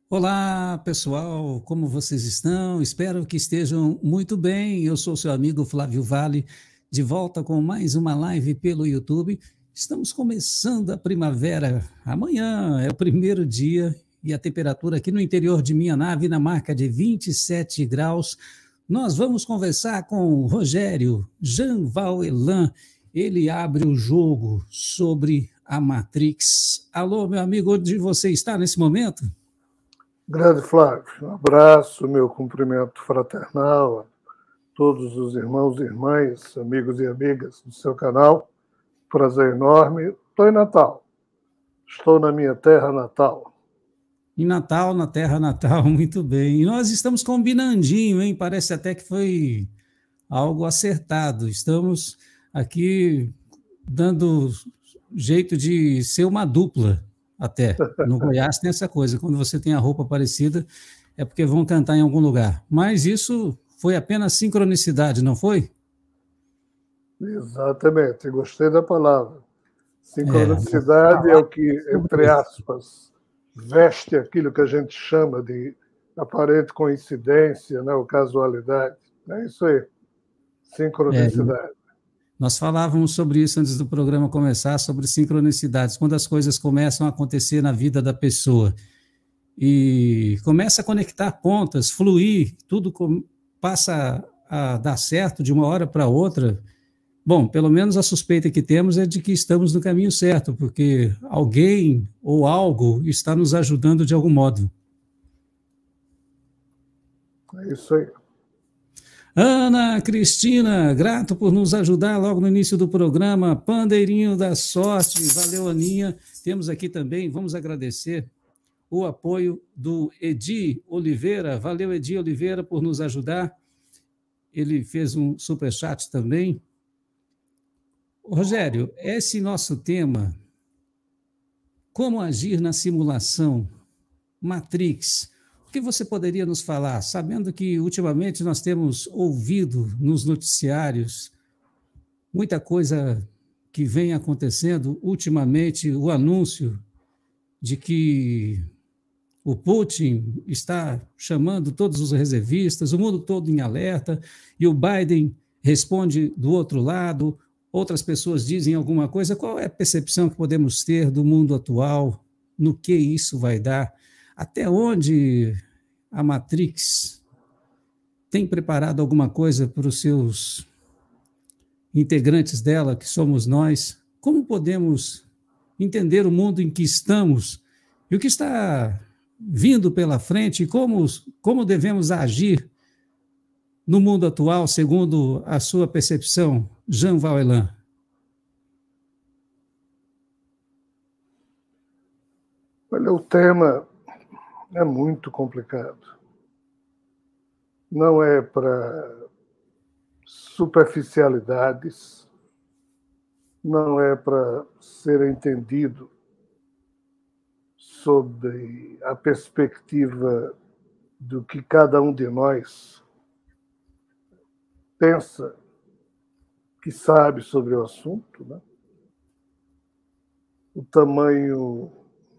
Olá, pessoal, como vocês estão? Espero que estejam muito bem. Eu sou seu amigo Flávio Vale, de volta com mais uma live pelo YouTube. Estamos começando a primavera. Amanhã é o primeiro dia e a temperatura aqui no interior de minha nave na marca de 27 graus. Nós vamos conversar com o Rogério Jean-Val Elan. Ele abre o jogo sobre a Matrix. Alô, meu amigo, onde você está nesse momento? Grande Flávio, um abraço, meu cumprimento fraternal a todos os irmãos e irmãs, amigos e amigas do seu canal. Prazer enorme. Estou em Natal. Estou na minha terra natal. Em Natal, na terra natal, muito bem. E nós estamos combinandinho, hein? Parece até que foi algo acertado. Estamos aqui dando jeito de ser uma dupla até. No Goiás tem essa coisa, quando você tem a roupa parecida, é porque vão cantar em algum lugar. Mas isso foi apenas sincronicidade, não foi? Exatamente, gostei da palavra. Vou Sincronicidade é falar o que, sobre entre isso. aspas, veste aquilo que a gente chama de aparente coincidência, né, ou casualidade. É isso aí, É, sincronicidade. Nós falávamos sobre isso antes do programa começar, sobre sincronicidades, quando as coisas começam a acontecer na vida da pessoa e começa a conectar pontas, fluir, tudo passa a dar certo de uma hora para outra. Bom, pelo menos a suspeita que temos é de que estamos no caminho certo, porque alguém ou algo está nos ajudando de algum modo. É isso aí. Ana Cristina, grato por nos ajudar logo no início do programa. Pandeirinho da Sorte, valeu, Aninha. Temos aqui também, vamos agradecer o apoio do Edi Oliveira. Valeu, Edi Oliveira, por nos ajudar. Ele fez um superchat também. Rogério, esse nosso tema, como agir na simulação Matrix, o que você poderia nos falar, sabendo que ultimamente nós temos ouvido nos noticiários muita coisa que vem acontecendo ultimamente, o anúncio de que o Putin está chamando todos os reservistas, o mundo todo em alerta, e o Biden responde do outro lado, outras pessoas dizem alguma coisa. Qual é a percepção que podemos ter do mundo atual, no que isso vai dar? Até onde a Matrix tem preparado alguma coisa para os seus integrantes dela, que somos nós? Como podemos entender o mundo em que estamos e o que está vindo pela frente e como devemos agir no mundo atual, segundo a sua percepção, Jean Valjean? Olha, o tema é muito complicado. Não é para superficialidades, não é para ser entendido sob a perspectiva do que cada um de nós pensa que sabe sobre o assunto, né? O tamanho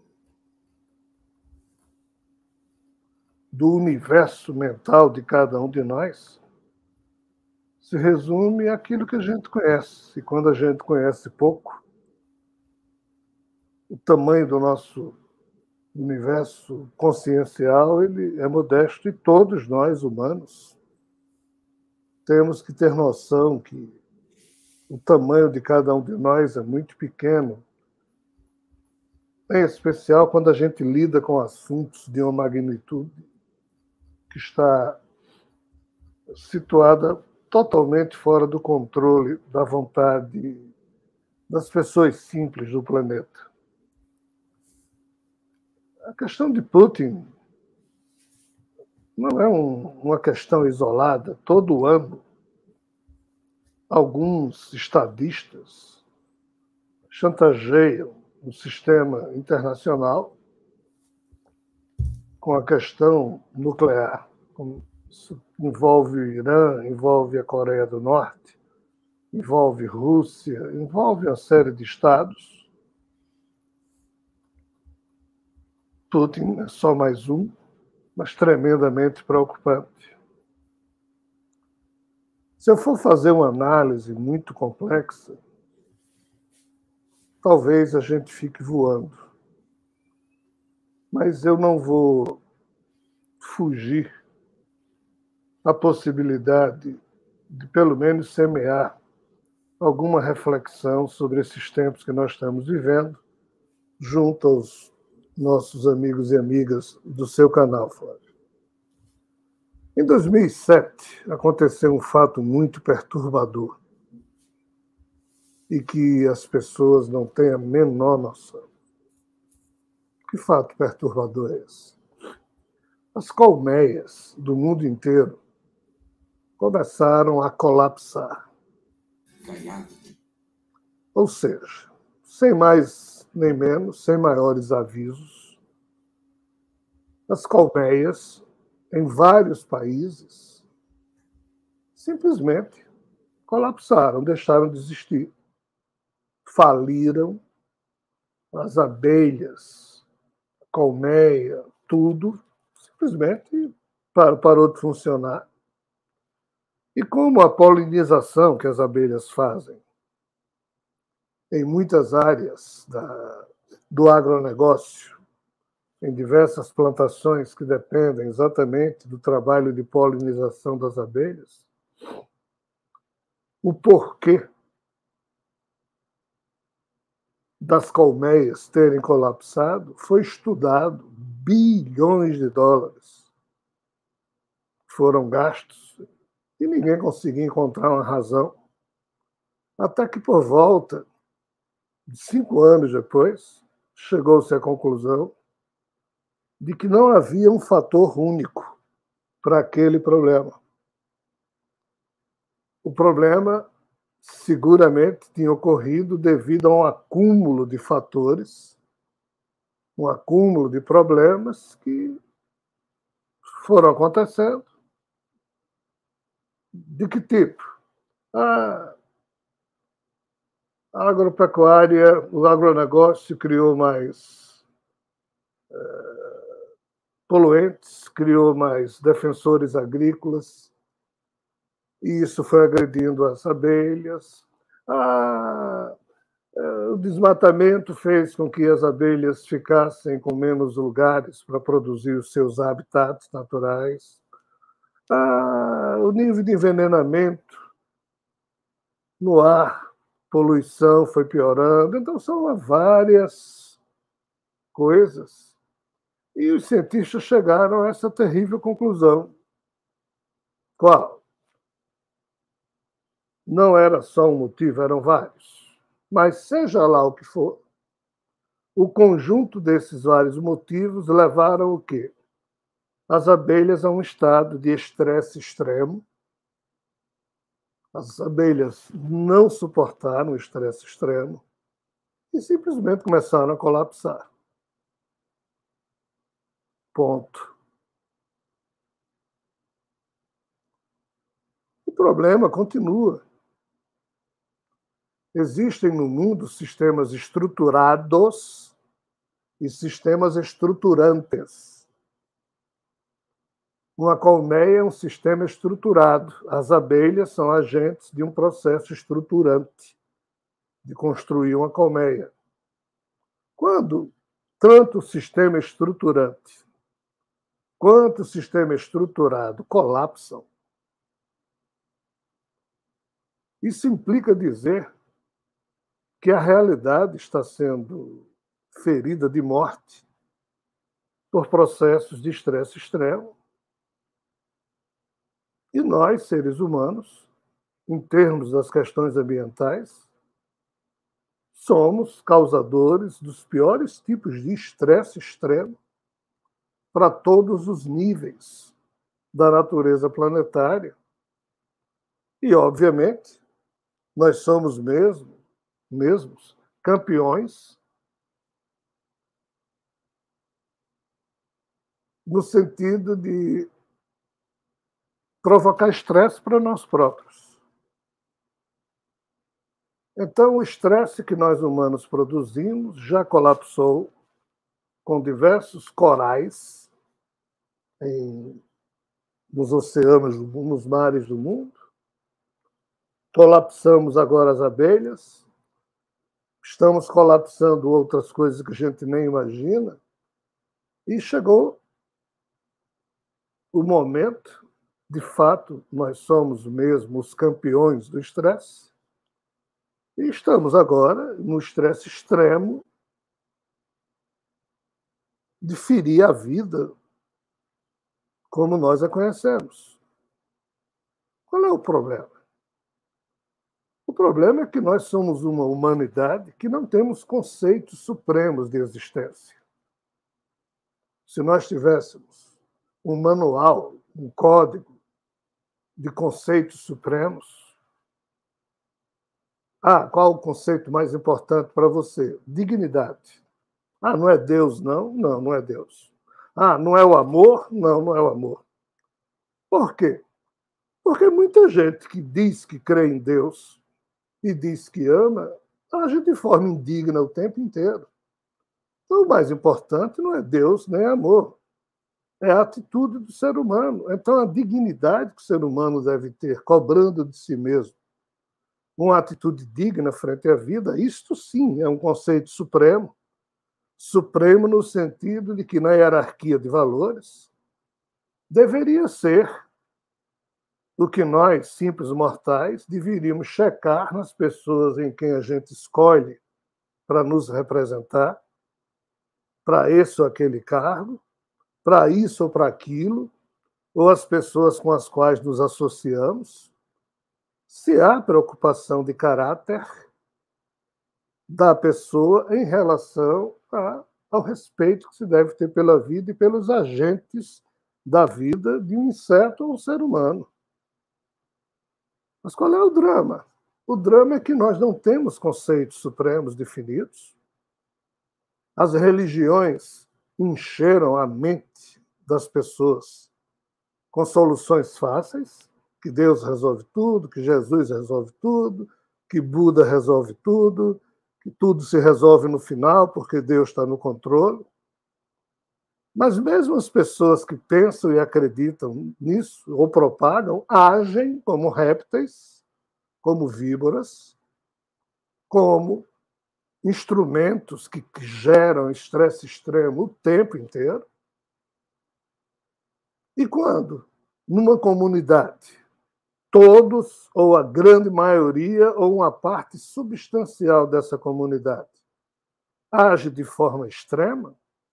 do universo mental de cada um de nós se resume àquilo que a gente conhece. E quando a gente conhece pouco, o tamanho do nosso universo consciencial ele é modesto, e todos nós, humanos, temos que ter noção que o tamanho de cada um de nós é muito pequeno, em especial quando a gente lida com assuntos de uma magnitude que está situada totalmente fora do controle da vontade das pessoas simples do planeta. A questão de Putin não é uma questão isolada. Todo ano, alguns estadistas chantageiam o sistema internacional com a questão nuclear. Isso envolve o Irã, envolve a Coreia do Norte, envolve Rússia, envolve uma série de estados. Putin é só mais um, mas tremendamente preocupante. Se eu for fazer uma análise muito complexa, talvez a gente fique voando. Mas eu não vou fugir da possibilidade de, pelo menos, semear alguma reflexão sobre esses tempos que nós estamos vivendo, junto aos nossos amigos e amigas do seu canal, Flávio. Em 2007, aconteceu um fato muito perturbador e que as pessoas não têm a menor noção. Que fato perturbador é esse? As colmeias do mundo inteiro começaram a colapsar. Ou seja, sem mais nem menos, sem maiores avisos, as colmeias em vários países simplesmente colapsaram, deixaram de existir. Faliram, as abelhas, a colmeia, tudo simplesmente parou de funcionar. E como a polinização que as abelhas fazem em muitas áreas do agronegócio, em diversas plantações que dependem exatamente do trabalho de polinização das abelhas, o porquê das colmeias terem colapsado foi estudado. Bilhões de dólares foram gastos e ninguém conseguia encontrar uma razão. Até que, por volta de 5 anos depois, chegou-se à conclusão de que não havia um fator único para aquele problema. O problema seguramente tinha ocorrido devido a um acúmulo de fatores, um acúmulo de problemas que foram acontecendo. De que tipo? A agropecuária, o agronegócio criou mais poluentes, criou mais defensores agrícolas, e isso foi agredindo as abelhas. O desmatamento fez com que as abelhas ficassem com menos lugares para produzir os seus habitats naturais. O nível de envenenamento no ar, poluição foi piorando. Então, são várias coisas. E os cientistas chegaram a essa terrível conclusão. Qual? Não era só um motivo, eram vários. Mas, seja lá o que for, o conjunto desses vários motivos levaram o quê? As abelhas a um estado de estresse extremo. As abelhas não suportaram o estresse extremo e simplesmente começaram a colapsar. Ponto. O problema continua. Existem no mundo sistemas estruturados e sistemas estruturantes. Uma colmeia é um sistema estruturado. As abelhas são agentes de um processo estruturante de construir uma colmeia. Quando tanto o sistema estruturante quanto o sistema estruturado colapsam, isso implica dizer que a realidade está sendo ferida de morte por processos de estresse extremo. E nós, seres humanos, em termos das questões ambientais, somos causadores dos piores tipos de estresse extremo para todos os níveis da natureza planetária. E, obviamente, nós somos mesmos campeões no sentido de provocar estresse para nós próprios. Então, o estresse que nós humanos produzimos já colapsou com diversos corais nos oceanos, nos mares do mundo. Colapsamos agora as abelhas. Estamos colapsando outras coisas que a gente nem imagina. E chegou o momento, de fato, nós somos mesmo os campeões do estresse. E estamos agora no estresse extremo de ferir a vida como nós a conhecemos. Qual é o problema? O problema é que nós somos uma humanidade que não temos conceitos supremos de existência. Se nós tivéssemos um manual, um código de conceitos supremos, qual o conceito mais importante para você? Dignidade. Não é Deus, não? Não, não é Deus. Não é o amor? Não, não é o amor. Por quê? Porque muita gente que diz que crê em Deus e diz que ama, age de forma indigna o tempo inteiro. Então, o mais importante não é Deus nem amor, é a atitude do ser humano. Então, a dignidade que o ser humano deve ter, cobrando de si mesmo uma atitude digna frente à vida, isto sim é um conceito supremo. Supremo no sentido de que, na hierarquia de valores, deveria ser o que nós, simples mortais, deveríamos checar nas pessoas em quem a gente escolhe para nos representar, para esse ou aquele cargo, para isso ou para aquilo, ou as pessoas com as quais nos associamos, se há preocupação de caráter da pessoa em relação ao respeito que se deve ter pela vida e pelos agentes da vida de um inseto ou um ser humano. Mas qual é o drama? O drama é que nós não temos conceitos supremos definidos. As religiões encheram a mente das pessoas com soluções fáceis, que Deus resolve tudo, que Jesus resolve tudo, que Buda resolve tudo, que tudo se resolve no final porque Deus está no controle. Mas mesmo as pessoas que pensam e acreditam nisso, ou propagam, agem como répteis, como víboras, como instrumentos que geram estresse extremo o tempo inteiro. E quando, numa comunidade, todos, ou a grande maioria, ou uma parte substancial dessa comunidade, age de forma extrema,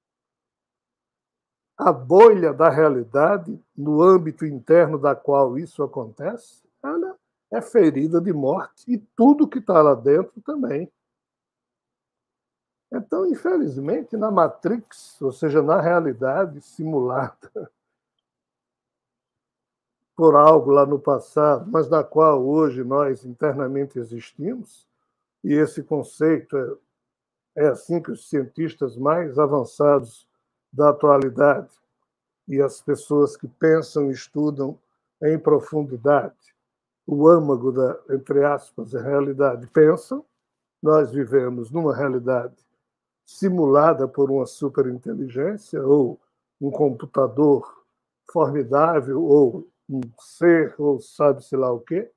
a bolha da realidade, no âmbito interno da qual isso acontece, ela é ferida de morte, e tudo que está lá dentro também. Então, infelizmente, na Matrix, ou seja, na realidade simulada por algo lá no passado, mas na qual hoje nós internamente existimos, e esse conceito é assim que os cientistas mais avançados da atualidade e as pessoas que pensam e estudam em profundidade o âmago da, entre aspas, realidade pensam. Nós vivemos numa realidade simulada por uma superinteligência ou um computador formidável ou um ser ou sabe-se lá o quê.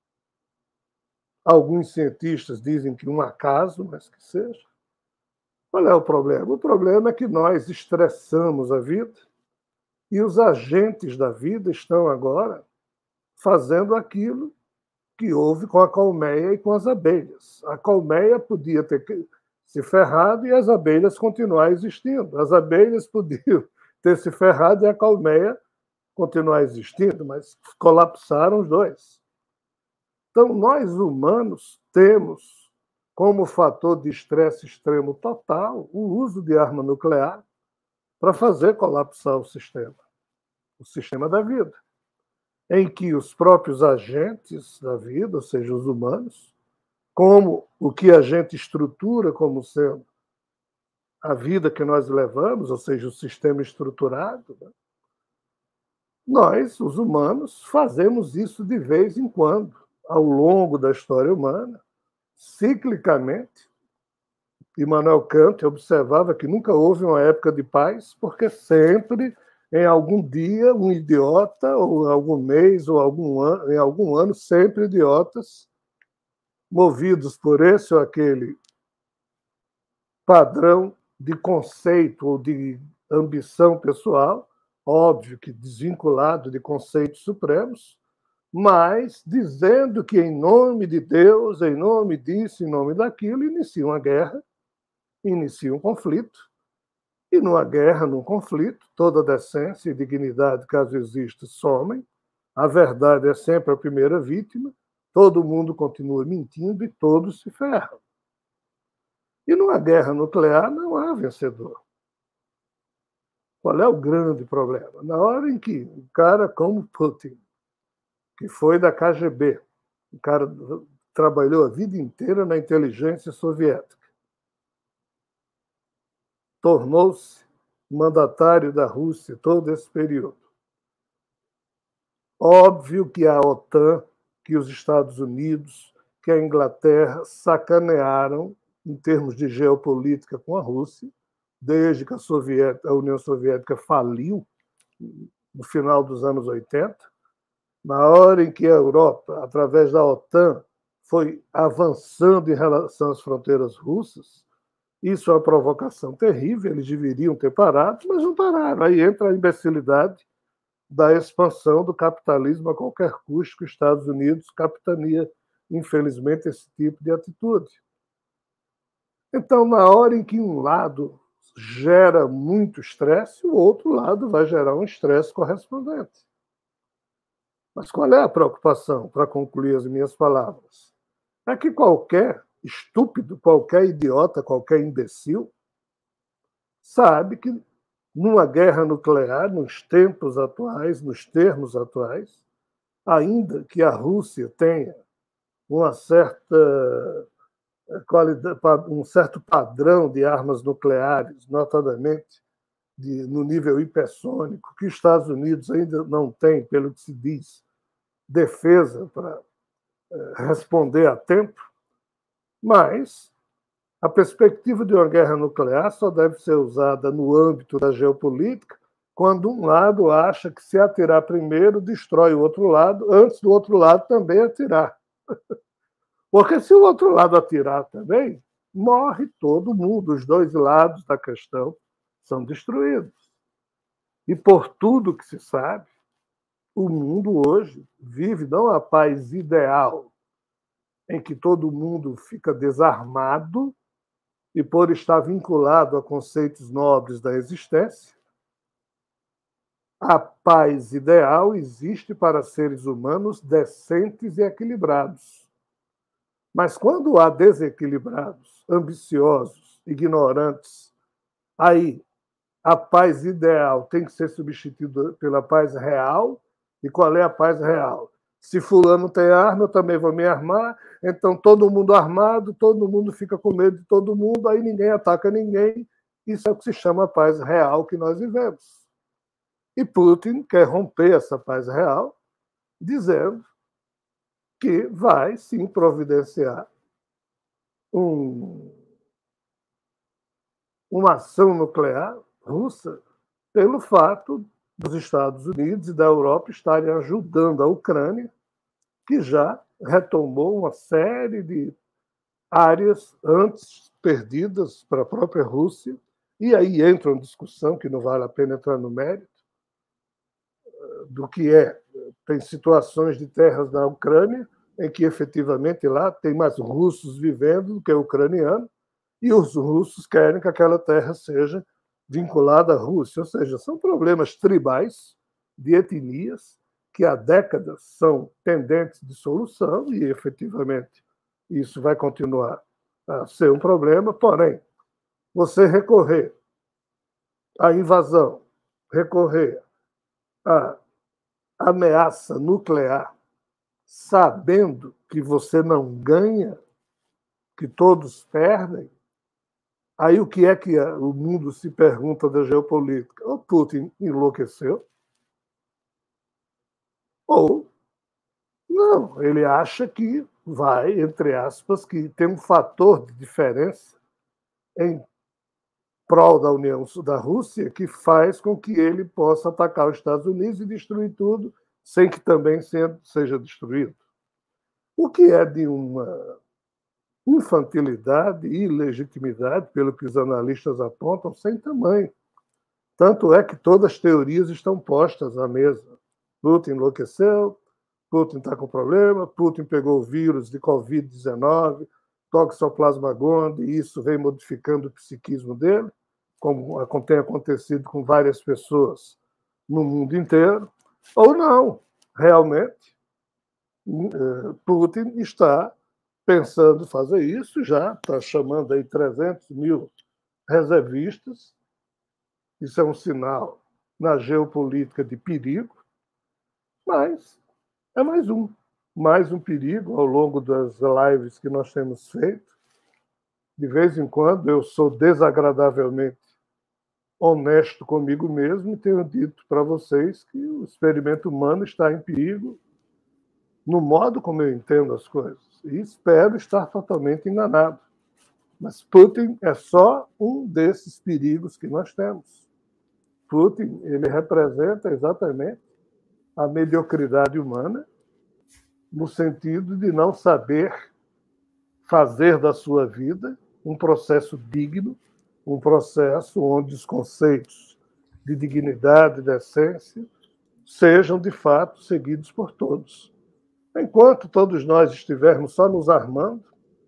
Alguns cientistas dizem que um acaso, mas que seja. Qual é o problema? O problema é que nós estressamos a vida e os agentes da vida estão agora fazendo aquilo que houve com a colmeia e com as abelhas. A colmeia podia ter se ferrado e as abelhas continuar existindo. As abelhas podiam ter se ferrado e a colmeia continuar existindo, mas colapsaram os dois. Então, nós humanos temos como fator de estresse extremo total o uso de arma nuclear para fazer colapsar o sistema da vida, em que os próprios agentes da vida, ou seja, os humanos, como o que a gente estrutura como sendo a vida que nós levamos, ou seja, o sistema estruturado, né? Nós, os humanos, fazemos isso de vez em quando, ao longo da história humana, ciclicamente, Immanuel Kant observava que nunca houve uma época de paz, porque sempre, em algum dia, um idiota, ou algum mês, ou em algum ano, sempre idiotas, movidos por esse ou aquele padrão de conceito ou de ambição pessoal, óbvio que desvinculado de conceitos supremos, mas dizendo que, em nome de Deus, em nome disso, em nome daquilo, inicia uma guerra, inicia um conflito, e numa guerra, num conflito, toda decência e dignidade, caso exista, somem, a verdade é sempre a primeira vítima, todo mundo continua mentindo e todos se ferram. E numa guerra nuclear não há vencedor. Qual é o grande problema? Na hora em que um cara como Putin, que foi da KGB, o cara trabalhou a vida inteira na inteligência soviética, tornou-se mandatário da Rússia todo esse período. Óbvio que a OTAN, que os Estados Unidos, que a Inglaterra sacanearam em termos de geopolítica com a Rússia, desde que a União Soviética faliu no final dos anos 80, na hora em que a Europa, através da OTAN, foi avançando em relação às fronteiras russas, isso é uma provocação terrível, eles deveriam ter parado, mas não pararam. Aí entra a imbecilidade da expansão do capitalismo a qualquer custo, que os Estados Unidos capitania, infelizmente, esse tipo de atitude. Então, na hora em que um lado gera muito estresse, o outro lado vai gerar um estresse correspondente. Mas qual é a preocupação, para concluir as minhas palavras? É que qualquer estúpido, qualquer idiota, qualquer imbecil, sabe que numa guerra nuclear, nos tempos atuais, nos termos atuais, ainda que a Rússia tenha uma certa qualidade, um certo padrão de armas nucleares, notadamente no nível hipersônico, que os Estados Unidos ainda não têm, pelo que se diz, defesa para responder a tempo, mas a perspectiva de uma guerra nuclear só deve ser usada no âmbito da geopolítica quando um lado acha que, se atirar primeiro, destrói o outro lado, antes do outro lado também atirar. Porque se o outro lado atirar também, morre todo mundo, os dois lados da questão são destruídos. E por tudo que se sabe, o mundo hoje vive não a paz ideal, em que todo mundo fica desarmado e, por estar vinculado a conceitos nobres da existência, a paz ideal existe para seres humanos decentes e equilibrados. Mas quando há desequilibrados, ambiciosos, ignorantes, aí a paz ideal tem que ser substituída pela paz real. E qual é a paz real? Se fulano tem arma, eu também vou me armar, então todo mundo armado, todo mundo fica com medo de todo mundo, aí ninguém ataca ninguém. Isso é o que se chama paz real que nós vivemos. E Putin quer romper essa paz real, dizendo que vai sim providenciar uma ação nuclear russa pelo fato dos Estados Unidos e da Europa estarem ajudando a Ucrânia, que já retomou uma série de áreas antes perdidas para a própria Rússia, e aí entra uma discussão que não vale a pena entrar no mérito do que é. Tem situações de terras na Ucrânia em que efetivamente lá tem mais russos vivendo do que ucranianos, e os russos querem que aquela terra seja vinculada à Rússia. Ou seja, são problemas tribais, de etnias, que há décadas são pendentes de solução, e efetivamente isso vai continuar a ser um problema. Porém, você recorrer à invasão, recorrer à ameaça nuclear, sabendo que você não ganha, que todos perdem, aí o que é que o mundo se pergunta da geopolítica? O Putin enlouqueceu? Ou não, ele acha que vai, entre aspas, que tem um fator de diferença em prol da União da Rússia, que faz com que ele possa atacar os Estados Unidos e destruir tudo, sem que também seja destruído. O que é de uma infantilidade e ilegitimidade, pelo que os analistas apontam, sem tamanho. Tanto é que todas as teorias estão postas à mesa. Putin enlouqueceu, Putin está com problema, Putin pegou o vírus de Covid-19, Toxoplasma gondii, e isso vem modificando o psiquismo dele, como tem acontecido com várias pessoas no mundo inteiro, ou não. Realmente, Putin está pensando fazer isso, já está chamando aí 300 mil reservistas. Isso é um sinal na geopolítica de perigo, mas é mais um perigo ao longo das lives que nós temos feito. De vez em quando eu sou desagradavelmente honesto comigo mesmo e tenho dito para vocês que o experimento humano está em perigo no modo como eu entendo as coisas. E espero estar totalmente enganado. Mas Putin é só um desses perigos que nós temos. Putin, ele representa exatamente a mediocridade humana, no sentido de não saber fazer da sua vida um processo digno, um processo onde os conceitos de dignidade, de essência, sejam, de fato, seguidos por todos. Enquanto todos nós estivermos só nos armando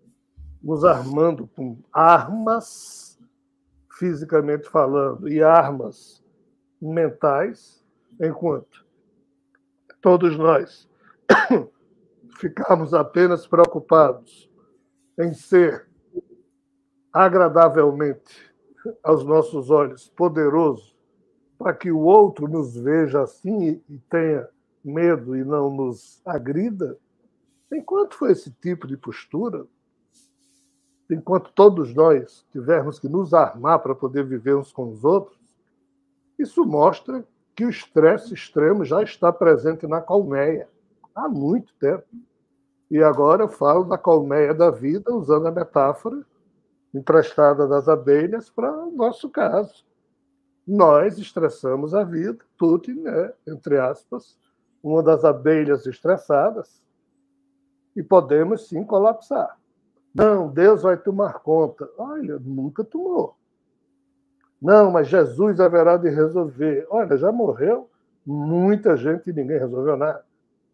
com armas, fisicamente falando, e armas mentais, enquanto todos nós ficarmos apenas preocupados em ser agradavelmente, aos nossos olhos, poderoso, para que o outro nos veja assim e tenha medo e não nos agrida, enquanto for esse tipo de postura, enquanto todos nós tivermos que nos armar para poder viver uns com os outros, isso mostra que o estresse extremo já está presente na colmeia há muito tempo. E agora eu falo da colmeia da vida usando a metáfora emprestada das abelhas para o nosso caso. Nós estressamos a vida. Putin é, entre aspas, uma das abelhas estressadas e podemos sim colapsar. Não, Deus vai tomar conta. Olha, nunca tomou. Não, mas Jesus haverá de resolver. Olha, já morreu muita gente e ninguém resolveu nada.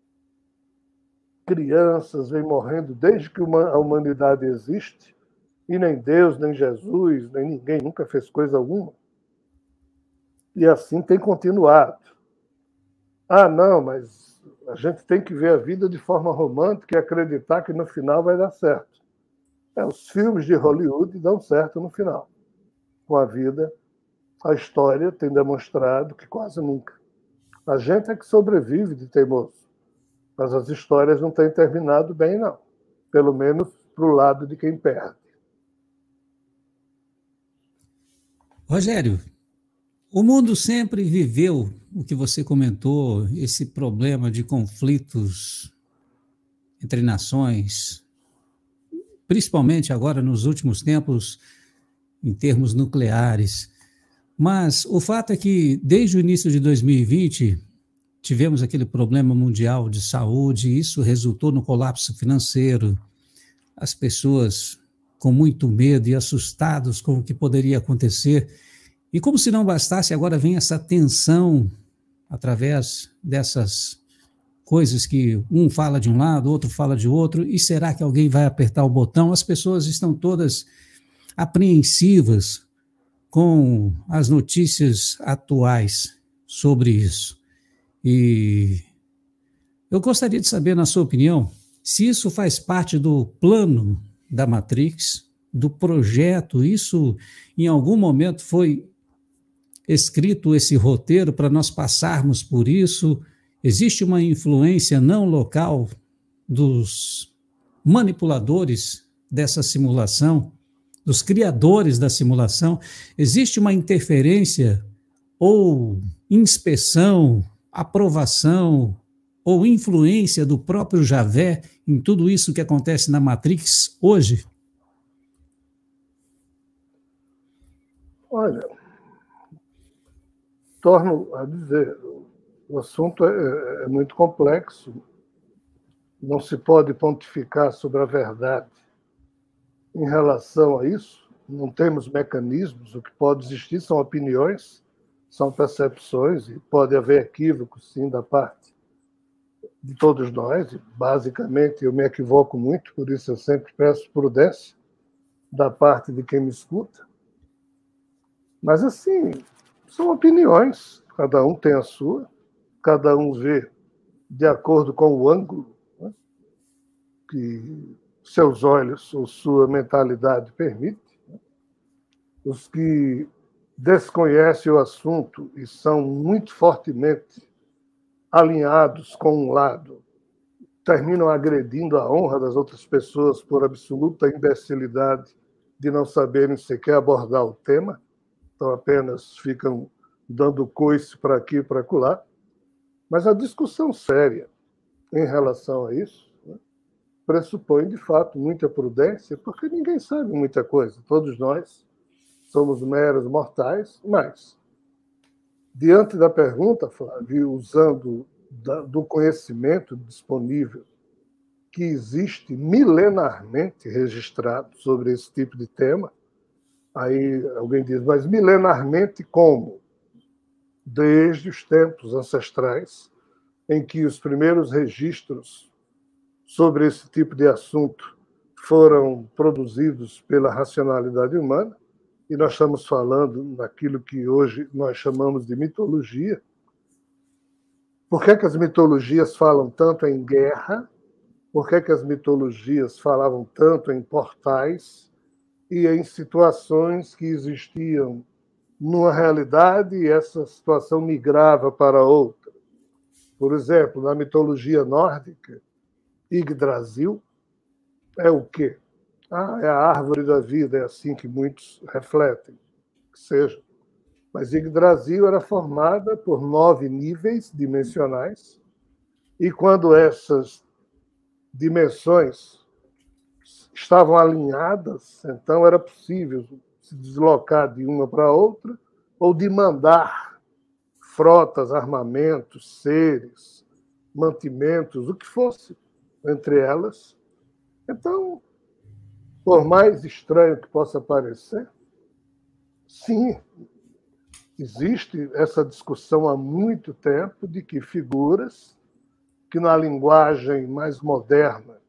Crianças vêm morrendo desde que a humanidade existe e nem Deus, nem Jesus, nem ninguém nunca fez coisa alguma. E assim tem continuado. Ah, não, mas a gente tem que ver a vida de forma romântica e acreditar que no final vai dar certo. Os filmes de Hollywood dão certo no final. Com a vida, a história tem demonstrado que quase nunca. A gente é que sobrevive de teimoso. Mas as histórias não têm terminado bem, não. Pelo menos para o lado de quem perde. Rogério, o mundo sempre viveu o que você comentou, esse problema de conflitos entre nações, principalmente agora nos últimos tempos, em termos nucleares. Mas o fato é que, desde o início de 2020, tivemos aquele problema mundial de saúde, e isso resultou no colapso financeiro, as pessoas com muito medo e assustados com o que poderia acontecer. E como se não bastasse, agora vem essa tensão através dessas coisas que um fala de um lado, outro fala de outro, e será que alguém vai apertar o botão? As pessoas estão todas apreensivas com as notícias atuais sobre isso. E eu gostaria de saber, na sua opinião, se isso faz parte do plano da Matrix, do projeto, isso em algum momento foi escrito esse roteiro para nós passarmos por isso. Existe uma influência não local dos manipuladores dessa simulação, dos criadores da simulação? Existe uma interferência ou inspeção, aprovação ou influência do próprio Javé em tudo isso que acontece na Matrix hoje? Olha, torno a dizer, o assunto é muito complexo, não se pode pontificar sobre a verdade em relação a isso, não temos mecanismos, o que pode existir são opiniões, são percepções, e pode haver equívocos, sim, da parte de todos nós, e basicamente eu me equivoco muito, por isso eu sempre peço prudência da parte de quem me escuta. Mas, assim, são opiniões, cada um tem a sua, cada um vê de acordo com o ângulo, né, que seus olhos ou sua mentalidade permite. Os que desconhecem o assunto e são muito fortemente alinhados com um lado, terminam agredindo a honra das outras pessoas por absoluta imbecilidade de não saberem sequer abordar o tema, então apenas ficam dando coice para aqui e para acolá. Mas a discussão séria em relação a isso, né, pressupõe, de fato, muita prudência, porque ninguém sabe muita coisa. Todos nós somos meros mortais, mas, diante da pergunta, Flávio, usando do conhecimento disponível que existe milenarmente registrado sobre esse tipo de tema, aí alguém diz, mas milenarmente como? Desde os tempos ancestrais, em que os primeiros registros sobre esse tipo de assunto foram produzidos pela racionalidade humana, e nós estamos falando naquilo que hoje nós chamamos de mitologia. Por que as mitologias falam tanto em guerra? Por que as mitologias falavam tanto em portais e em situações que existiam numa realidade e essa situação migrava para outra? Por exemplo, na mitologia nórdica, Yggdrasil é o quê? É a árvore da vida, é assim que muitos refletem, que seja. Mas Yggdrasil era formada por 9 níveis dimensionais, e quando essas dimensões estavam alinhadas, então era possível se deslocar de uma para outra, ou de mandar frotas, armamentos, seres, mantimentos, o que fosse entre elas. Então, por mais estranho que possa parecer, sim, existe essa discussão há muito tempo de que figuras que na linguagem mais moderna,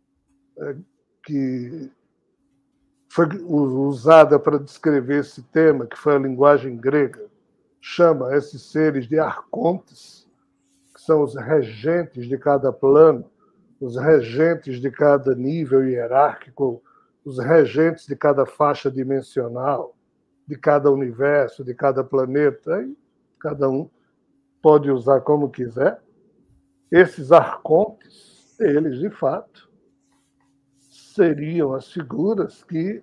que foi usada para descrever esse tema, que foi a linguagem grega, chama esses seres de arcontes, que são os regentes de cada plano, os regentes de cada nível hierárquico, os regentes de cada faixa dimensional, de cada universo, de cada planeta, e cada um pode usar como quiser. Esses arcontes, eles, de fato, seriam as figuras que,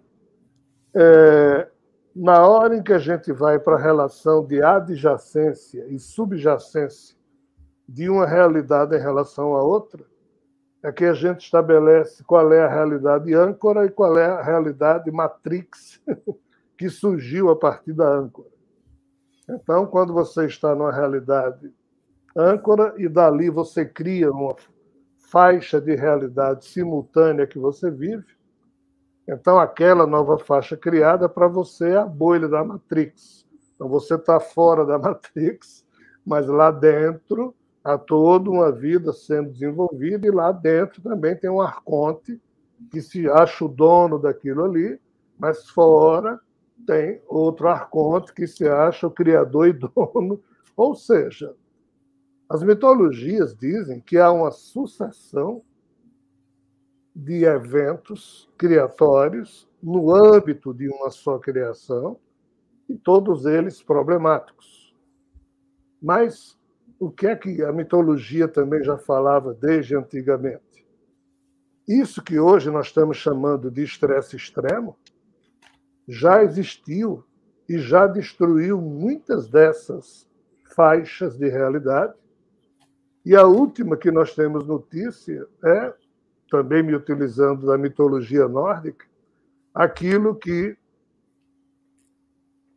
na hora em que a gente vai para a relação de adjacência e subjacência de uma realidade em relação à outra, é que a gente estabelece qual é a realidade âncora e qual é a realidade matrix que surgiu a partir da âncora. Então, quando você está numa realidade âncora e dali você cria uma faixa de realidade simultânea que você vive, então aquela nova faixa criada para você é a bolha da Matrix. Então você está fora da Matrix, mas lá dentro há toda uma vida sendo desenvolvida, e lá dentro também tem um arconte que se acha o dono daquilo ali, mas fora tem outro arconte que se acha o criador e dono. Ou seja, as mitologias dizem que há uma sucessão de eventos criatórios no âmbito de uma só criação, e todos eles problemáticos. Mas o que é que a mitologia também já falava desde antigamente? Isso que hoje nós estamos chamando de estresse extremo já existiu e já destruiu muitas dessas faixas de realidade. E a última que nós temos notícia é, também me utilizando da mitologia nórdica, aquilo que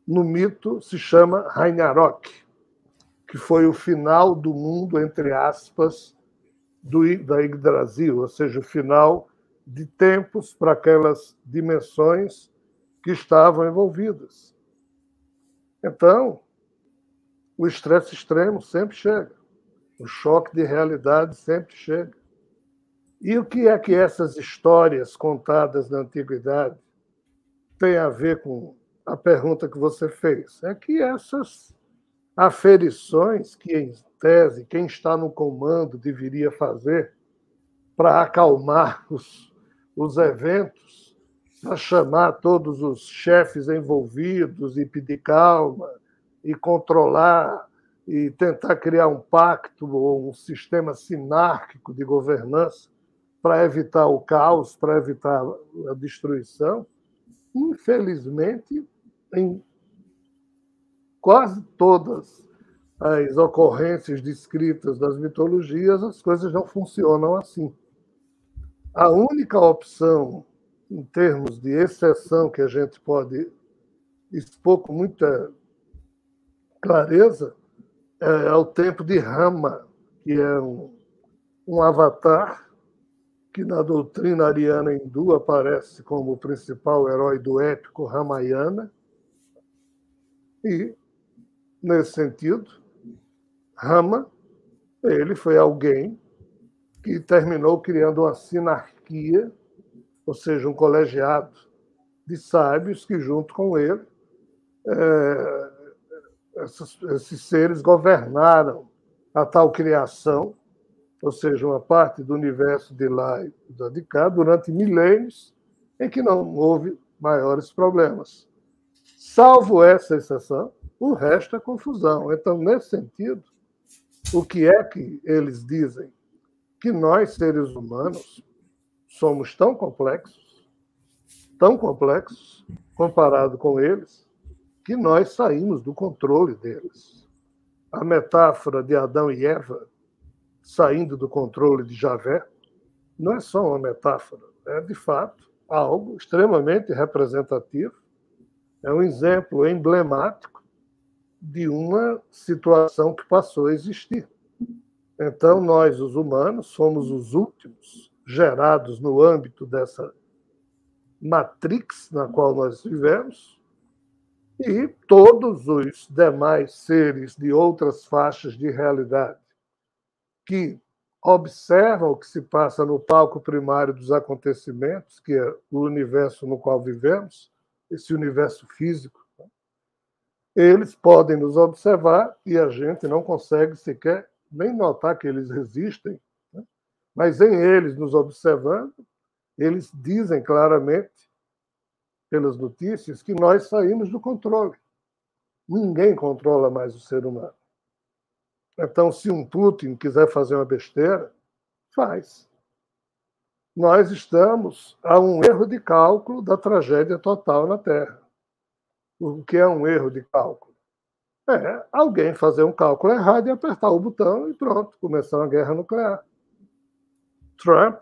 no mito se chama Ragnarok, que foi o final do mundo, entre aspas, da Yggdrasil, ou seja, o final de tempos para aquelas dimensões que estavam envolvidas. Então, o estresse extremo sempre chega, o choque de realidade sempre chega. E o que é que essas histórias contadas na antiguidade têm a ver com a pergunta que você fez? É que essas aferições que, em tese, quem está no comando deveria fazer para acalmar os eventos, para chamar todos os chefes envolvidos e pedir calma, e controlar, e tentar criar um pacto ou um sistema sinárquico de governança para evitar o caos, para evitar a destruição. Infelizmente, em quase todas as ocorrências descritas das mitologias, as coisas não funcionam assim. A única opção, em termos de exceção, que a gente pode expor com muita clareza, é o tempo de Rama, que é um avatar que na doutrina ariana hindu aparece como o principal herói do épico Ramayana. E, nesse sentido, Rama, ele foi alguém que terminou criando uma sinarquia, ou seja, um colegiado de sábios que, junto com ele, esses seres governaram a tal criação, ou seja, uma parte do universo de lá e de cá, durante milênios, em que não houve maiores problemas. Salvo essa exceção, o resto é confusão. Então, nesse sentido, o que é que eles dizem? Que nós, seres humanos, somos tão complexos, comparado com eles, que nós saímos do controle deles. A metáfora de Adão e Eva saindo do controle de Javé não é só uma metáfora, é, de fato, algo extremamente representativo, é um exemplo emblemático de uma situação que passou a existir. Então, nós, os humanos, somos os últimos gerados no âmbito dessa matrix na qual nós vivemos, e todos os demais seres de outras faixas de realidade que observam o que se passa no palco primário dos acontecimentos, que é o universo no qual vivemos, esse universo físico, eles podem nos observar e a gente não consegue sequer nem notar que eles existem, né? Mas em eles nos observando, eles dizem claramente, pelas notícias, que nós saímos do controle. Ninguém controla mais o ser humano. Então, se um Putin quiser fazer uma besteira, faz. Nós estamos a um erro de cálculo da tragédia total na Terra. O que é um erro de cálculo? É alguém fazer um cálculo errado e apertar o botão e pronto, começar uma guerra nuclear. Trump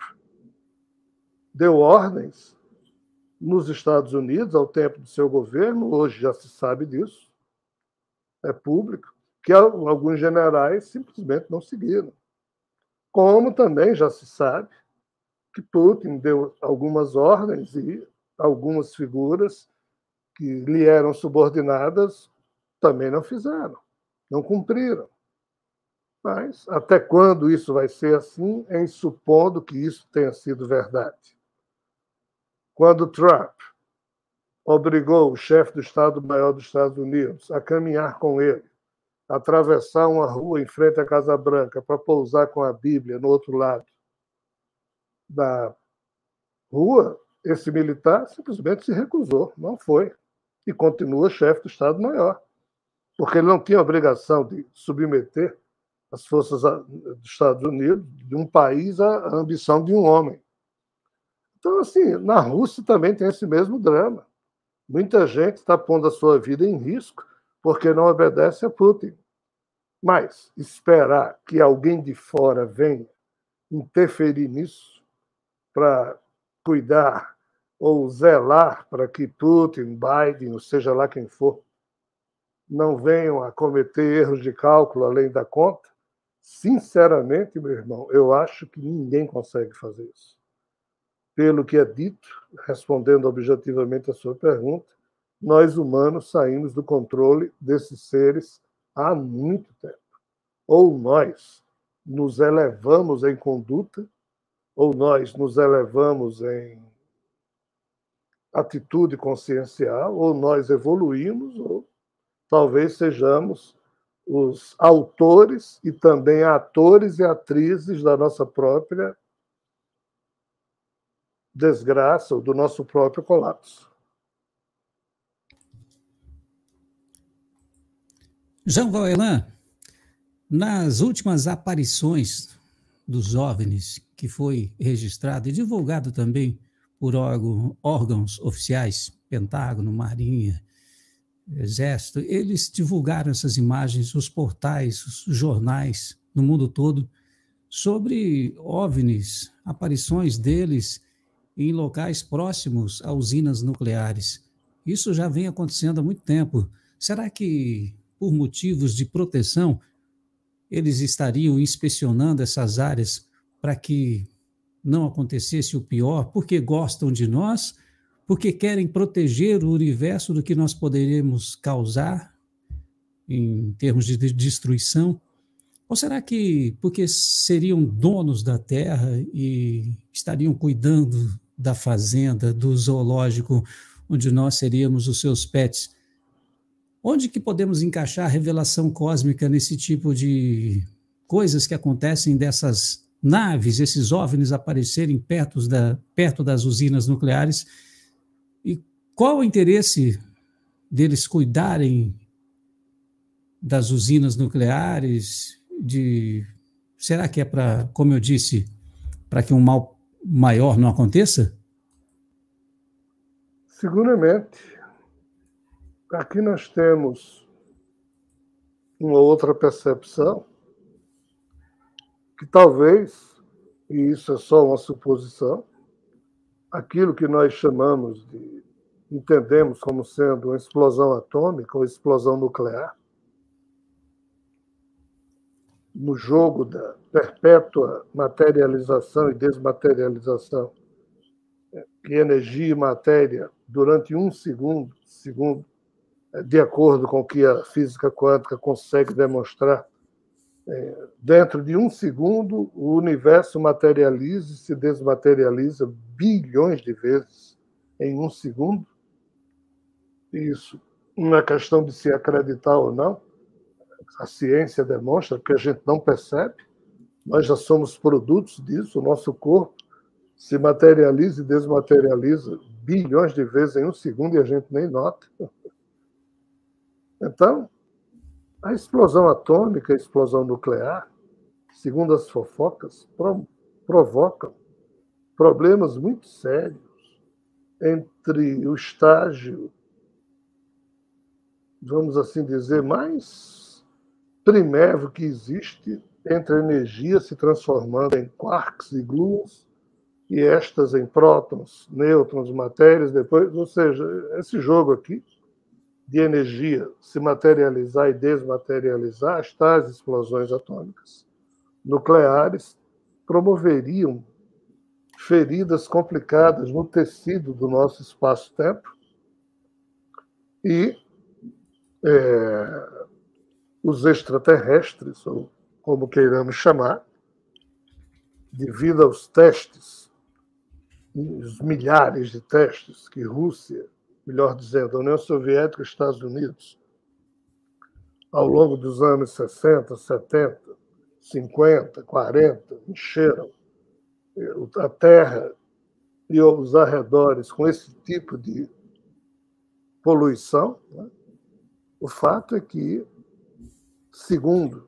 deu ordens nos Estados Unidos, ao tempo do seu governo, hoje já se sabe disso, é público, que alguns generais simplesmente não seguiram. Como também já se sabe que Putin deu algumas ordens e algumas figuras que lhe eram subordinadas também não fizeram, não cumpriram. Mas até quando isso vai ser assim, em supondo que isso tenha sido verdade? Quando Trump obrigou o chefe do Estado-Maior dos Estados Unidos a caminhar com ele, a atravessar uma rua em frente à Casa Branca para pousar com a Bíblia no outro lado da rua, esse militar simplesmente se recusou, não foi, e continua chefe do Estado-Maior, porque ele não tinha obrigação de submeter as forças dos Estados Unidos, de um país, à ambição de um homem. Então, assim, na Rússia também tem esse mesmo drama. Muita gente está pondo a sua vida em risco porque não obedece a Putin. Mas esperar que alguém de fora venha interferir nisso para cuidar ou zelar para que Putin, Biden, ou seja lá quem for, não venham a cometer erros de cálculo além da conta, sinceramente, meu irmão, eu acho que ninguém consegue fazer isso. Pelo que é dito, respondendo objetivamente a sua pergunta, nós humanos saímos do controle desses seres há muito tempo. Ou nós nos elevamos em conduta, ou nós nos elevamos em atitude consciencial, ou nós evoluímos, ou talvez sejamos os autores e também atores e atrizes da nossa própria desgraça, ou do nosso próprio colapso. Jean Valjean, nas últimas aparições dos OVNIs, que foi registrado e divulgado também por órgãos oficiais, Pentágono, Marinha, Exército, eles divulgaram essas imagens, os portais, os jornais no mundo todo, sobre OVNIs, aparições deles em locais próximos a usinas nucleares. Isso já vem acontecendo há muito tempo. Será que, por motivos de proteção, eles estariam inspecionando essas áreas para que não acontecesse o pior, porque gostam de nós, porque querem proteger o universo do que nós poderíamos causar em termos de destruição? Ou será que porque seriam donos da terra e estariam cuidando da fazenda, do zoológico, onde nós seríamos os seus pets? Onde que podemos encaixar a revelação cósmica nesse tipo de coisas que acontecem dessas naves, esses OVNIs aparecerem perto das usinas nucleares? E qual o interesse deles cuidarem das usinas nucleares? Será que é para, como eu disse, para que um mal maior não aconteça? Seguramente. Aqui nós temos uma outra percepção que talvez, e isso é só uma suposição, aquilo que nós entendemos como sendo uma explosão atômica ou explosão nuclear, no jogo da perpétua materialização e desmaterialização, que energia e matéria, durante um segundo, de acordo com o que a física quântica consegue demonstrar, dentro de um segundo, o universo materializa e se desmaterializa bilhões de vezes em um segundo. Isso não é questão de se acreditar ou não. A ciência demonstra que a gente não percebe. Nós já somos produtos disso. O nosso corpo se materializa e desmaterializa bilhões de vezes em um segundo e a gente nem nota. Então, a explosão atômica, a explosão nuclear, segundo as fofocas, provocam problemas muito sérios entre o estágio, vamos assim dizer, mais primério que existe entre a energia se transformando em quarks e gluons e estas em prótons, nêutrons, matérias, depois, ou seja, esse jogo aqui de energia se materializar e desmaterializar, as tais explosões atômicas nucleares promoveriam feridas complicadas no tecido do nosso espaço-tempo e os extraterrestres, ou como queiramos chamar, devido aos testes, os milhares de testes que Rússia, melhor dizendo, a União Soviética e Estados Unidos, ao longo dos anos 60, 70, 50, 40, encheram a Terra e os arredores com esse tipo de poluição, né? O fato é que, segundo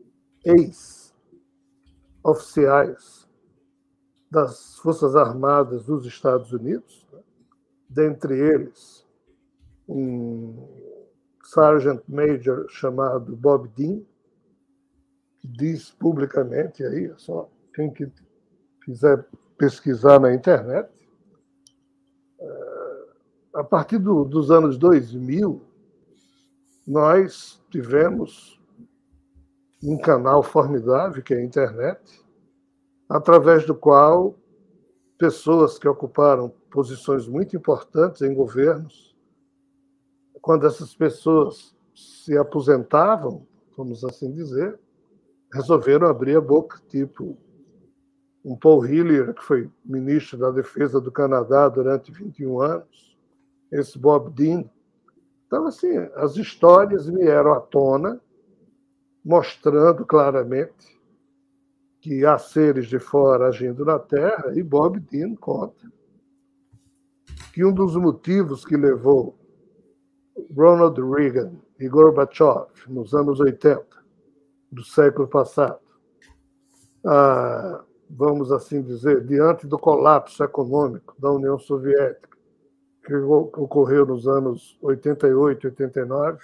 ex-oficiais das Forças Armadas dos Estados Unidos, né? Dentre eles um Sergeant Major chamado Bob Dean, que diz publicamente, aí, só quem quiser pesquisar na internet, a partir dos anos 2000, nós tivemos um canal formidável, que é a internet, através do qual pessoas que ocuparam posições muito importantes em governos, quando essas pessoas se aposentavam, vamos assim dizer, resolveram abrir a boca, tipo um Paul Hillyer, que foi ministro da Defesa do Canadá durante 21 anos, esse Bob Dean. Então, assim, as histórias vieram à tona, mostrando claramente que há seres de fora agindo na Terra, e Bob Dean conta que um dos motivos que levou Ronald Reagan e Gorbachev, nos anos 80 do século passado, vamos assim dizer, diante do colapso econômico da União Soviética, que ocorreu nos anos 88, 89,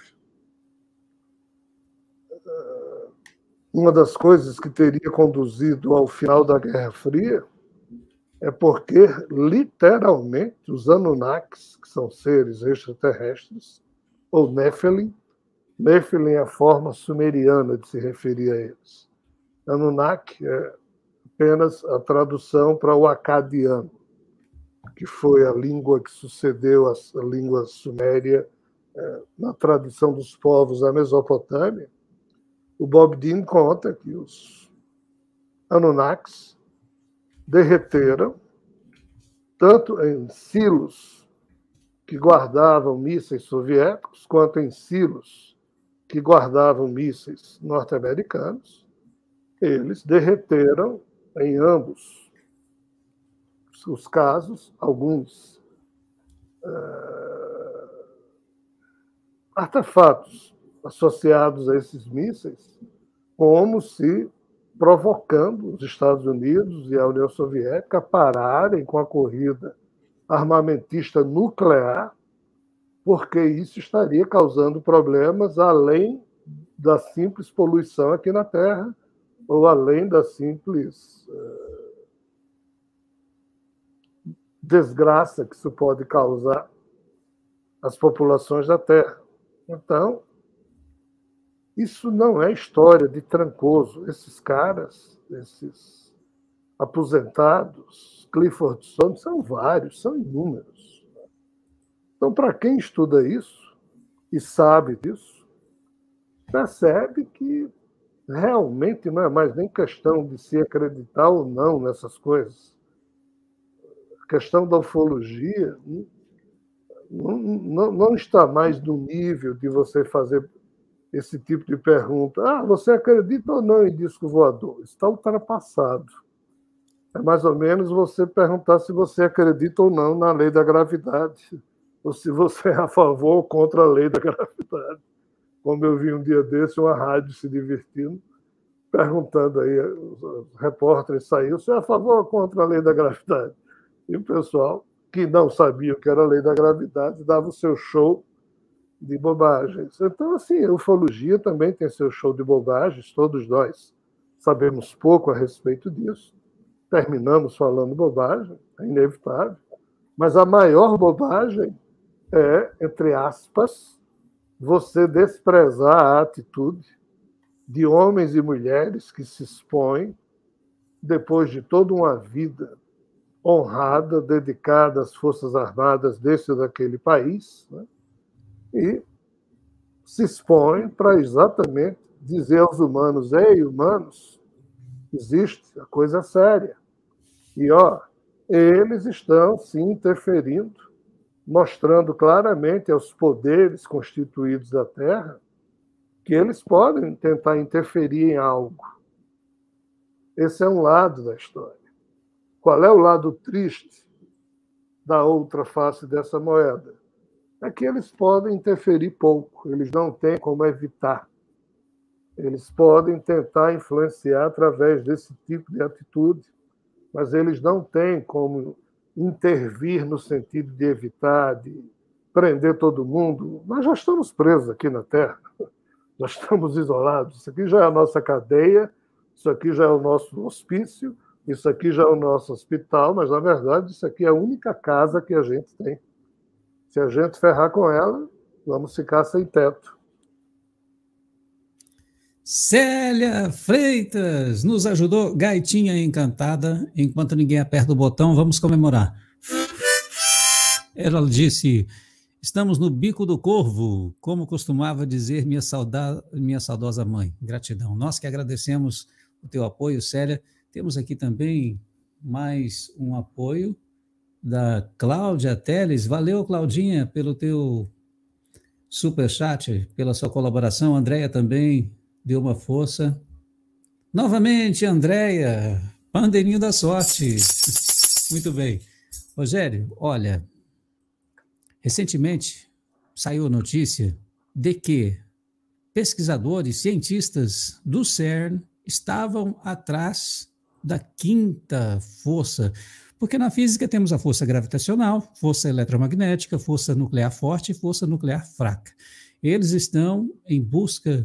uma das coisas que teria conduzido ao final da Guerra Fria é porque, literalmente, os Anunnakis, que são seres extraterrestres, ou Nephilim é a forma sumeriana de se referir a eles. Anunnaki é apenas a tradução para o acadiano, que foi a língua que sucedeu a língua suméria na tradição dos povos da Mesopotâmia. O Bob Dean conta que os Anunnakis derreteram tanto em silos que guardavam mísseis soviéticos, quanto em silos que guardavam mísseis norte-americanos. Eles derreteram em ambos os casos alguns artefatos associados a esses mísseis, como se provocando os Estados Unidos e a União Soviética a pararem com a corrida armamentista nuclear, porque isso estaria causando problemas além da simples poluição aqui na Terra, ou além da simples desgraça que isso pode causar às populações da Terra. Então, isso não é história de Trancoso. Esses caras, esses aposentados, Clifford Soames, são vários, são inúmeros. Então, para quem estuda isso e sabe disso, percebe que realmente não é mais nem questão de se acreditar ou não nessas coisas. A questão da ufologia não está mais no nível de você fazer esse tipo de pergunta. Você acredita ou não em disco voador? Isso está ultrapassado. É mais ou menos você perguntar se você acredita ou não na lei da gravidade, ou se você é a favor ou contra a lei da gravidade. Como eu vi um dia desse, uma rádio se divertindo, perguntando aí, os repórteres saíram, você é a favor ou contra a lei da gravidade? E o pessoal, que não sabia o que era a lei da gravidade, dava o seu show de bobagens. Então, assim, a ufologia também tem seu show de bobagens, todos nós sabemos pouco a respeito disso, terminamos falando bobagem, é inevitável, mas a maior bobagem é, entre aspas, você desprezar a atitude de homens e mulheres que se expõem, depois de toda uma vida honrada, dedicada às Forças Armadas desse ou daquele país, né? E se expõem para exatamente dizer aos humanos, ei, humanos, existe, a coisa é séria. E, eles estão, sim, interferindo, mostrando claramente aos poderes constituídos da Terra que eles podem tentar interferir em algo. Esse é um lado da história. Qual é o lado triste da outra face dessa moeda? É que eles podem interferir pouco, eles não têm como evitar. Eles podem tentar influenciar através desse tipo de atitude, mas eles não têm como intervir no sentido de evitar, de prender todo mundo. Nós já estamos presos aqui na Terra, já estamos isolados. Isso aqui já é a nossa cadeia, isso aqui já é o nosso hospício, isso aqui já é o nosso hospital, mas, na verdade, isso aqui é a única casa que a gente tem. Se a gente ferrar com ela, vamos ficar sem teto. Célia Freitas nos ajudou, gaitinha encantada. Enquanto ninguém aperta o botão, vamos comemorar. Ela disse: estamos no bico do corvo, como costumava dizer minha saudosa mãe. Gratidão. Nós que agradecemos o teu apoio, Célia. Temos aqui também mais um apoio da Cláudia Teles. Valeu, Claudinha, pelo teu superchat, pela sua colaboração. Andréia também deu uma força. Novamente, Andréia, pandeirinho da sorte. Muito bem. Rogério, olha, recentemente saiu a notícia de que pesquisadores, cientistas do CERN estavam atrás da quinta força, porque na física temos a força gravitacional, força eletromagnética, força nuclear forte e força nuclear fraca. Eles estão em busca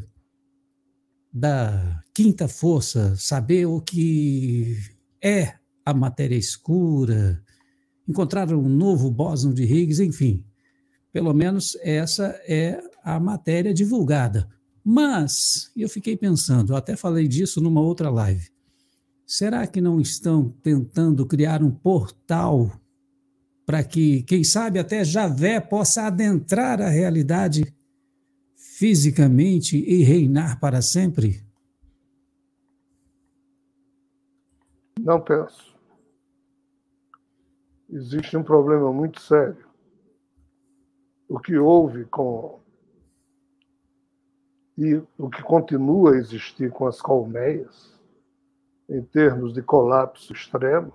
da quinta força, saber o que é a matéria escura, encontraram um novo bóson de Higgs, enfim. Pelo menos essa é a matéria divulgada. Mas eu fiquei pensando, eu até falei disso numa outra live, será que não estão tentando criar um portal para que, quem sabe, até Javé possa adentrar a realidade fisicamente e reinar para sempre? Não penso. Existe um problema muito sério. O que houve e o que continua a existir com as colmeias, em termos de colapso extremo,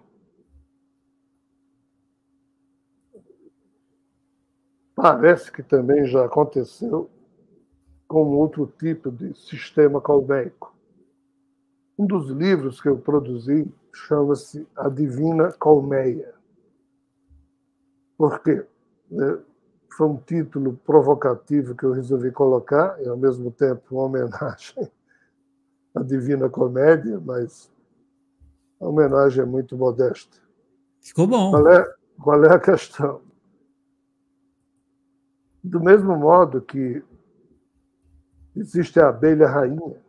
parece que também já aconteceu com outro tipo de sistema colmeico. Um dos livros que eu produzi chama-se A Divina Colmeia. Por quê? Foi um título provocativo que eu resolvi colocar, e ao mesmo tempo uma homenagem à Divina Comédia, mas a homenagem é muito modesta. Ficou bom. Qual é a questão? Do mesmo modo que existe a abelha rainha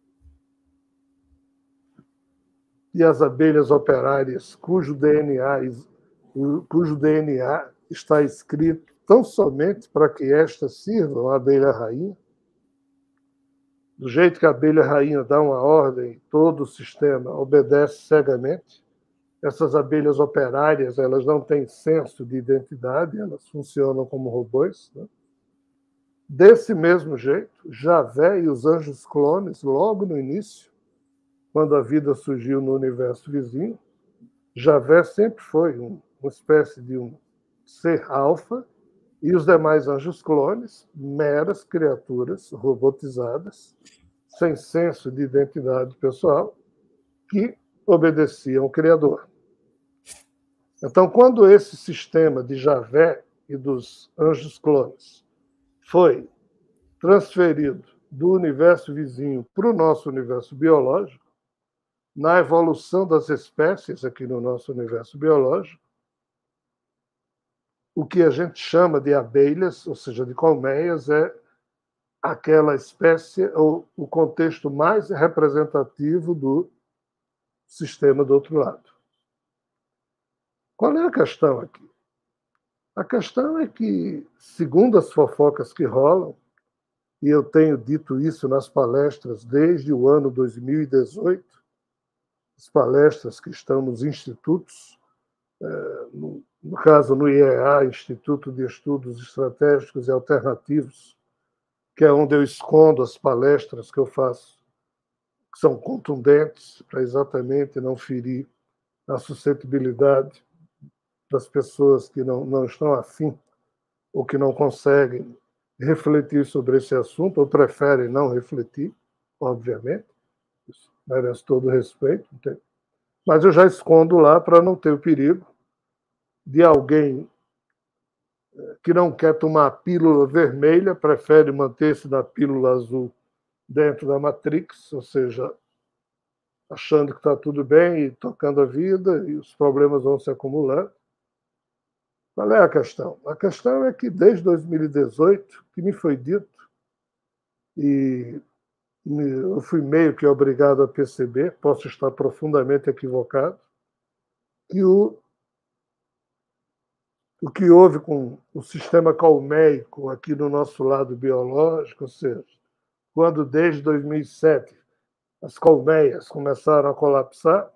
e as abelhas operárias, cujo DNA está escrito tão somente para que estas sirvam a abelha rainha, do jeito que a abelha rainha dá uma ordem, todo o sistema obedece cegamente. Essas abelhas operárias, elas não têm senso de identidade, elas funcionam como robôs, né? Desse mesmo jeito, Javé e os anjos clones, logo no início, quando a vida surgiu no universo vizinho, Javé sempre foi uma espécie de um ser alfa, e os demais anjos clones, meras criaturas robotizadas, sem senso de identidade pessoal, que obedeciam ao Criador. Então, quando esse sistema de Javé e dos anjos clones foi transferido do universo vizinho para o nosso universo biológico, na evolução das espécies aqui no nosso universo biológico, o que a gente chama de abelhas, ou seja, de colmeias, é aquela espécie, ou o contexto mais representativo do sistema do outro lado. Qual é a questão aqui? A questão é que, segundo as fofocas que rolam, e eu tenho dito isso nas palestras desde o ano 2018, as palestras que estão nos institutos, no caso no IEA, Instituto de Estudos Estratégicos e Alternativos, que é onde eu escondo as palestras que eu faço, que são contundentes, para exatamente não ferir a suscetibilidade das pessoas que não estão afim ou que não conseguem refletir sobre esse assunto, ou preferem não refletir, obviamente. Isso merece todo o respeito. Entende? Mas eu já escondo lá para não ter o perigo de alguém que não quer tomar a pílula vermelha, prefere manter-se na pílula azul dentro da Matrix, ou seja, achando que está tudo bem e tocando a vida, e os problemas vão se acumulando. Qual é a questão? A questão é que desde 2018, que me foi dito, e eu fui meio que obrigado a perceber, posso estar profundamente equivocado, que o que houve com o sistema colmeico aqui no nosso lado biológico, ou seja, quando desde 2007 as colmeias começaram a colapsar,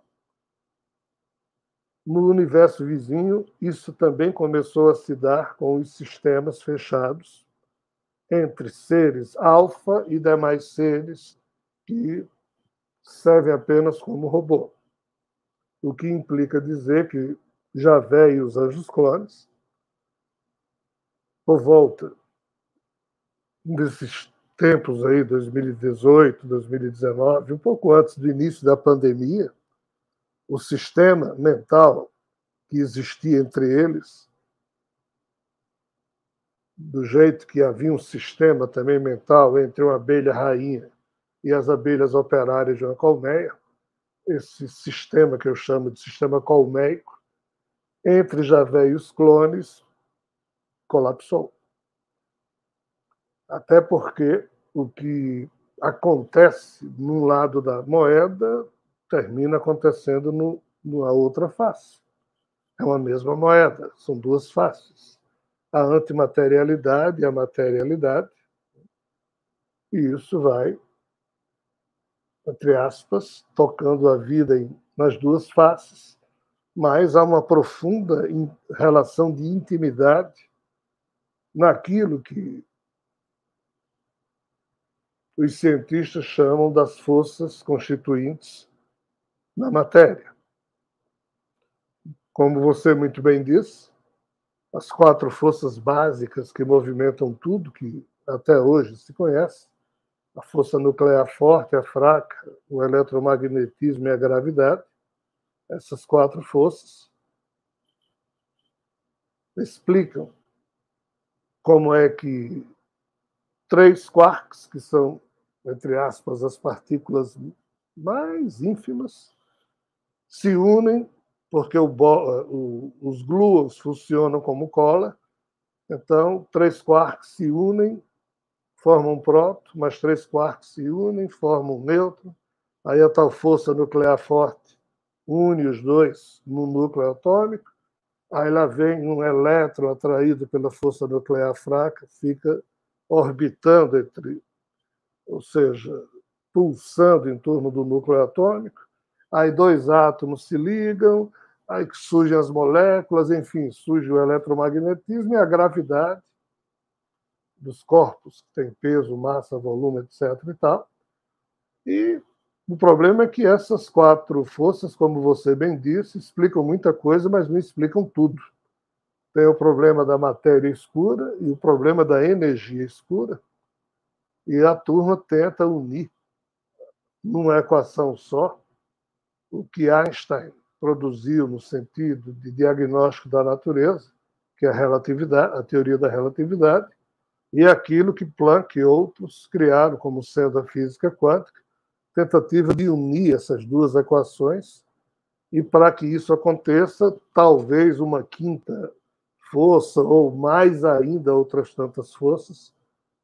no universo vizinho isso também começou a se dar com os sistemas fechados entre seres alfa e demais seres que servem apenas como robô. O que implica dizer que Javé e os anjos clones, por volta desses tempos aí, 2018, 2019, um pouco antes do início da pandemia, o sistema mental que existia entre eles, do jeito que havia um sistema também mental entre uma abelha rainha e as abelhas operárias de uma colmeia, esse sistema que eu chamo de sistema colmeico, entre Javé e os clones, colapsou. Até porque o que acontece num lado da moeda termina acontecendo na outra face. É uma mesma moeda, são duas faces. A antimaterialidade e a materialidade, e isso vai, entre aspas, tocando a vida nas duas faces, mas há uma profunda relação de intimidade naquilo que os cientistas chamam das forças constituintes na matéria. Como você muito bem disse, as 4 forças básicas que movimentam tudo que até hoje se conhece, a força nuclear forte, a fraca, o eletromagnetismo e a gravidade, essas 4 forças explicam como é que 3 quarks, que são, entre aspas, as partículas mais ínfimas, se unem porque os gluons funcionam como cola. Então, 3 quarks se unem, formam um próton, mas 3 quarks se unem, formam um nêutron. Aí a tal força nuclear forte une os dois no núcleo atômico. Aí lá vem um elétron atraído pela força nuclear fraca, fica orbitando ou seja, pulsando em torno do núcleo atômico. Aí 2 átomos se ligam, aí que surgem as moléculas, enfim, surge o eletromagnetismo e a gravidade dos corpos, que tem peso, massa, volume, etc. e tal. E o problema é que essas 4 forças, como você bem disse, explicam muita coisa, mas não explicam tudo. Tem o problema da matéria escura e o problema da energia escura, e a turma tenta unir numa equação só o que Einstein produziu no sentido de diagnóstico da natureza, que é a relatividade, a teoria da relatividade, e aquilo que Planck e outros criaram como sendo a física quântica, tentativa de unir essas 2 equações, e para que isso aconteça, talvez uma 5ª força, ou mais ainda outras tantas forças,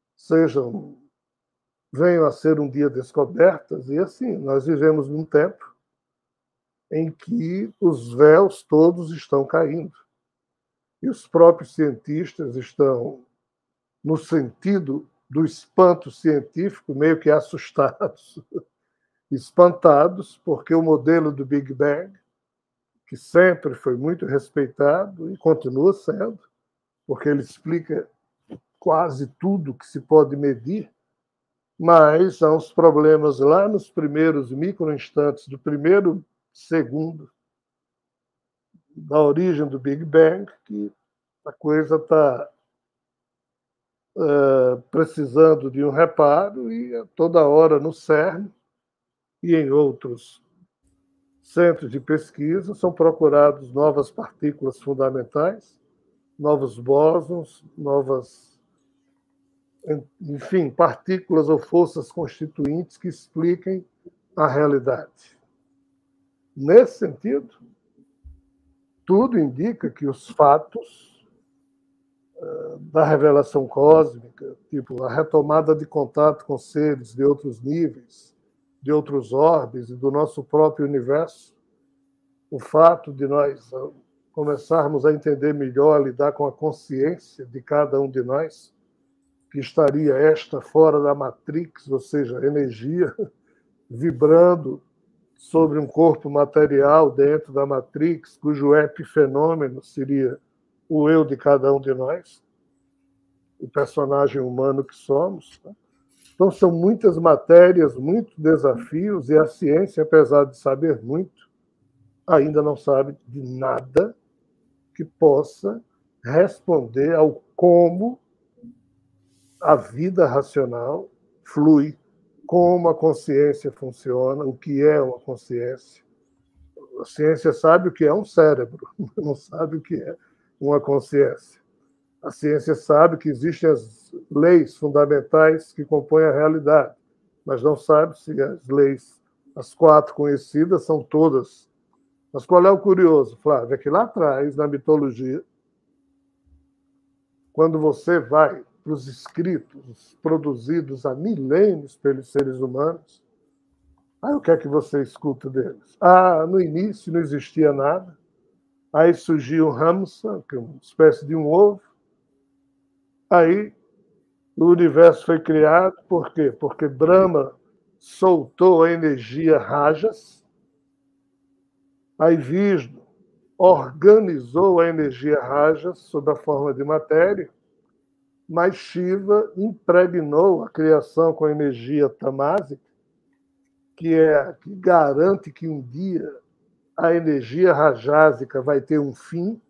venham a ser um dia descobertas, e assim, nós vivemos num tempo em que os véus todos estão caindo. E os próprios cientistas estão, no sentido do espanto científico, meio que assustados, espantados, porque o modelo do Big Bang, que sempre foi muito respeitado e continua sendo, porque ele explica quase tudo que se pode medir, mas há uns problemas lá nos primeiros microinstantes do primeiro segundo da origem do Big Bang, que a coisa está precisando de um reparo, e toda hora no CERN e em outros centros de pesquisa são procurados novas partículas fundamentais, novos bósons, enfim, partículas ou forças constituintes que expliquem a realidade. Nesse sentido, tudo indica que os fatos da revelação cósmica, tipo a retomada de contato com seres de outros níveis, de outros orbes e do nosso próprio universo, o fato de nós começarmos a entender melhor, a lidar com a consciência de cada um de nós, que estaria esta fora da Matrix, ou seja, energia vibrando sobre um corpo material dentro da Matrix, cujo epifenômeno seria o eu de cada um de nós, o personagem humano que somos. Então, são muitas matérias, muitos desafios, e a ciência, apesar de saber muito, ainda não sabe de nada que possa responder ao como a vida racional flui, como a consciência funciona, o que é uma consciência. A ciência sabe o que é um cérebro, não sabe o que é uma consciência. A ciência sabe que existem as leis fundamentais que compõem a realidade, mas não sabe se as leis, as 4 conhecidas, são todas. Mas qual é o curioso, Flávio? É que lá atrás, na mitologia, quando você vai para os escritos produzidos há milênios pelos seres humanos, aí o que é que você escuta deles? No início não existia nada, aí surgiu um hamsa, que é uma espécie de um ovo, aí o universo foi criado, por quê? Porque Brahma soltou a energia Rajas, aí Vishnu organizou a energia Rajas sob a forma de matéria, mas Shiva impregnou a criação com a energia tamásica, que garante que um dia a energia rajásica vai ter um fim,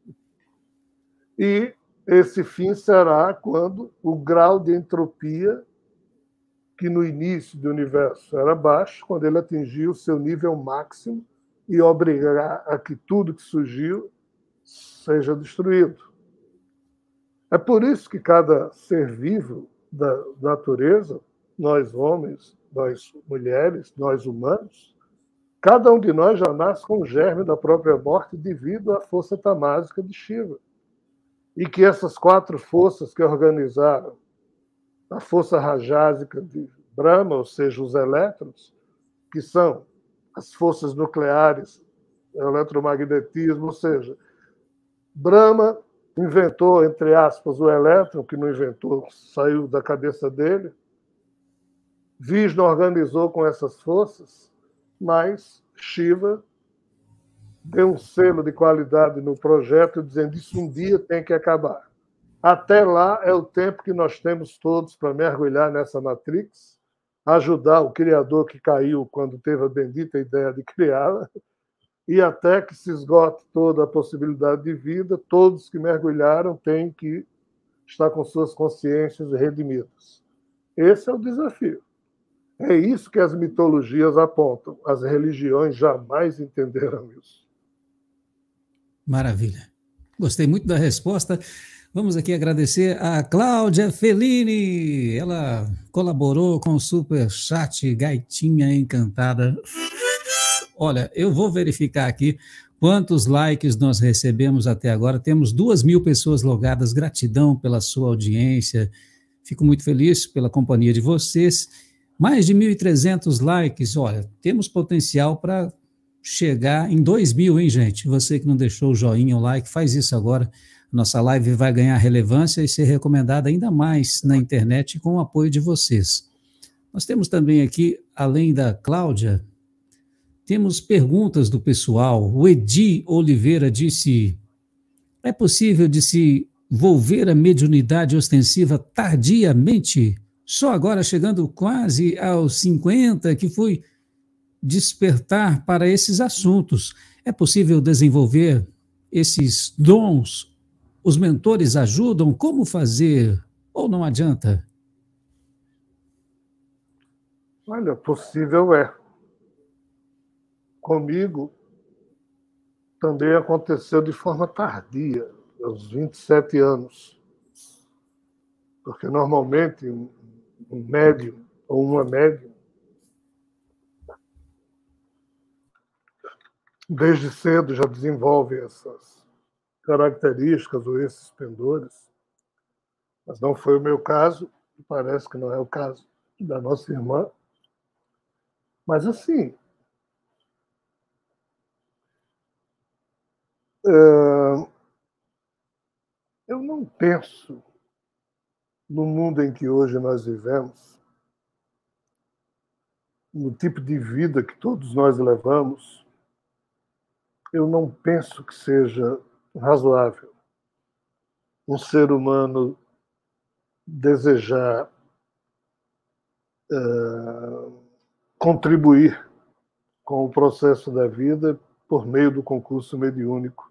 e esse fim será quando o grau de entropia, que no início do universo era baixo, quando ele atingiu o seu nível máximo e obrigar a que tudo que surgiu seja destruído. É por isso que cada ser vivo da natureza, nós homens, nós mulheres, nós humanos, cada um de nós já nasce com o germe da própria morte devido à força tamásica de Shiva. E que essas 4 forças que organizaram a força rajásica de Brahma, ou seja, os elétrons, que são as forças nucleares, eletromagnetismo, ou seja, Brahma inventou, entre aspas, o elétron, que não inventou, saiu da cabeça dele. Vishnu organizou com essas forças, mas Shiva deu um selo de qualidade no projeto, dizendo isso um dia tem que acabar. Até lá é o tempo que nós temos todos para mergulhar nessa Matrix, ajudar o Criador que caiu quando teve a bendita ideia de criá-la, e até que se esgote toda a possibilidade de vida, todos que mergulharam têm que estar com suas consciências redimidas. Esse é o desafio. É isso que as mitologias apontam. As religiões jamais entenderam isso. Maravilha. Gostei muito da resposta. Vamos aqui agradecer a Cláudia Fellini. Ela colaborou com o Superchat Gaitinha Encantada. Olha, eu vou verificar aqui quantos likes nós recebemos até agora. Temos 2.000 pessoas logadas. Gratidão pela sua audiência. Fico muito feliz pela companhia de vocês. Mais de 1.300 likes. Olha, temos potencial para chegar em 2.000, hein, gente? Você que não deixou o joinha, o like, faz isso agora. Nossa live vai ganhar relevância e ser recomendada ainda mais na internet com o apoio de vocês. Nós temos também aqui, além da Cláudia, temos perguntas do pessoal. O Edi Oliveira disse: é possível desenvolver a mediunidade ostensiva tardiamente? Só agora, chegando quase aos 50, que fui despertar para esses assuntos. É possível desenvolver esses dons? Os mentores ajudam? Como fazer? Ou não adianta? Olha, possível é. Comigo também aconteceu de forma tardia, aos 27 anos. Porque normalmente um médium ou uma médium, desde cedo já desenvolve essas características ou esses pendores. Mas não foi o meu caso, parece que não é o caso da nossa irmã. Mas, assim, eu não penso, no mundo em que hoje nós vivemos, no tipo de vida que todos nós levamos, eu não penso que seja razoável um ser humano desejar contribuir com o processo da vida por meio do concurso mediúnico,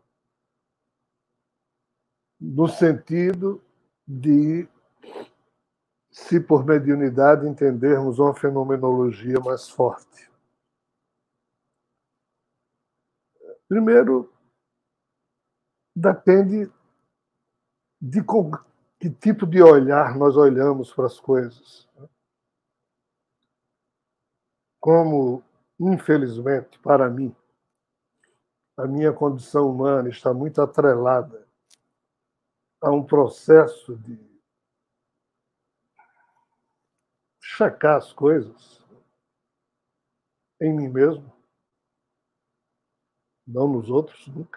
no sentido de, se por mediunidade entendermos uma fenomenologia mais forte. Primeiro, depende de que tipo de olhar nós olhamos para as coisas. Como, infelizmente, para mim, a minha condição humana está muito atrelada a um processo de checar as coisas em mim mesmo, não nos outros, nunca.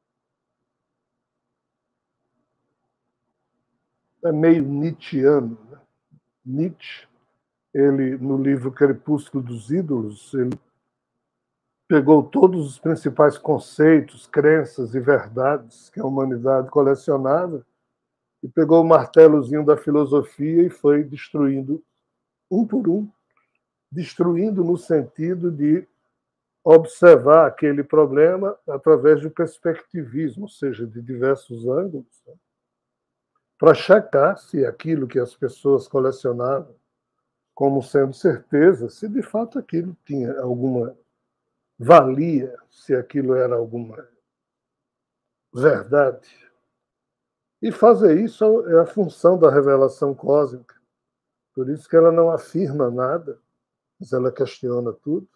É meio nietzschiano, né? Nietzsche, ele, no livro Crepúsculo dos Ídolos, ele pegou todos os principais conceitos, crenças e verdades que a humanidade colecionava e pegou o martelozinho da filosofia e foi destruindo um por um, destruindo no sentido de observar aquele problema através do perspectivismo, ou seja, de diversos ângulos, né? Para checar se aquilo que as pessoas colecionavam como sendo certeza, se de fato aquilo tinha alguma valia, se aquilo era alguma verdade. E fazer isso é a função da revelação cósmica. Por isso que ela não afirma nada, mas ela questiona tudo.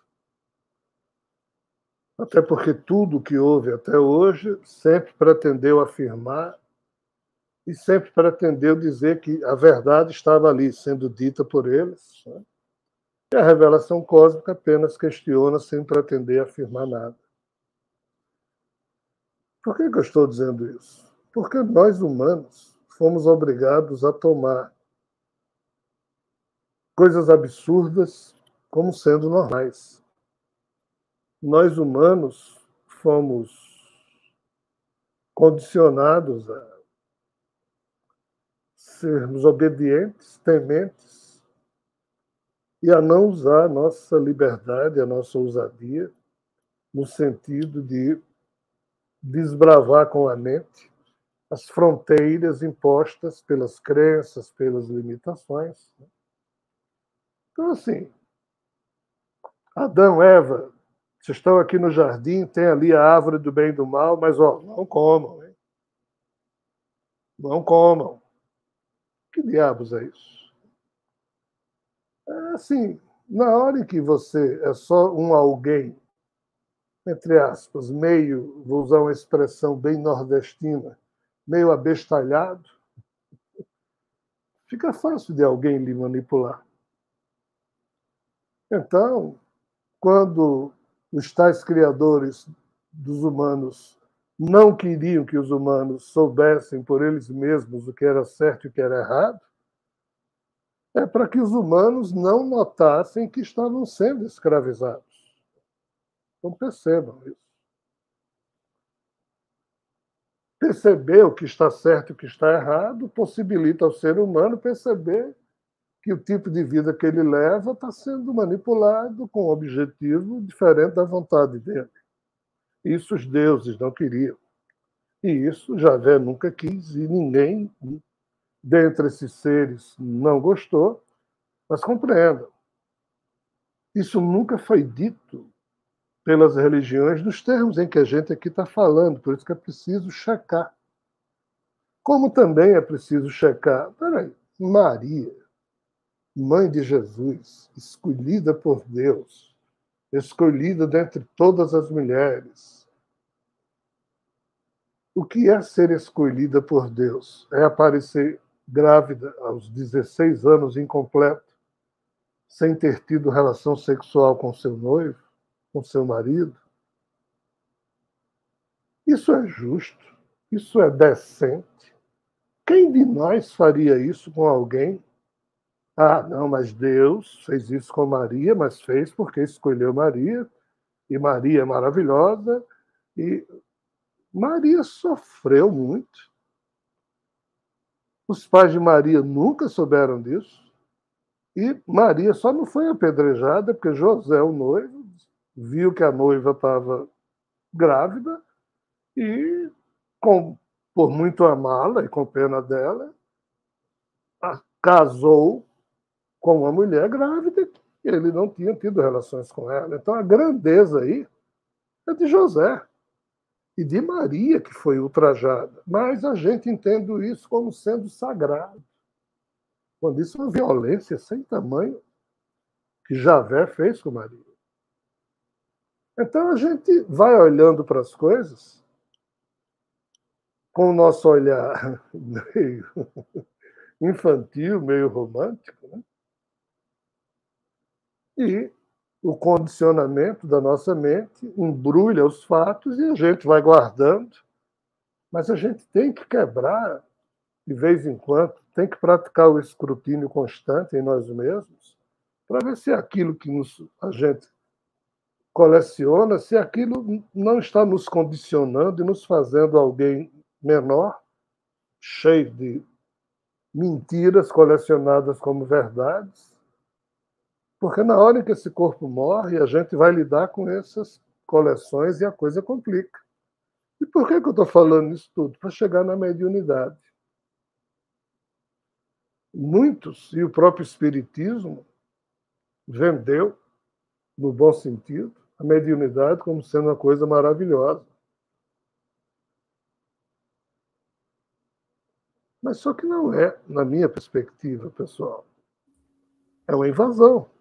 Até porque tudo que houve até hoje sempre pretendeu afirmar e sempre pretendeu dizer que a verdade estava ali, sendo dita por eles, né? E a revelação cósmica apenas questiona sem pretender afirmar nada. Por que eu estou dizendo isso? Porque nós, humanos, fomos obrigados a tomar coisas absurdas como sendo normais. Nós, humanos, fomos condicionados a sermos obedientes, tementes, e a não usar a nossa liberdade, a nossa ousadia, no sentido de desbravar com a mente as fronteiras impostas pelas crenças, pelas limitações. Então, assim, Adão, Eva, vocês estão aqui no jardim, tem ali a árvore do bem e do mal, mas não comam, hein? Não comam. Que diabos é isso? É assim, na hora em que você é só um alguém, entre aspas, meio, vou usar uma expressão bem nordestina, meio abestalhado, fica fácil de alguém lhe manipular. Então, quando os tais criadores dos humanos não queriam que os humanos soubessem por eles mesmos o que era certo e o que era errado, é para que os humanos não notassem que estavam sendo escravizados. Então percebam isso. Perceber o que está certo e o que está errado possibilita ao ser humano perceber que o tipo de vida que ele leva está sendo manipulado com um objetivo diferente da vontade dele. Isso os deuses não queriam. E isso Javé nunca quis e ninguém dentre esses seres não gostou, mas compreendam. Isso nunca foi dito pelas religiões nos termos em que a gente aqui está falando, por isso que é preciso checar. Como também é preciso checar, peraí, Maria, mãe de Jesus, escolhida por Deus, escolhida dentre todas as mulheres. O que é ser escolhida por Deus? É aparecer grávida aos 16 anos, incompleto, sem ter tido relação sexual com seu noivo, com seu marido. Isso é justo? Isso é decente? Quem de nós faria isso com alguém? Ah, não, mas Deus fez isso com Maria, mas fez porque escolheu Maria, e Maria é maravilhosa, e Maria sofreu muito. Os pais de Maria nunca souberam disso, e Maria só não foi apedrejada porque José, o noivo, viu que a noiva estava grávida e, por muito amá-la e com pena dela, casou com uma mulher grávida e ele não tinha tido relações com ela. Então a grandeza aí é de José e de Maria, que foi ultrajada. Mas a gente entende isso como sendo sagrado, quando isso é uma violência sem tamanho que Javé fez com Maria. Então a gente vai olhando para as coisas com o nosso olhar meio infantil, meio romântico, né? E o condicionamento da nossa mente embrulha os fatos e a gente vai guardando. Mas a gente tem que quebrar, de vez em quando, tem que praticar o escrutínio constante em nós mesmos, para ver se aquilo que a gente coleciona, se aquilo não está nos condicionando e nos fazendo alguém menor, cheio de mentiras colecionadas como verdades. Porque na hora em que esse corpo morre, a gente vai lidar com essas coleções e a coisa complica. E por que eu estou falando isso tudo? Para chegar na mediunidade. Muitos, e o próprio Espiritismo, vendeu, no bom sentido, a mediunidade como sendo uma coisa maravilhosa. Mas só que não é, na minha perspectiva, pessoal. É uma invasão.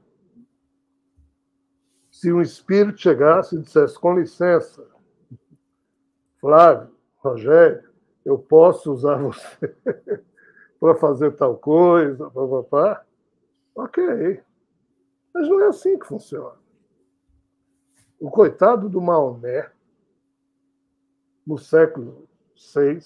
Se um espírito chegasse e dissesse, com licença, Flávio, Rogério, eu posso usar você para fazer tal coisa, papapá, ok. Mas não é assim que funciona. O coitado do Maomé, no século VI,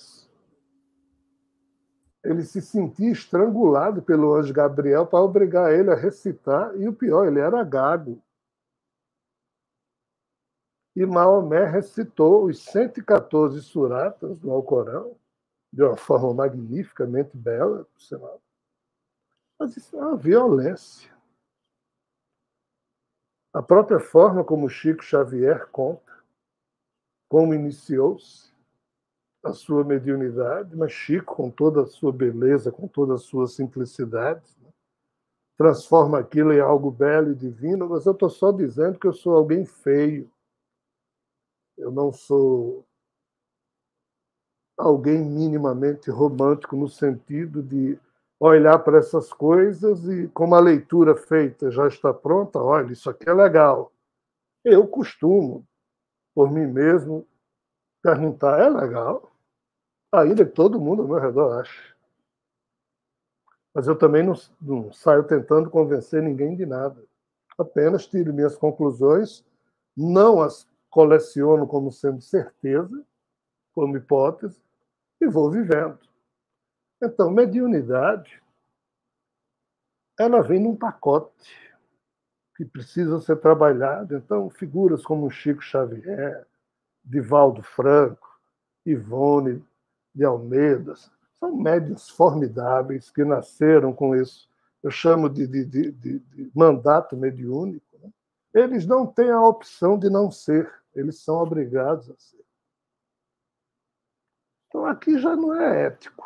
ele se sentia estrangulado pelo anjo Gabriel para obrigar ele a recitar, e o pior, ele era gago. E Maomé recitou os 114 suratas do Alcorão, de uma forma magnificamente bela, por sinal. Mas isso é uma violência. A própria forma como Chico Xavier conta, como iniciou-se a sua mediunidade, mas Chico, com toda a sua beleza, com toda a sua simplicidade, transforma aquilo em algo belo e divino, mas eu estou só dizendo que eu sou alguém feio. Eu não sou alguém minimamente romântico no sentido de olhar para essas coisas e, como a leitura feita já está pronta, olha, isso aqui é legal. Eu costumo, por mim mesmo, perguntar, é legal? Ainda que todo mundo ao meu redor ache. Mas eu também não saio tentando convencer ninguém de nada. Apenas tiro minhas conclusões, não as coleciono como sendo certeza, como hipótese, e vou vivendo. Então, mediunidade, ela vem num pacote que precisa ser trabalhado. Então, figuras como Chico Xavier, Divaldo Franco, Ivone de Almeida, são médiuns formidáveis que nasceram com isso. Eu chamo de mandato mediúnico. Né? Eles não têm a opção de não ser, eles são obrigados a ser. Então, aqui já não é ético.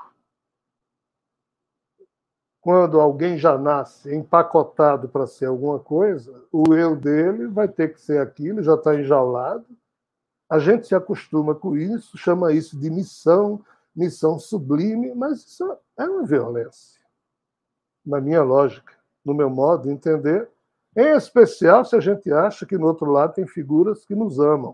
Quando alguém já nasce empacotado para ser alguma coisa, o eu dele vai ter que ser aquilo, já está enjaulado. A gente se acostuma com isso, chama isso de missão sublime, mas isso é uma violência, na minha lógica, no meu modo de entender, em especial se a gente acha que no outro lado tem figuras que nos amam.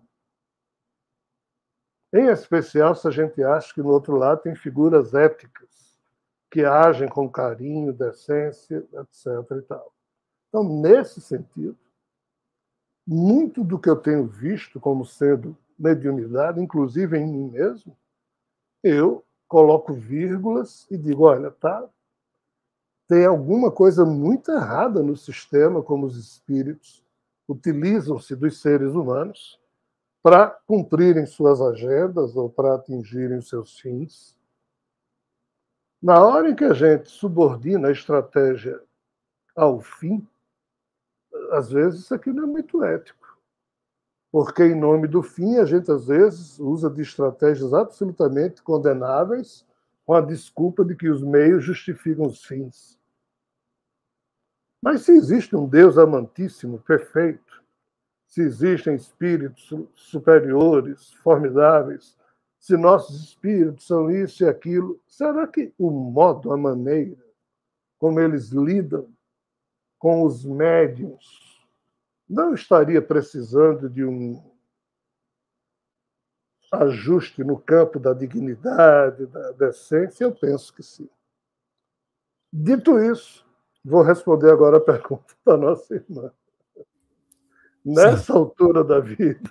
Em especial se a gente acha que no outro lado tem figuras éticas, que agem com carinho, decência, etc. E tal. Então, nesse sentido, muito do que eu tenho visto como sendo mediunidade, inclusive em mim mesmo, eu coloco vírgulas e digo, olha, tá, tem alguma coisa muito errada no sistema como os espíritos utilizam-se dos seres humanos para cumprirem suas agendas ou para atingirem os seus fins. Na hora em que a gente subordina a estratégia ao fim, às vezes isso aqui não é muito ético. Porque, em nome do fim, a gente, às vezes, usa de estratégias absolutamente condenáveis com a desculpa de que os meios justificam os fins. Mas se existe um Deus amantíssimo, perfeito, se existem espíritos superiores, formidáveis, se nossos espíritos são isso e aquilo, será que o modo, a maneira como eles lidam com os médiuns não estaria precisando de um ajuste no campo da dignidade, da decência? Eu penso que sim. Dito isso, vou responder agora a pergunta da nossa irmã. Nessa altura da vida,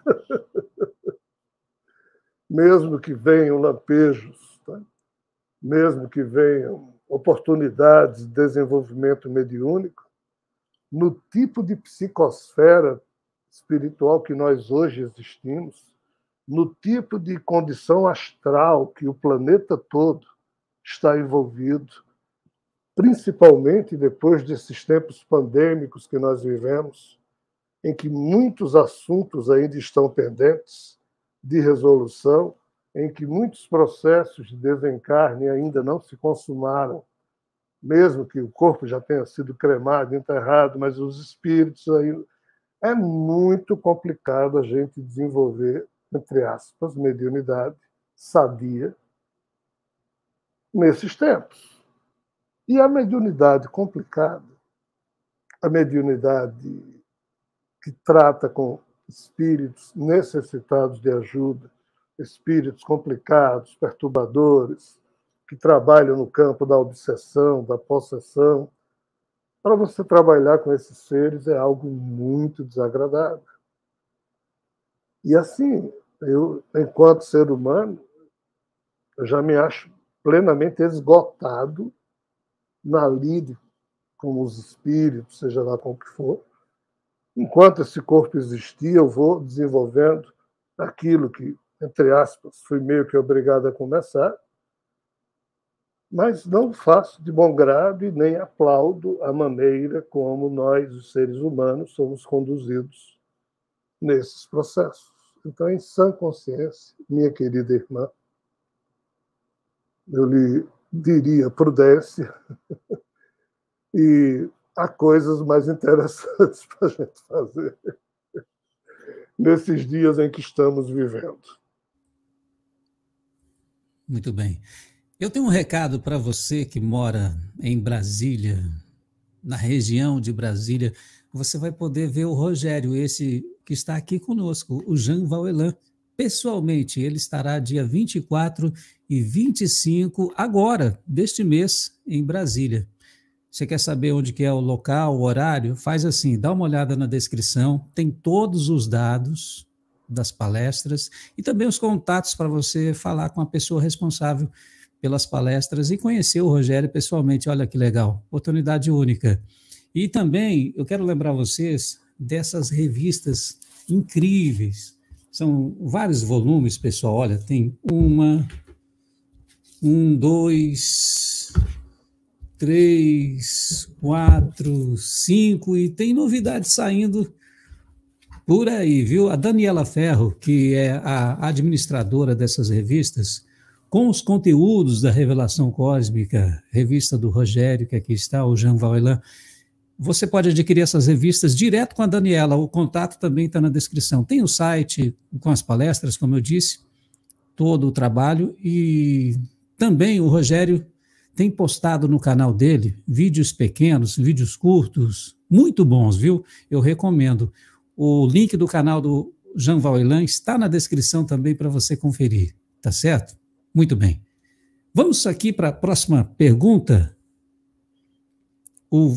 mesmo que venham lampejos, tá? Mesmo que venham oportunidades de desenvolvimento mediúnico, no tipo de psicosfera espiritual que nós hoje existimos, no tipo de condição astral que o planeta todo está envolvido, principalmente depois desses tempos pandêmicos que nós vivemos, em que muitos assuntos ainda estão pendentes de resolução, em que muitos processos de desencarne ainda não se consumaram, mesmo que o corpo já tenha sido cremado, enterrado, mas os espíritos ainda... É muito complicado a gente desenvolver, entre aspas, mediunidade sadia nesses tempos. E a mediunidade complicada, a mediunidade que trata com espíritos necessitados de ajuda, espíritos complicados, perturbadores, que trabalham no campo da obsessão, da possessão. Para você trabalhar com esses seres é algo muito desagradável. E assim, eu, enquanto ser humano, eu já me acho plenamente esgotado na lide com os espíritos, seja lá com o que for. Enquanto esse corpo existir, eu vou desenvolvendo aquilo que, entre aspas, fui meio que obrigado a começar, mas não faço de bom grado e nem aplaudo a maneira como nós, os seres humanos, somos conduzidos nesses processos. Então, em sã consciência, minha querida irmã, eu lhe diria prudência e há coisas mais interessantes para a gente fazer nesses dias em que estamos vivendo. Muito bem. Eu tenho um recado para você que mora em Brasília, na região de Brasília. Você vai poder ver o Rogério, esse que está aqui conosco, o Jean Vauelan, pessoalmente. Ele estará dia 24 e 25, agora, deste mês, em Brasília. Você quer saber onde que é o local, o horário? Faz assim, dá uma olhada na descrição, tem todos os dados das palestras e também os contatos para você falar com a pessoa responsável pelas palestras e conhecer o Rogério pessoalmente. Olha que legal, oportunidade única. E também eu quero lembrar vocês dessas revistas incríveis. São vários volumes, pessoal. Olha, tem 2, 3, 4, 5 e tem novidades saindo por aí, viu? A Daniela Ferro, que é a administradora dessas revistas, com os conteúdos da Revelação Cósmica, revista do Rogério, que aqui está, o Jean Vauelan. Você pode adquirir essas revistas direto com a Daniela, o contato também está na descrição. Tem o site com as palestras, como eu disse, todo o trabalho, e também o Rogério tem postado no canal dele vídeos pequenos, vídeos curtos, muito bons, viu? Eu recomendo. O link do canal do Jean Vauelan está na descrição também para você conferir, tá certo? Muito bem. Vamos aqui para a próxima pergunta. O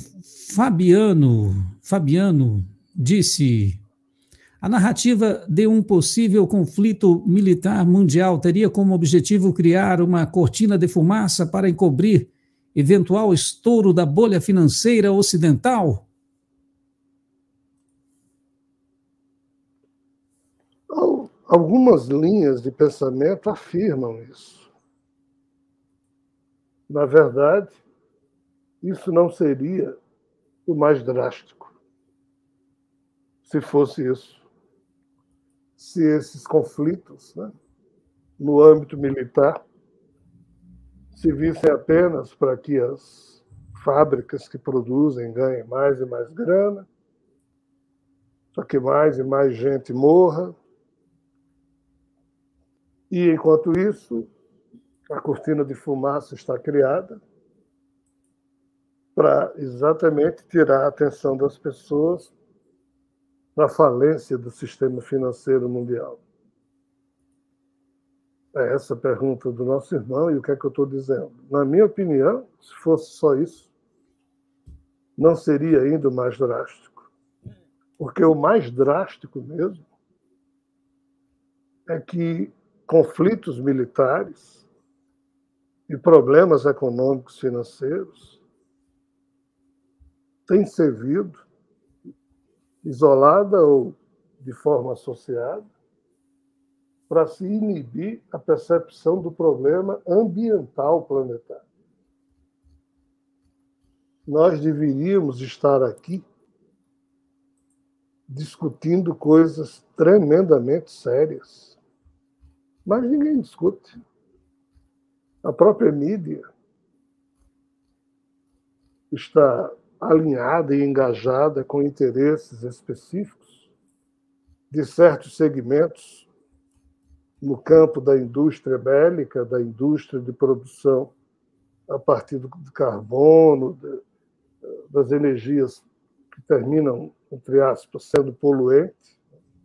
Fabiano disse: a narrativa de um possível conflito militar mundial teria como objetivo criar uma cortina de fumaça para encobrir eventual estouro da bolha financeira ocidental? Algumas linhas de pensamento afirmam isso. Na verdade, isso não seria o mais drástico, se fosse isso. Se esses conflitos, né, no âmbito militar, se vissem apenas para que as fábricas que produzem ganhem mais e mais grana, para que mais e mais gente morra, e, enquanto isso, a cortina de fumaça está criada para exatamente tirar a atenção das pessoas da falência do sistema financeiro mundial. É essa a pergunta do nosso irmão, e o que é que eu estou dizendo? Na minha opinião, se fosse só isso, não seria ainda o mais drástico. Porque o mais drástico mesmo é que conflitos militares e problemas econômicos financeiros têm servido, isolada ou de forma associada, para se inibir a percepção do problema ambiental planetário. Nós deveríamos estar aqui discutindo coisas tremendamente sérias, mas ninguém discute. A própria mídia está alinhada e engajada com interesses específicos de certos segmentos no campo da indústria bélica, da indústria de produção a partir do carbono, das energias que terminam, entre aspas, sendo poluentes.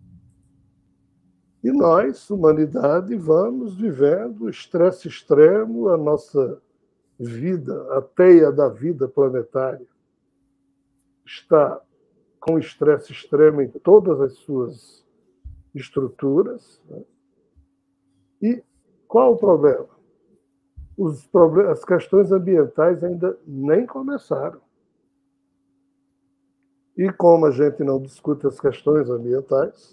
E nós, humanidade, vamos vivendo estresse extremo, a nossa vida, a teia da vida planetária está com estresse extremo em todas as suas estruturas. Né? E qual o problema? As questões ambientais ainda nem começaram. E como a gente não discute as questões ambientais,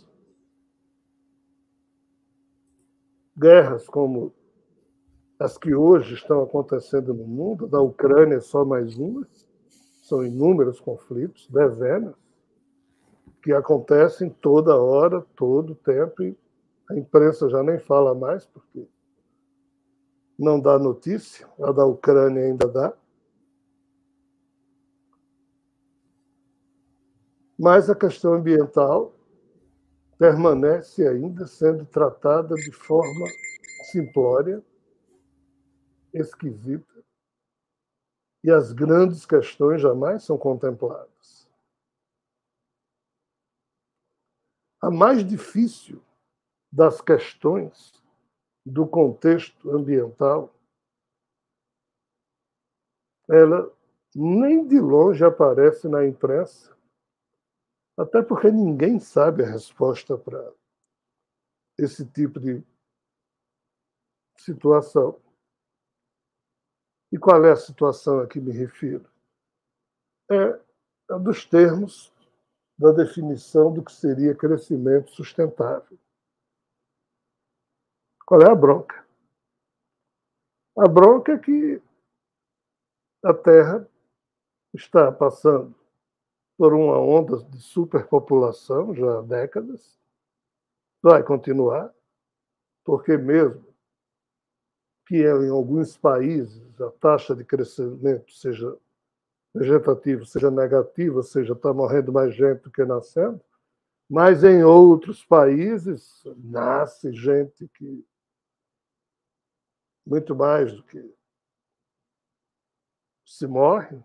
guerras como as que hoje estão acontecendo no mundo, da Ucrânia é só mais uma, são inúmeros conflitos, dezenas, que acontecem toda hora, todo tempo, e a imprensa já nem fala mais, porque não dá notícia, a da Ucrânia ainda dá. Mas a questão ambiental permanece ainda sendo tratada de forma simplória, esquisita, e as grandes questões jamais são contempladas. A mais difícil das questões do contexto ambiental, ela nem de longe aparece na imprensa, até porque ninguém sabe a resposta para esse tipo de situação. E qual é a situação a que me refiro? É a dos termos da definição do que seria crescimento sustentável. Qual é a bronca? A bronca é que a Terra está passando por uma onda de superpopulação já há décadas, vai continuar, porque mesmo que em alguns países a taxa de crescimento seja vegetativo, seja negativa, ou seja, está morrendo mais gente do que nascendo, mas em outros países nasce gente que muito mais do que se morre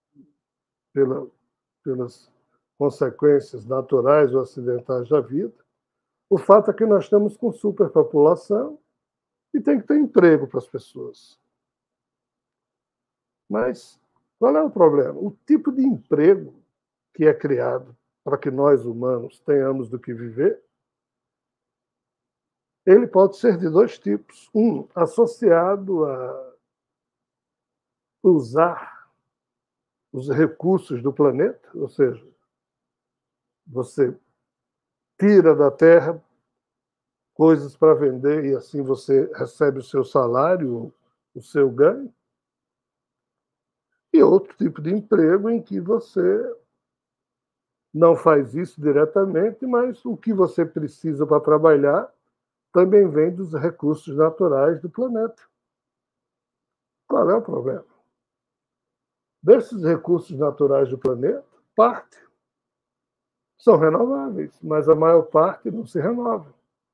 pelas consequências naturais ou acidentais da vida. O fato é que nós estamos com superpopulação e tem que ter emprego para as pessoas. Mas qual é o problema? O tipo de emprego que é criado para que nós, humanos, tenhamos do que viver, ele pode ser de dois tipos. Um, associado a usar os recursos do planeta, ou seja, você tira da terra coisas para vender e assim você recebe o seu salário, o seu ganho. E outro tipo de emprego em que você não faz isso diretamente, mas o que você precisa para trabalhar também vem dos recursos naturais do planeta. Qual é o problema? Desses recursos naturais do planeta, parte são renováveis, mas a maior parte não se renova.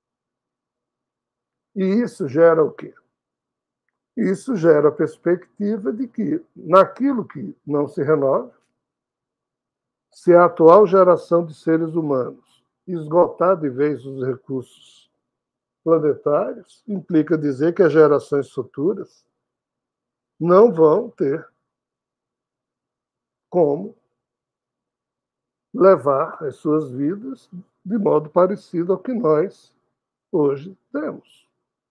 E isso gera o quê? Isso gera a perspectiva de que, naquilo que não se renova, se a atual geração de seres humanos esgotar de vez os recursos planetários, implica dizer que as gerações futuras não vão ter como levar as suas vidas de modo parecido ao que nós hoje temos.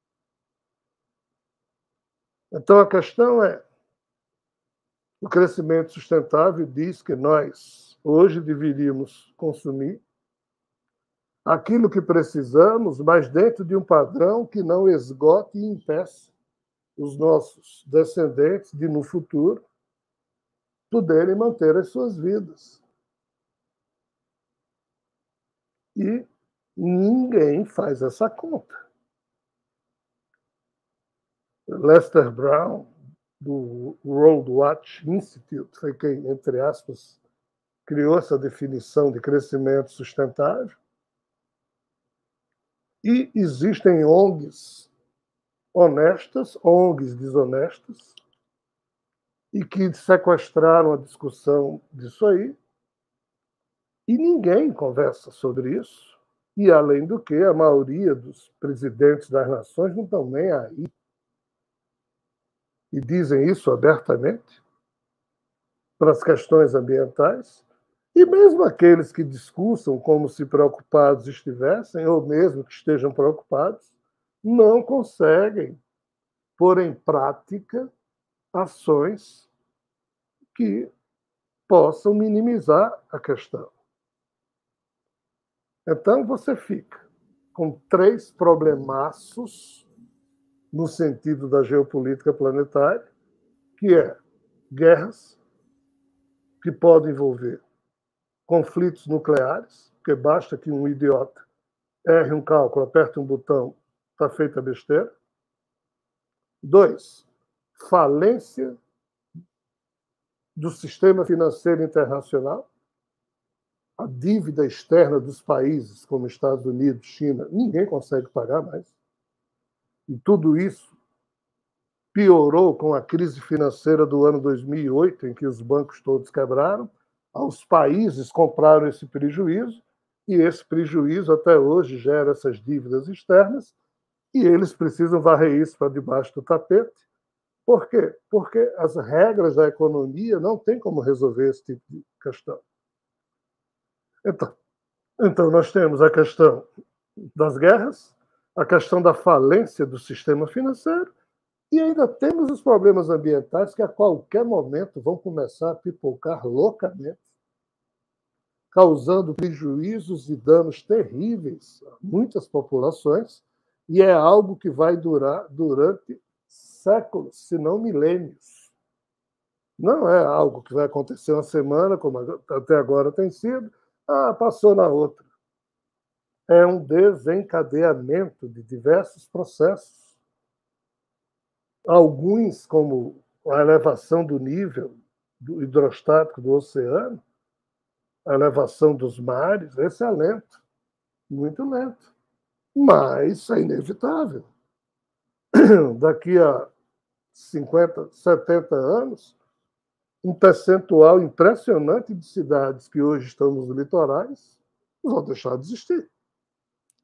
Então a questão é, o crescimento sustentável diz que nós hoje deveríamos consumir aquilo que precisamos, mas dentro de um padrão que não esgote e impeça os nossos descendentes de, no futuro, poderem manter as suas vidas. E ninguém faz essa conta. Lester Brown, do World Watch Institute, foi quem, entre aspas, criou essa definição de crescimento sustentável. E existem ONGs honestas, ONGs desonestas, e que sequestraram a discussão disso aí, e ninguém conversa sobre isso. E, além do que, a maioria dos presidentes das nações não estão nem aí. E dizem isso abertamente para as questões ambientais. E mesmo aqueles que discursam como se preocupados estivessem, ou mesmo que estejam preocupados, não conseguem pôr em prática ações que possam minimizar a questão. Então, você fica com três problemaços no sentido da geopolítica planetária, que é guerras, que podem envolver conflitos nucleares, porque basta que um idiota erre um cálculo, aperte um botão, está feita a besteira. 2, falência do sistema financeiro internacional. A dívida externa dos países, como Estados Unidos, China, ninguém consegue pagar mais. E tudo isso piorou com a crise financeira do ano 2008, em que os bancos todos quebraram. Os países compraram esse prejuízo, e esse prejuízo até hoje gera essas dívidas externas, e eles precisam varrer isso para debaixo do tapete. Por quê? Porque as regras da economia não têm como resolver esse tipo de questão. Então nós temos a questão das guerras, a questão da falência do sistema financeiro, e ainda temos os problemas ambientais que a qualquer momento vão começar a pipocar loucamente, causando prejuízos e danos terríveis a muitas populações, e é algo que vai durar durante séculos, se não milênios. Não é algo que vai acontecer uma semana, como até agora tem sido, passou na outra. É um desencadeamento de diversos processos. Alguns, como a elevação do nível do hidrostático do oceano, a elevação dos mares, esse é lento, muito lento. Mas é inevitável. Daqui a 50, 70 anos, um percentual impressionante de cidades que hoje estão nos litorais vão deixar de existir.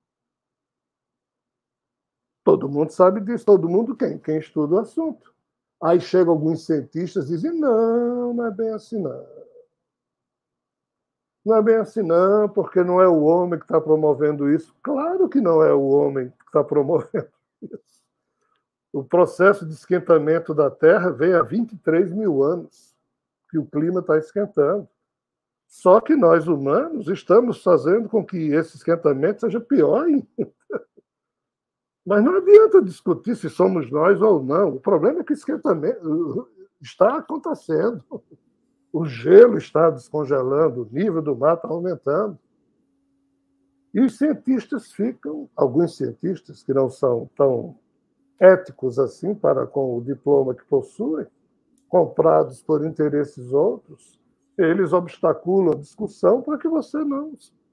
Todo mundo sabe disso, todo mundo quem estuda o assunto. Aí chegam alguns cientistas e dizem, não, não é bem assim não. Não é bem assim não, porque não é o homem que está promovendo isso. Claro que não é o homem que está promovendo isso. O processo de esquentamento da Terra vem há 23 mil anos que o clima está esquentando. Só que nós, humanos, estamos fazendo com que esse esquentamento seja pior ainda. Mas não adianta discutir se somos nós ou não. O problema é que o esquentamento está acontecendo. O gelo está descongelando, o nível do mar está aumentando. E os cientistas ficam, alguns cientistas que não são tão éticos assim para com o diploma que possuem, comprados por interesses outros, eles obstaculam a discussão para que você não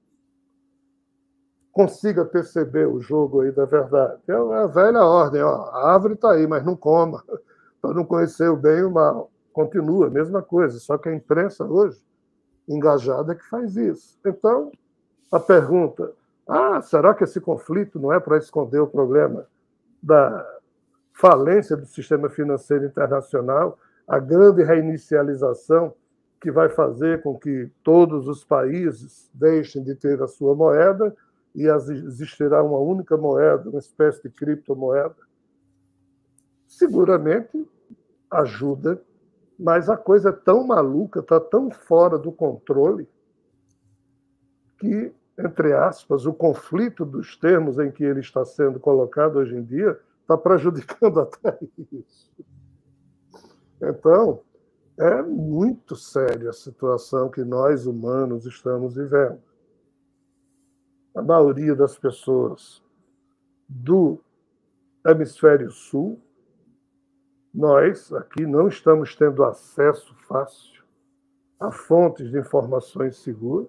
consiga perceber o jogo aí da verdade. É a velha ordem, ó, a árvore está aí, mas não coma, para não conhecer o bem e o mal. Continua a mesma coisa, só que a imprensa hoje, engajada, é que faz isso. Então, a pergunta, será que esse conflito não é para esconder o problema da falência do sistema financeiro internacional, a grande reinicialização que vai fazer com que todos os países deixem de ter a sua moeda e existirá uma única moeda, uma espécie de criptomoeda? Seguramente ajuda, mas a coisa é tão maluca, está tão fora do controle, que, entre aspas, o conflito dos termos em que ele está sendo colocado hoje em dia está prejudicando até isso. Então, é muito séria a situação que nós, humanos, estamos vivendo. A maioria das pessoas do hemisfério sul, nós aqui não estamos tendo acesso fácil a fontes de informações seguras.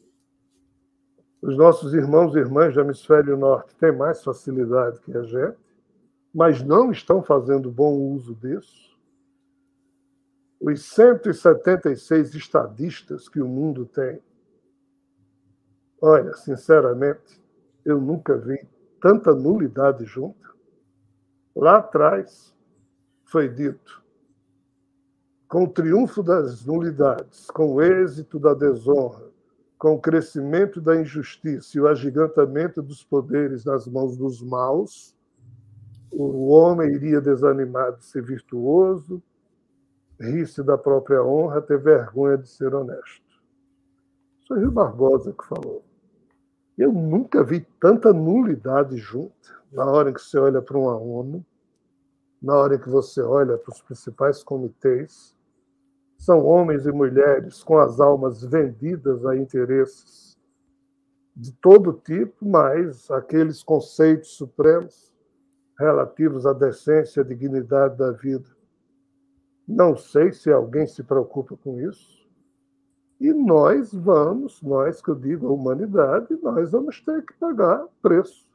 Os nossos irmãos e irmãs do hemisfério norte têm mais facilidade que a gente, mas não estão fazendo bom uso disso. Os 176 estadistas que o mundo tem, olha, sinceramente, eu nunca vi tanta nulidade junta. Lá atrás foi dito, com o triunfo das nulidades, com o êxito da desonra, com o crescimento da injustiça e o agigantamento dos poderes nas mãos dos maus, o homem iria desanimar de ser virtuoso, rir-se da própria honra, ter vergonha de ser honesto. Isso é Rio Barbosa que falou. Eu nunca vi tanta nulidade junta, na hora em que você olha para uma ONU, na hora em que você olha para os principais comitês. São homens e mulheres com as almas vendidas a interesses de todo tipo, mas aqueles conceitos supremos relativos à decência e à dignidade da vida. Não sei se alguém se preocupa com isso. E nós que eu digo a humanidade, nós vamos ter que pagar preço.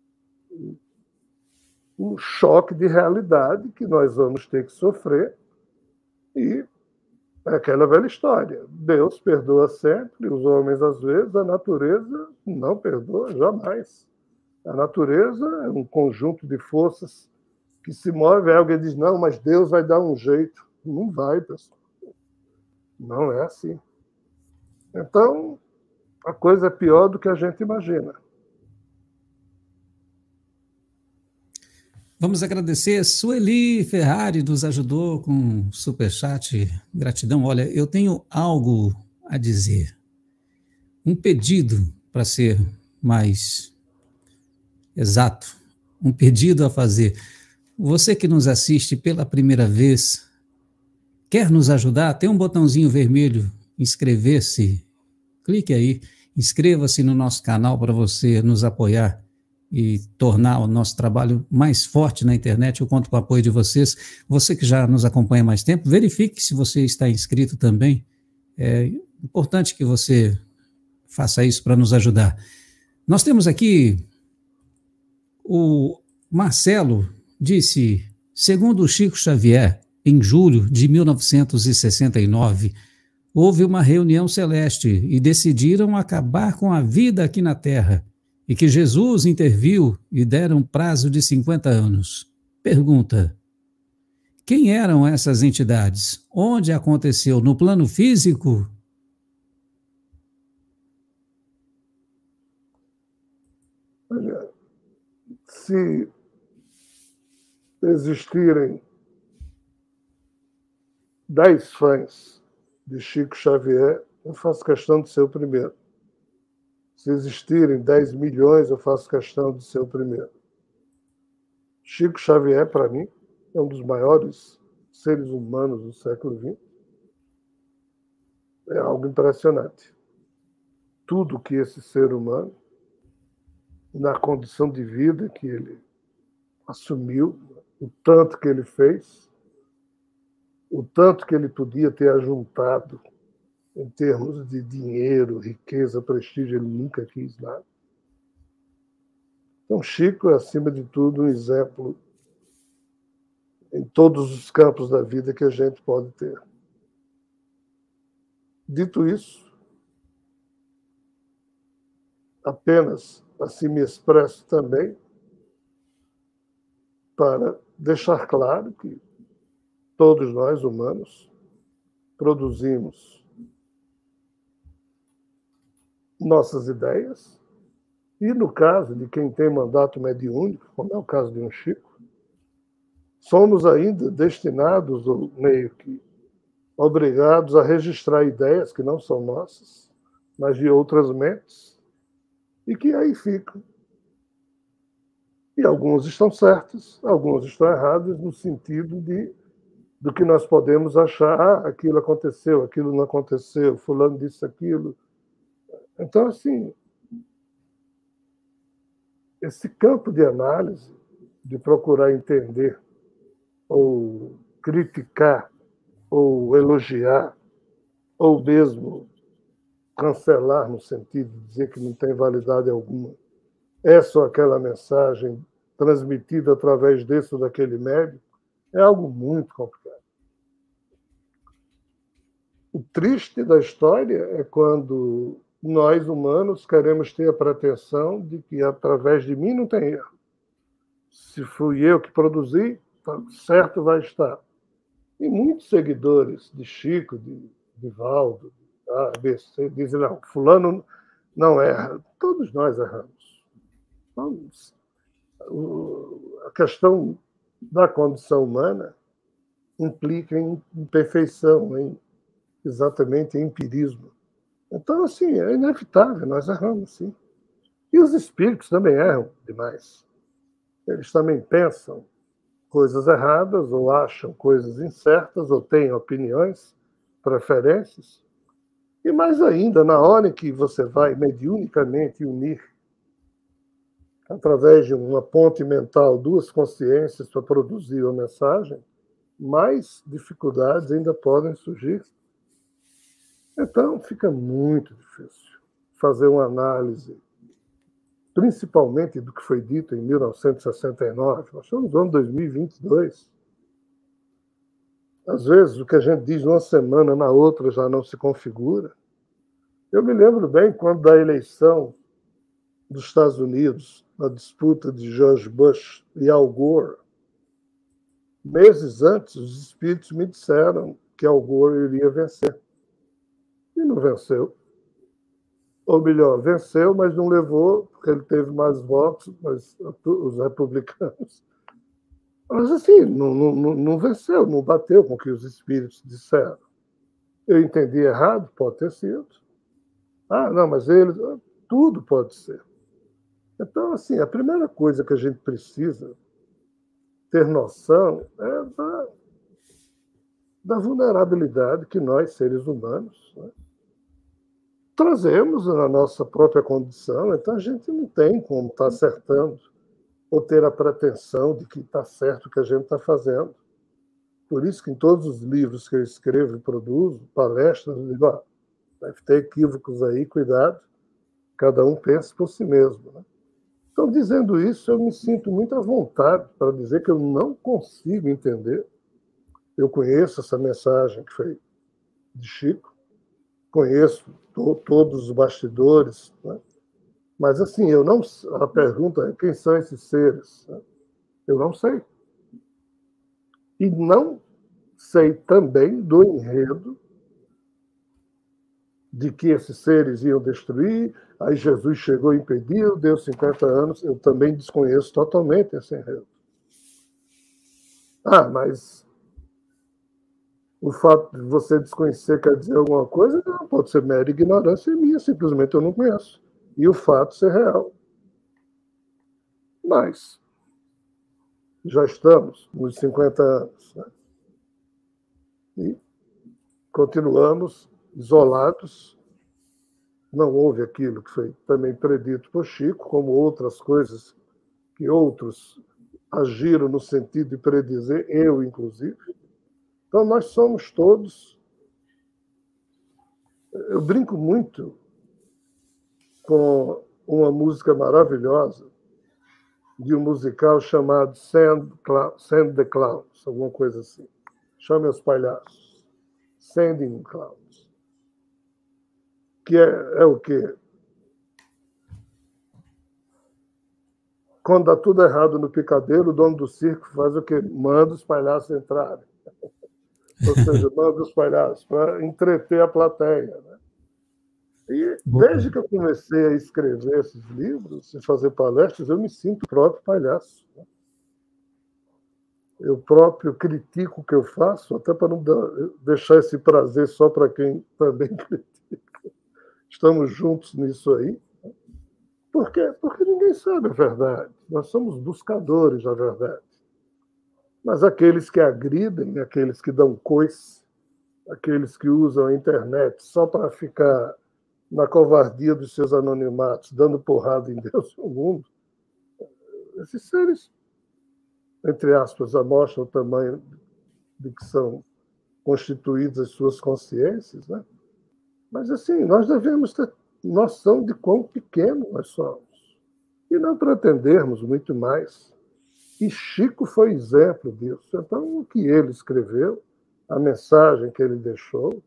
Um choque de realidade que nós vamos ter que sofrer. E é aquela velha história. Deus perdoa sempre, os homens às vezes, a natureza não perdoa jamais. A natureza é um conjunto de forças que se move. Aí alguém diz, não, mas Deus vai dar um jeito. Não vai, pessoal. Não é assim. Então, a coisa é pior do que a gente imagina. Vamos agradecer. Sueli Ferrari nos ajudou com um superchat. Gratidão. Olha, eu tenho algo a dizer. Um pedido, para ser mais exato. Um pedido a fazer. Você que nos assiste pela primeira vez, quer nos ajudar? Tem um botãozinho vermelho, inscrever-se. Clique aí, inscreva-se no nosso canal para você nos apoiar e tornar o nosso trabalho mais forte na internet. Eu conto com o apoio de vocês. Você que já nos acompanha há mais tempo, verifique se você está inscrito também. É importante que você faça isso para nos ajudar. Nós temos aqui o Marcelo, disse, segundo o Chico Xavier, em julho de 1969, houve uma reunião celeste e decidiram acabar com a vida aqui na Terra, e que Jesus interviu e deram um prazo de 50 anos. Pergunta, quem eram essas entidades? Onde aconteceu? No plano físico? Olha, se existirem 10 fãs de Chico Xavier, eu faço questão de ser o primeiro. Se existirem 10 milhões, eu faço questão de ser o primeiro. Chico Xavier, para mim, é um dos maiores seres humanos do século XX. É algo impressionante. Tudo que esse ser humano, na condição de vida que ele assumiu, o tanto que ele fez, o tanto que ele podia ter ajuntado em termos de dinheiro, riqueza, prestígio, ele nunca quis nada. Então, Chico é, acima de tudo, um exemplo em todos os campos da vida que a gente pode ter. Dito isso, apenas assim me expresso também para deixar claro que todos nós, humanos, produzimos nossas ideias e, no caso de quem tem mandato mediúnico, como é o caso de um Chico, somos ainda destinados, ou meio que obrigados a registrar ideias que não são nossas, mas de outras mentes, e que aí ficam. E alguns estão certos, alguns estão errados, no sentido do que nós podemos achar, aquilo aconteceu, aquilo não aconteceu, fulano disse aquilo. Então, assim, esse campo de análise, de procurar entender, ou criticar, ou elogiar, ou mesmo cancelar, no sentido de dizer que não tem validade alguma, é só aquela mensagem transmitida através desse ou daquele médium, é algo muito complicado. O triste da história é quando nós, humanos, queremos ter a pretensão de que através de mim não tem erro. Se fui eu que produzi, certo vai estar. E muitos seguidores de Chico, de Divaldo, A, B, C, dizem, não, fulano não erra. Todos nós erramos. Então, a questão da condição humana implica em imperfeição, exatamente em empirismo. Então, assim, é inevitável, nós erramos, sim. E os espíritos também erram demais. Eles também pensam coisas erradas, ou acham coisas incertas, ou têm opiniões, preferências. E mais ainda, na hora em que você vai mediunicamente unir, através de uma ponte mental, duas consciências para produzir uma mensagem, mais dificuldades ainda podem surgir. Então, fica muito difícil fazer uma análise, principalmente do que foi dito em 1969. Nós estamos no ano 2022. Às vezes, o que a gente diz numa semana, na outra já não se configura. Eu me lembro bem quando da eleição dos Estados Unidos, na disputa de George Bush e Al Gore, meses antes, os espíritos me disseram que Al Gore iria vencer. E não venceu. Ou melhor, venceu, mas não levou, porque ele teve mais votos, mas os republicanos. Mas assim, não venceu, não bateu com o que os espíritos disseram. Eu entendi errado? Pode ter sido. Ah, não, mas eles. Tudo pode ser. Então, assim, a primeira coisa que a gente precisa ter noção é da vulnerabilidade que nós, seres humanos, né, trazemos na nossa própria condição. Então, a gente não tem como estar acertando ou ter a pretensão de que está certo o que a gente está fazendo. Por isso que em todos os livros que eu escrevo e produzo, palestras, eu digo, deve ter equívocos aí, cuidado, cada um pensa por si mesmo. Né? Então, dizendo isso, eu me sinto muito à vontade para dizer que eu não consigo entender. Eu conheço essa mensagem que foi de Chico, conheço todos os bastidores, né? Mas, assim, eu não. A pergunta é quem são esses seres? Né? Eu não sei. E não sei também do enredo de que esses seres iam destruir, aí Jesus chegou e impediu, deu 50 anos, eu também desconheço totalmente esse enredo. Mas o fato de você desconhecer quer dizer alguma coisa? Não, pode ser mera ignorância minha, simplesmente eu não conheço. E o fato ser real. Mas já estamos nos 50 anos, né? E continuamos isolados. Não houve aquilo que foi também predito por Chico, como outras coisas que outros agiram no sentido de predizer, eu inclusive. Então nós somos todos. Eu brinco muito com uma música maravilhosa de um musical chamado Send the Clowns, alguma coisa assim. Chame os palhaços. Sending Clowns. Que é o quê? Quando dá tudo errado no picadeiro, o dono do circo faz o quê? Manda os palhaços entrarem. Ou seja, manda os palhaços para entreter a plateia. Né? E desde que eu comecei a escrever esses livros e fazer palestras, eu me sinto o próprio palhaço. Né? Eu próprio critico o que eu faço, até para não deixar esse prazer só para quem também critica. Estamos juntos nisso aí. Por quê? Porque ninguém sabe a verdade. Nós somos buscadores da verdade. Mas aqueles que agridem, aqueles que dão coice, aqueles que usam a internet só para ficar na covardia dos seus anonimatos, dando porrada em Deus e no mundo, esses seres, entre aspas, amostram o tamanho de que são constituídas as suas consciências, né? Mas, assim, nós devemos ter noção de quão pequeno nós somos e não pretendermos muito mais. E Chico foi exemplo disso. Então, o que ele escreveu, a mensagem que ele deixou,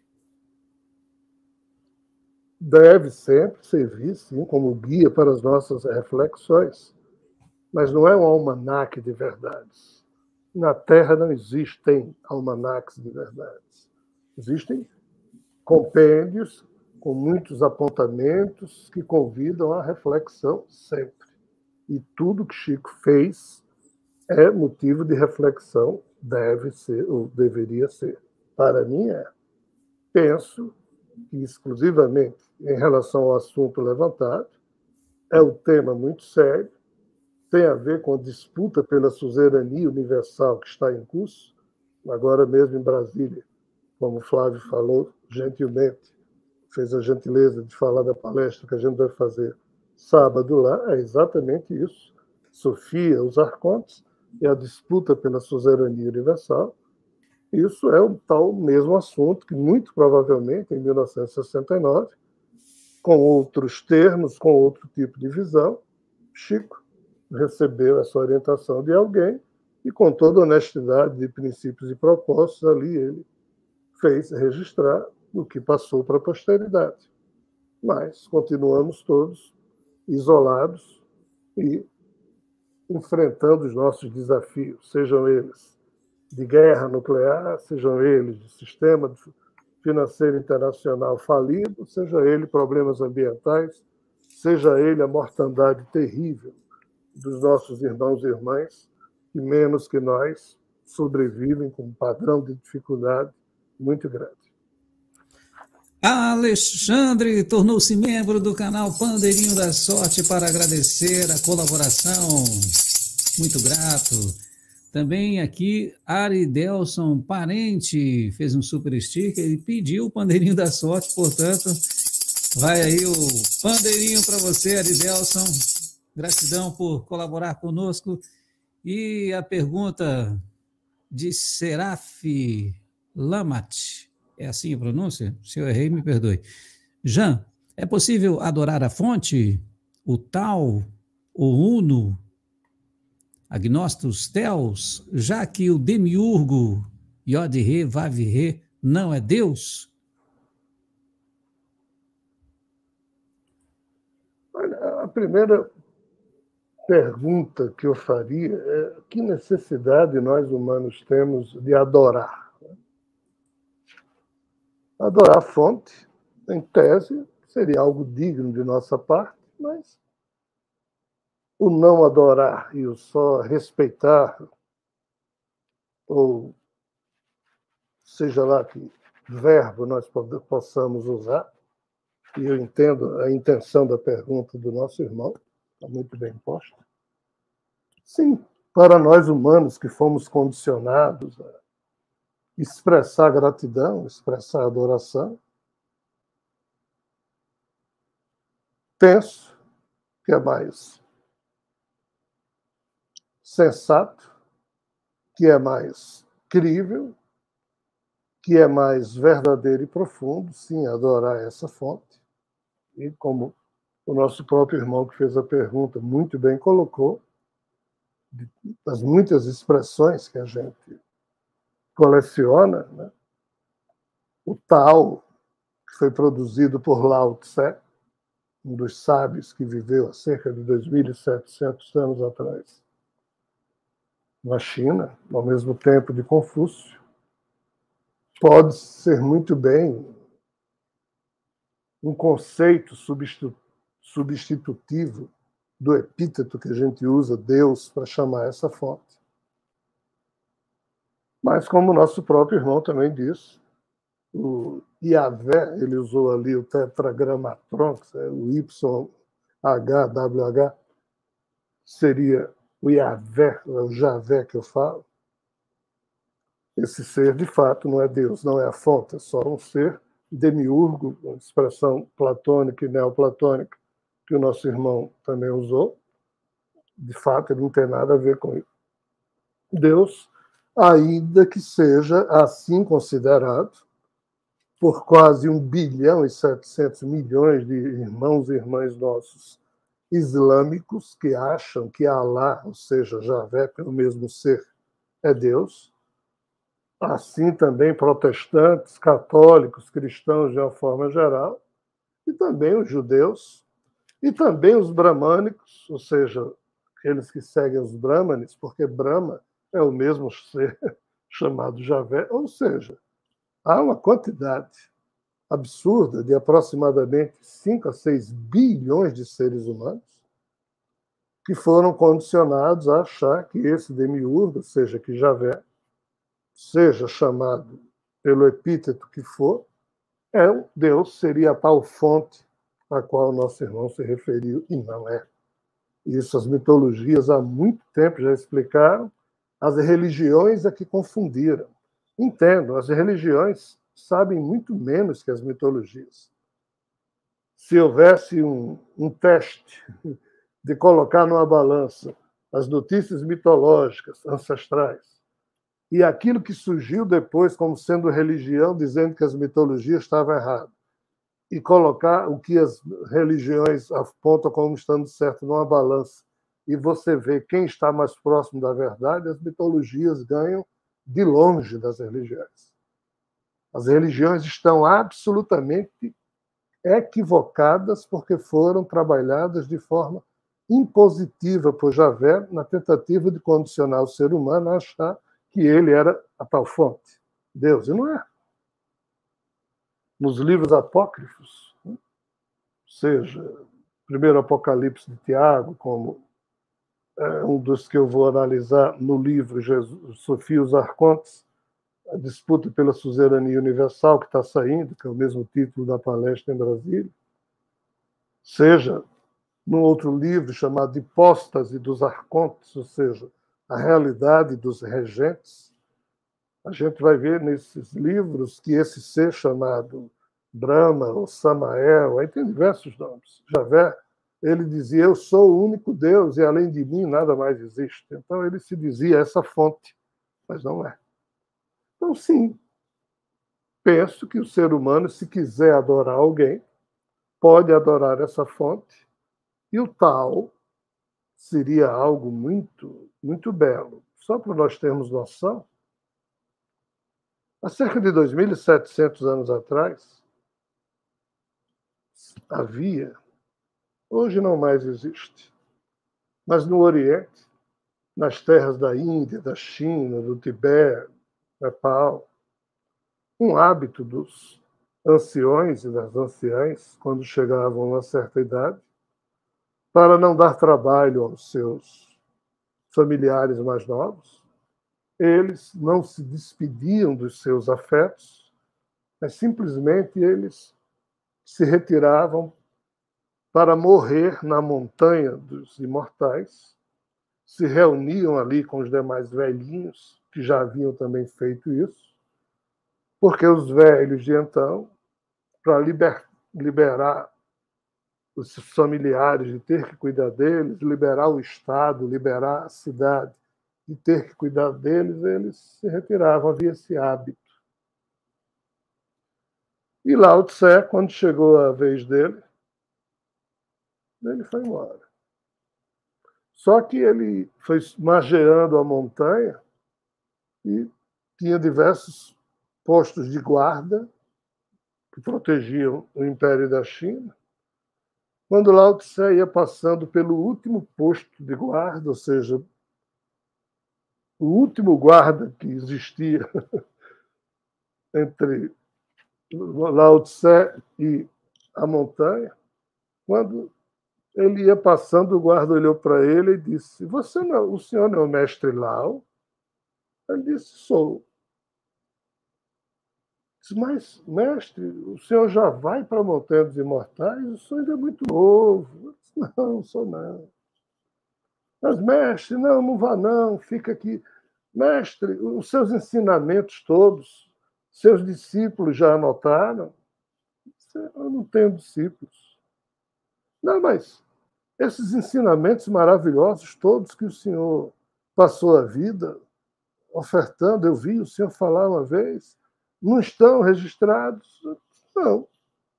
deve sempre servir, sim, como guia para as nossas reflexões. Mas não é um almanaque de verdades. Na Terra não existem almanaques de verdades. Existem compêndios com muitos apontamentos que convidam à reflexão sempre. E tudo que Chico fez é motivo de reflexão, deve ser, ou deveria ser. Para mim é. Penso que, exclusivamente em relação ao assunto levantado, é um tema muito sério, tem a ver com a disputa pela suzerania universal que está em curso, agora mesmo em Brasília, como o Flávio falou gentilmente, fez a gentileza de falar da palestra que a gente vai fazer sábado lá, é exatamente isso. Sofia, os arcontes, e a disputa pela suzerania universal. Isso é o tal mesmo assunto que, muito provavelmente, em 1969, com outros termos, com outro tipo de visão, Chico recebeu essa orientação de alguém e, com toda honestidade de princípios e propósitos, ali ele fez registrar o que passou para a posteridade. Mas continuamos todos isolados e enfrentando os nossos desafios, sejam eles de guerra nuclear, sejam eles de sistema financeiro internacional falido, seja ele problemas ambientais, seja ele a mortandade terrível dos nossos irmãos e irmãs, que menos que nós sobrevivem com um padrão de dificuldade muito grande. Alexandre tornou-se membro do canal Pandeirinho da Sorte para agradecer a colaboração. Muito grato. Também aqui, Aridelson Parente fez um super sticker e pediu o Pandeirinho da Sorte, portanto, vai aí o Pandeirinho para você, Aridelson. Gratidão por colaborar conosco. E a pergunta de Seraf Lamat, é assim a pronúncia? Se eu errei, me perdoe. Jean, é possível adorar a fonte, o tal, o uno, agnósticos teos, já que o demiurgo, Yod-Re, Vav-Re, não é Deus? Olha, a primeira pergunta que eu faria é: que necessidade nós humanos temos de adorar? Adorar a fonte, em tese, seria algo digno de nossa parte, mas o não adorar e o só respeitar, ou seja lá que verbo nós possamos usar, e eu entendo a intenção da pergunta do nosso irmão, está muito bem posta. Sim, para nós humanos que fomos condicionados a expressar gratidão, expressar adoração, penso que é mais sensato, que é mais crível, que é mais verdadeiro e profundo, sim, adorar essa fonte. E como o nosso próprio irmão que fez a pergunta muito bem colocou, das muitas expressões que a gente coleciona, né? O Tao, que foi produzido por Lao Tse, um dos sábios que viveu há cerca de 2.700 anos atrás, na China, ao mesmo tempo de Confúcio, pode ser muito bem um conceito substitutivo do epíteto que a gente usa, Deus, para chamar essa fonte. Mas, como o nosso próprio irmão também disse, o Yahvé, ele usou ali o tetragramatron, o YHWH, seria o Yahvé, o Javé que eu falo. Esse ser, de fato, não é Deus, não é a fonte, é só um ser demiurgo, uma expressão platônica e neoplatônica que o nosso irmão também usou. De fato, ele não tem nada a ver com isso. Deus, ainda que seja assim considerado por quase 1 bilhão e 700 milhões de irmãos e irmãs nossos islâmicos que acham que Alá, ou seja, Javé, pelo mesmo ser, é Deus. Assim também protestantes, católicos, cristãos de uma forma geral, e também os judeus, e também os bramânicos, ou seja, aqueles que seguem os brahmanes, porque Brahma é o mesmo ser chamado Javé, ou seja, há uma quantidade absurda de aproximadamente 5 a 6 bilhões de seres humanos que foram condicionados a achar que esse demiurgo, ou seja, que Javé, seja chamado pelo epíteto que for, Deus seria a tal fonte a qual o nosso irmão se referiu, e não é. Isso as mitologias há muito tempo já explicaram, as religiões é que confundiram. Entendo, as religiões sabem muito menos que as mitologias. Se houvesse um teste de colocar numa balança as notícias mitológicas ancestrais e aquilo que surgiu depois como sendo religião, dizendo que as mitologias estavam erradas, e colocar o que as religiões apontam como estando certo numa balança, e você vê quem está mais próximo da verdade, as mitologias ganham de longe das religiões. As religiões estão absolutamente equivocadas porque foram trabalhadas de forma impositiva por Javé na tentativa de condicionar o ser humano a achar que ele era a tal fonte, Deus, e não é. Nos livros apócrifos, seja o primeiro Apocalipse de Tiago, como um dos que eu vou analisar no livro Sofia e os Arcontes, a disputa pela suzerania universal que está saindo, que é o mesmo título da palestra em Brasília, seja num outro livro chamado Hipóstase dos Arcontes, ou seja, a realidade dos regentes, a gente vai ver nesses livros que esse ser chamado Brahma ou Samael, aí tem diversos nomes, Javé, ele dizia, eu sou o único Deus e além de mim nada mais existe. Então ele se dizia essa fonte, mas não é. Então, sim, penso que o ser humano, se quiser adorar alguém, pode adorar essa fonte, e o tal seria algo muito, muito belo. Só para nós termos noção, há cerca de 2.700 anos atrás, havia, hoje não mais existe, Mas no Oriente, nas terras da Índia, da China, do Tibete, Nepal, um hábito dos anciões e das anciãs, quando chegavam a uma certa idade, para não dar trabalho aos seus familiares mais novos, eles não se despediam dos seus afetos, mas simplesmente eles se retiravam para morrer na montanha dos imortais, se reuniam ali com os demais velhinhos, que já haviam também feito isso, porque os velhos de então, para liberar os familiares de ter que cuidar deles, liberar o Estado, liberar a cidade de ter que cuidar deles, eles se retiravam, havia esse hábito. E Lao Tse, quando chegou a vez dele, ele foi embora. Só que ele foi margeando a montanha e tinha diversos postos de guarda que protegiam o Império da China. Quando Lao Tse ia passando pelo último posto de guarda, ou seja, o último guarda que existia entre Lao Tse e a montanha, quando ele ia passando, o guarda olhou para ele e disse: o senhor não é o mestre Lao? Ele disse: sou. Disse: mas, mestre, o senhor já vai para a Montanha dos Imortais? O senhor ainda é muito novo. Disse: não sou não. Mas, mestre, não vá não, fica aqui. Mestre, os seus ensinamentos todos, seus discípulos já anotaram? Eu não tenho discípulos. Não, mas esses ensinamentos maravilhosos todos que o senhor passou a vida ofertando, eu vi o senhor falar uma vez, não estão registrados? Não.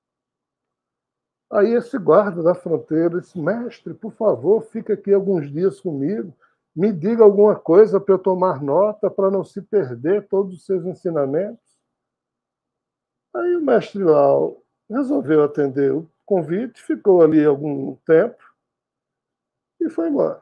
Aí esse guarda da fronteira disse: mestre, por favor, fica aqui alguns dias comigo, me diga alguma coisa para eu tomar nota, para não se perder todos os seus ensinamentos. Aí o mestre Lao resolveu atender o convite, ficou ali algum tempo e foi embora.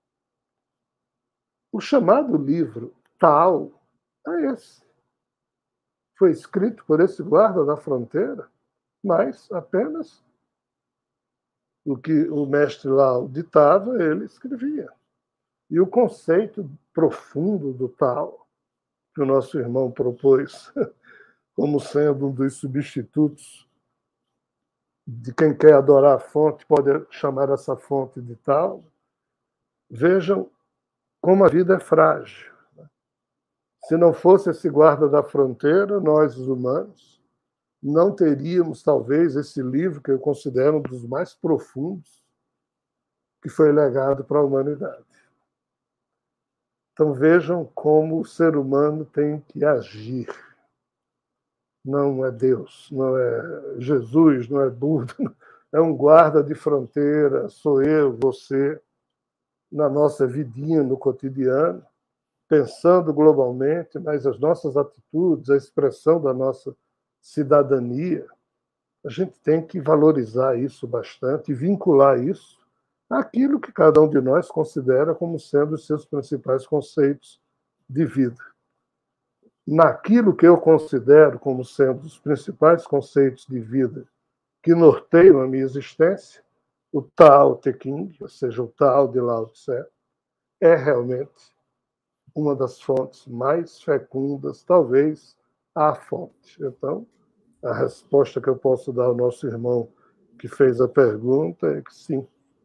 O chamado livro Tao é esse. Foi escrito por esse guarda da fronteira, mas apenas o que o mestre Lao ditava, ele escrevia. E o conceito profundo do Tao, que o nosso irmão propôs como sendo um dos substitutos de quem quer adorar a fonte, pode chamar essa fonte de Tao. Vejam como a vida é frágil. Se não fosse esse guarda da fronteira, nós, os humanos, não teríamos, talvez, esse livro que eu considero um dos mais profundos que foi legado para a humanidade. Então vejam como o ser humano tem que agir. Não é Deus, não é Jesus, não é Buda, é um guarda de fronteira, sou eu, você, na nossa vidinha, no cotidiano, pensando globalmente, mas as nossas atitudes, a expressão da nossa cidadania, a gente tem que valorizar isso bastante e vincular isso àquilo que cada um de nós considera como sendo os seus principais conceitos de vida. Naquilo que eu considero como sendo os principais conceitos de vida que norteiam a minha existência, o Tao Te Ching, ou seja, o Tao de Lao Tse, é realmente uma das fontes mais fecundas, talvez a fonte. Então, a resposta que eu posso dar ao nosso irmão que fez a pergunta é que sim,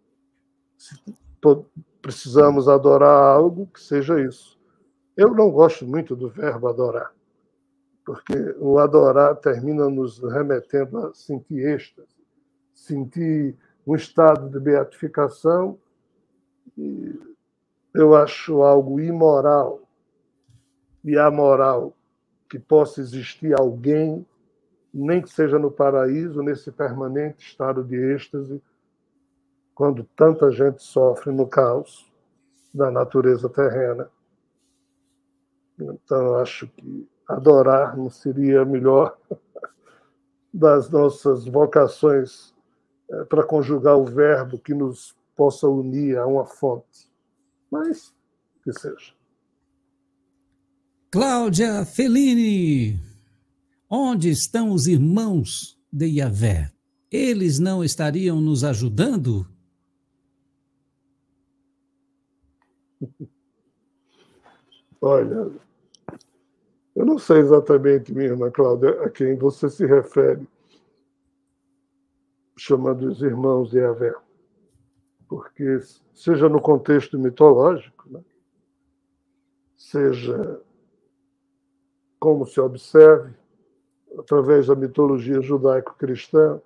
precisamos adorar algo que seja isso. Eu não gosto muito do verbo adorar, porque o adorar termina nos remetendo a sentir êxtase, sentir um estado de beatificação, e eu acho algo imoral e amoral que possa existir alguém, nem que seja no paraíso, nesse permanente estado de êxtase, quando tanta gente sofre no caos da natureza terrena. Então, acho que adorar não seria a melhor das nossas vocações para conjugar o verbo que nos possa unir a uma fonte. Mas, que seja. Cláudia Fellini, onde estão os irmãos de Yahvé? Eles não estariam nos ajudando? Olha, eu não sei exatamente, minha irmã Cláudia, a quem você se refere, chamando os irmãos de Yahvé. Porque, seja no contexto mitológico, né, seja como se observe, através da mitologia judaico-cristã,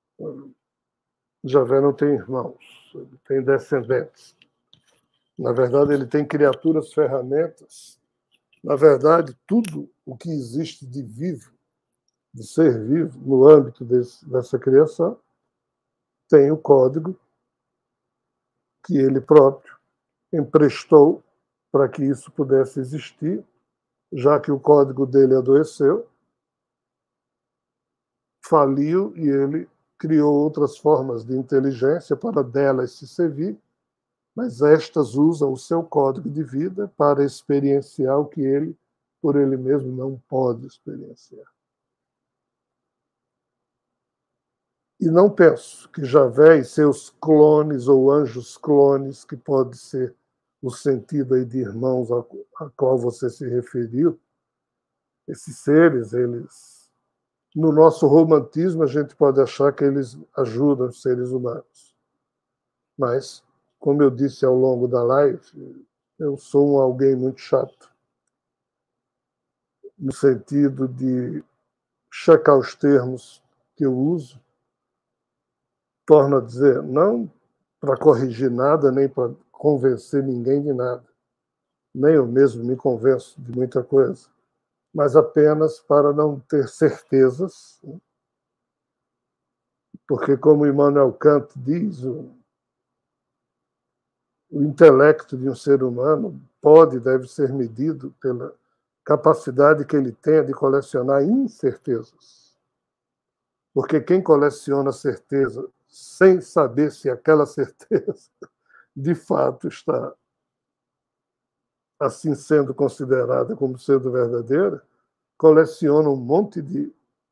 Yahvé não tem irmãos, ele tem descendentes. Na verdade, ele tem criaturas, ferramentas. Na verdade, tudo o que existe de vivo, de ser vivo, no âmbito dessa criação, tem o código que ele próprio emprestou para que isso pudesse existir, já que o código dele adoeceu, faliu e ele criou outras formas de inteligência para delas se servir, mas estas usam o seu código de vida para experienciar o que ele, por ele mesmo, não pode experienciar. E não penso que Yahvé e seus clones ou anjos clones, que pode ser o sentido aí de irmãos a qual você se referiu, esses seres, eles, no nosso romantismo, a gente pode achar que eles ajudam os seres humanos. Mas, como eu disse ao longo da live, eu sou alguém muito chato, no sentido de checar os termos que eu uso, torno a dizer, não para corrigir nada, nem para convencer ninguém de nada, nem eu mesmo me convenço de muita coisa, mas apenas para não ter certezas, porque, como Immanuel Kant diz, o intelecto de um ser humano pode e deve ser medido pela capacidade que ele tenha de colecionar incertezas. Porque quem coleciona certeza sem saber se aquela certeza de fato está assim sendo considerada como sendo verdadeira, coleciona um monte de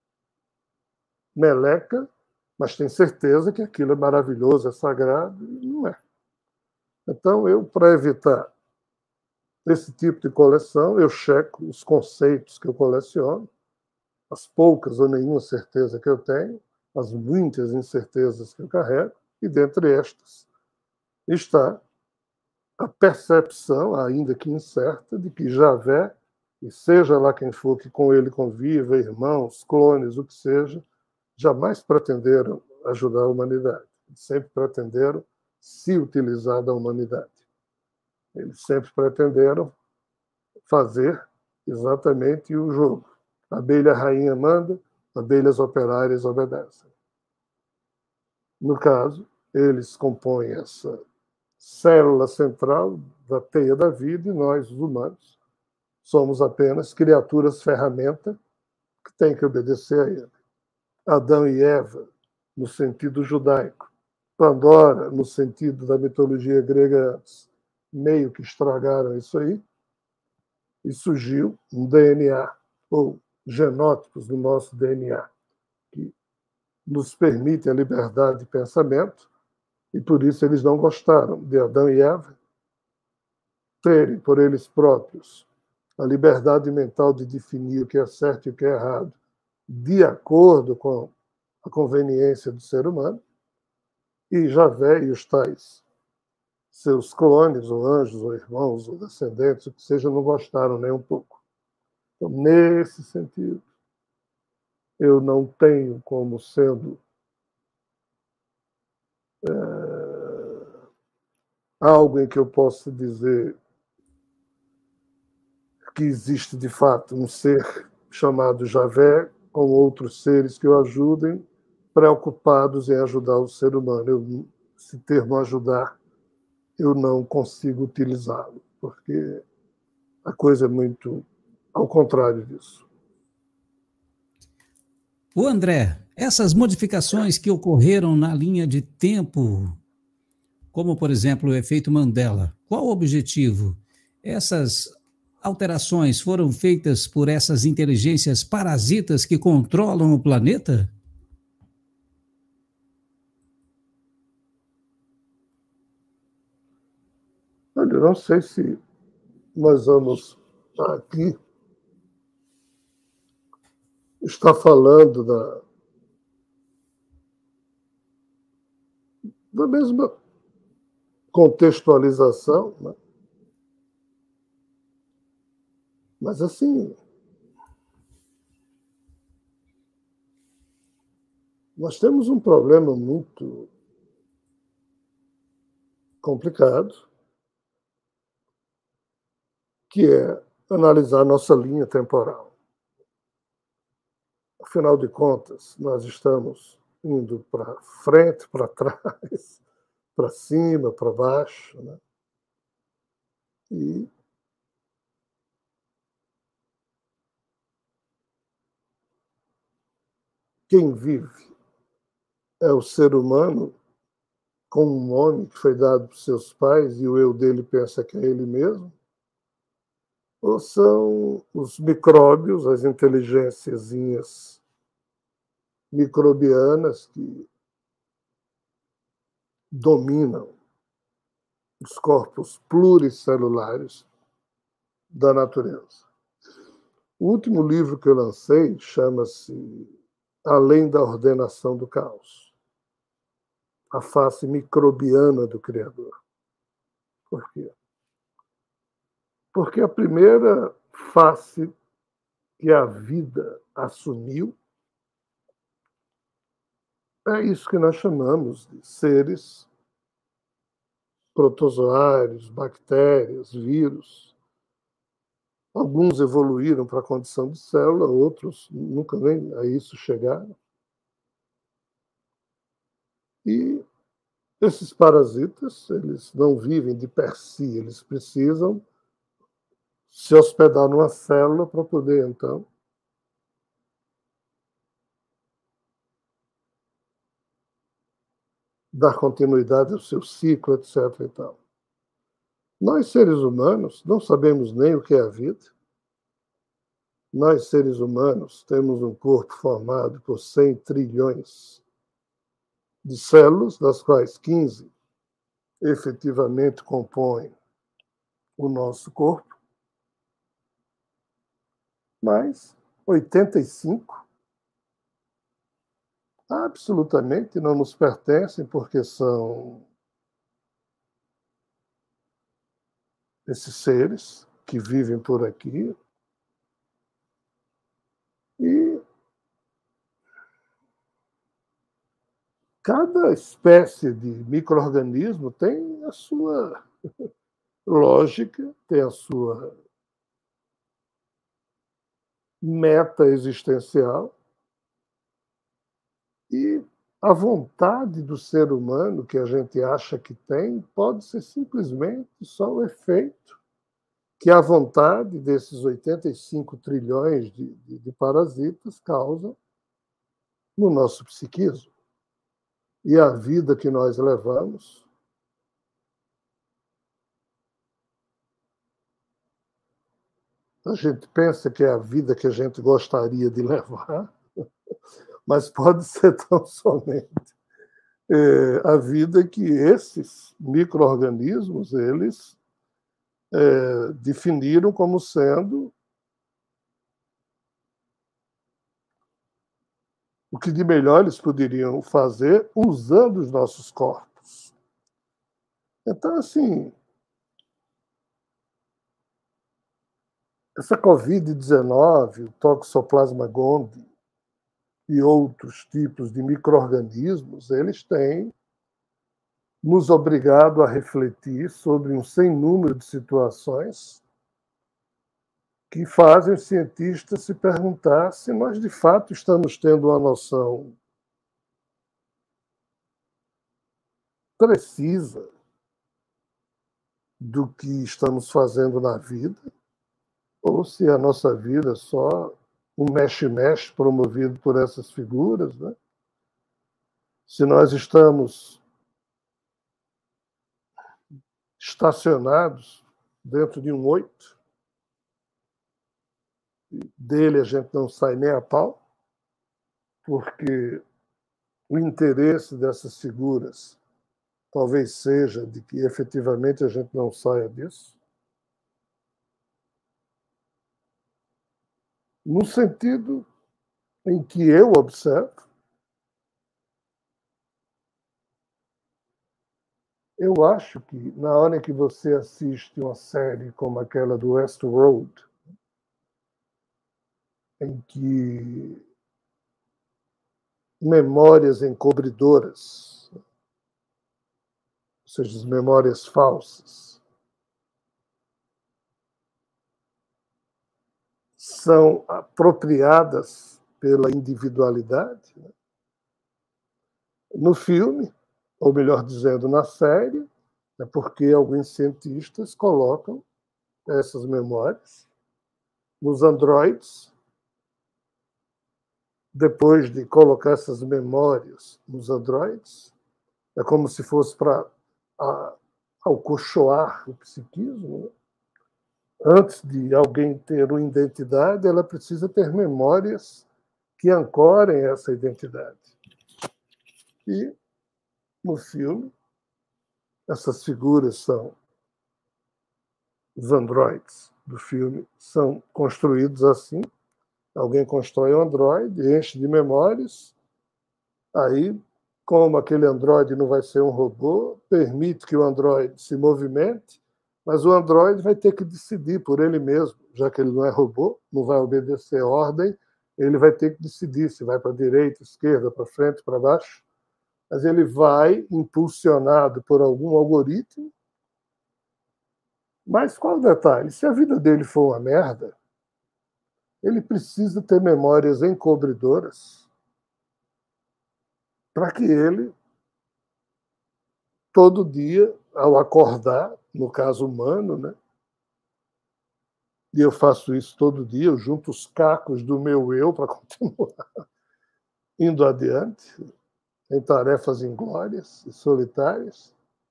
meleca, mas tem certeza que aquilo é maravilhoso, é sagrado, e não é. Então, eu, para evitar esse tipo de coleção, eu checo os conceitos que eu coleciono, as poucas ou nenhuma certeza que eu tenho, as muitas incertezas que eu carrego, e dentre estas está a percepção, ainda que incerta, de que Yahvé, e seja lá quem for que com ele conviva, irmãos, clones, o que seja, jamais pretenderam ajudar a humanidade. Sempre pretenderam se utilizar da humanidade. Eles sempre pretenderam fazer exatamente o jogo. A abelha rainha manda, abelhas operárias obedecem. No caso, eles compõem essa célula central da teia da vida e nós, os humanos, somos apenas criaturas ferramenta que têm que obedecer a ele. Adão e Eva, no sentido judaico, Pandora, no sentido da mitologia grega antes, meio que estragaram isso aí, e surgiu um DNA, ou genótipos do nosso DNA, que nos permitem a liberdade de pensamento, e por isso eles não gostaram de Adão e Eva terem, por eles próprios, a liberdade mental de definir o que é certo e o que é errado, de acordo com a conveniência do ser humano, e Yahvé e os tais seus clones, ou anjos, ou irmãos, ou descendentes, o que seja, não gostaram nem um pouco. Então, nesse sentido, eu não tenho como sendo algo em que eu possa dizer que existe, de fato, um ser chamado Yahvé, com outros seres que o ajudem, preocupados em ajudar o ser humano. Esse termo ajudar, eu não consigo utilizá-lo, porque a coisa é muito ao contrário disso. O André, essas modificações que ocorreram na linha de tempo como, por exemplo, o efeito Mandela. Qual o objetivo? Essas alterações foram feitas por essas inteligências parasitas que controlam o planeta? Eu não sei se nós vamos aqui estar falando da mesma contextualização, né? Mas, assim, nós temos um problema muito complicado, que é analisar nossa linha temporal. Afinal de contas, nós estamos indo para frente, para trás, para cima, para baixo, né? E quem vive é o ser humano com um nome que foi dado por seus pais e o eu dele pensa que é ele mesmo? Ou são os micróbios, as inteligênciazinhas microbianas que dominam os corpos pluricelulares da natureza? O último livro que eu lancei chama-se Além da Ordenação do Caos, a face microbiana do Criador. Por quê? Porque a primeira face que a vida assumiu é isso que nós chamamos de seres protozoários, bactérias, vírus. Alguns evoluíram para a condição de célula, outros nunca nem a isso chegaram. E esses parasitas, eles não vivem de per si, eles precisam se hospedar numa célula para poder, então, dar continuidade ao seu ciclo, etc. E tal. Nós, seres humanos, não sabemos nem o que é a vida. Nós, seres humanos, temos um corpo formado por 100 trilhões de células, das quais 15 efetivamente compõem o nosso corpo, mas 85 absolutamente não nos pertencem, porque são esses seres que vivem por aqui e cada espécie de micro-organismo tem a sua lógica, tem a sua meta existencial e a vontade do ser humano que a gente acha que tem pode ser simplesmente só o efeito que a vontade desses 85 trilhões de parasitas causa no nosso psiquismo. E a vida que nós levamos a gente pensa que é a vida que a gente gostaria de levar, mas pode ser tão somente a vida que esses micro-organismos eles definiram como sendo o que de melhor eles poderiam fazer usando os nossos corpos. Então, assim, essa Covid-19, o Toxoplasma gondii e outros tipos de micro-organismos, eles têm nos obrigado a refletir sobre um sem número de situações que fazem os cientistas se perguntar se nós, de fato, estamos tendo uma noção precisa do que estamos fazendo na vida, ou se a nossa vida é só um mexe-mexe promovido por essas figuras, né? Se nós estamos estacionados dentro de um 8. Dele a gente não sai nem a pau, porque o interesse dessas figuras talvez seja de que efetivamente a gente não saia disso. No sentido em que eu observo, eu acho que na hora em que você assiste uma série como aquela do Westworld, em que memórias encobridoras, ou seja, as memórias falsas, são apropriadas pela individualidade. No filme, ou melhor dizendo, na série, é porque alguns cientistas colocam essas memórias nos androides. Depois de colocar essas memórias nos androides, é como se fosse para acolchoar o psiquismo. Né? Antes de alguém ter uma identidade, ela precisa ter memórias que ancorem essa identidade. E, no filme, essas figuras são os androides do filme, são construídos assim. Alguém constrói um androide, enche de memórias, aí, como aquele androide não vai ser um robô, permite que o androide se movimente, mas o androide vai ter que decidir por ele mesmo, já que ele não é robô, não vai obedecer ordem, ele vai ter que decidir se vai para a direita, esquerda, para frente, para baixo, mas ele vai, impulsionado por algum algoritmo. Mas qual o detalhe? Se a vida dele for uma merda, ele precisa ter memórias encobridoras para que ele, todo dia, ao acordar, no caso humano, né? E eu faço isso todo dia, eu junto os cacos do meu eu para continuar indo adiante, em tarefas inglórias e solitárias.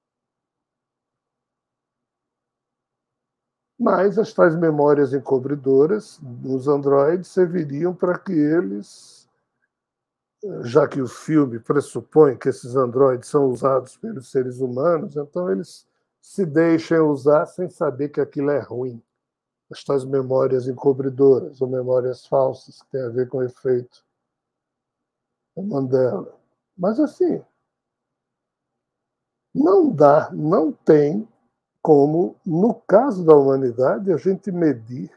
Mas as tais memórias encobridoras nos androides serviriam para que eles, já que o filme pressupõe que esses androides são usados pelos seres humanos, então eles se deixem usar sem saber que aquilo é ruim. As tais memórias encobridoras ou memórias falsas que têm a ver com o efeito Mandela. Mas assim, não dá, não tem como, no caso da humanidade, a gente medir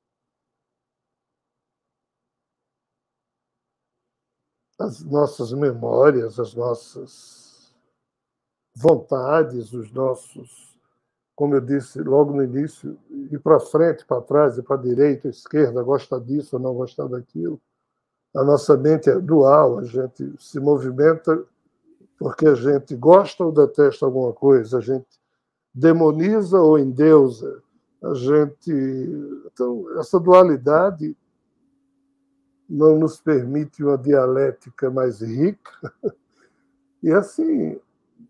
as nossas memórias, as nossas vontades, os nossos, como eu disse logo no início, ir para frente, para trás, ir para a direita, à esquerda, gosta disso ou não gosta daquilo. A nossa mente é dual, a gente se movimenta porque a gente gosta ou detesta alguma coisa, a gente demoniza ou endeusa, a gente... Então, essa dualidade não nos permite uma dialética mais rica. E, assim,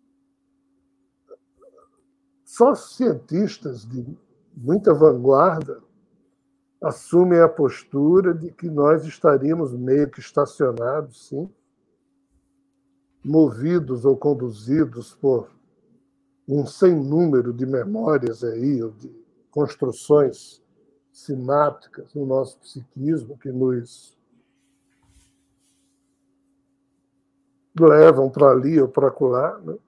só cientistas de muita vanguarda assumem a postura de que nós estaríamos meio que estacionados, sim, movidos ou conduzidos por um sem número de memórias aí, ou de construções sinápticas no nosso psiquismo que nos levam para ali ou para acolá, né?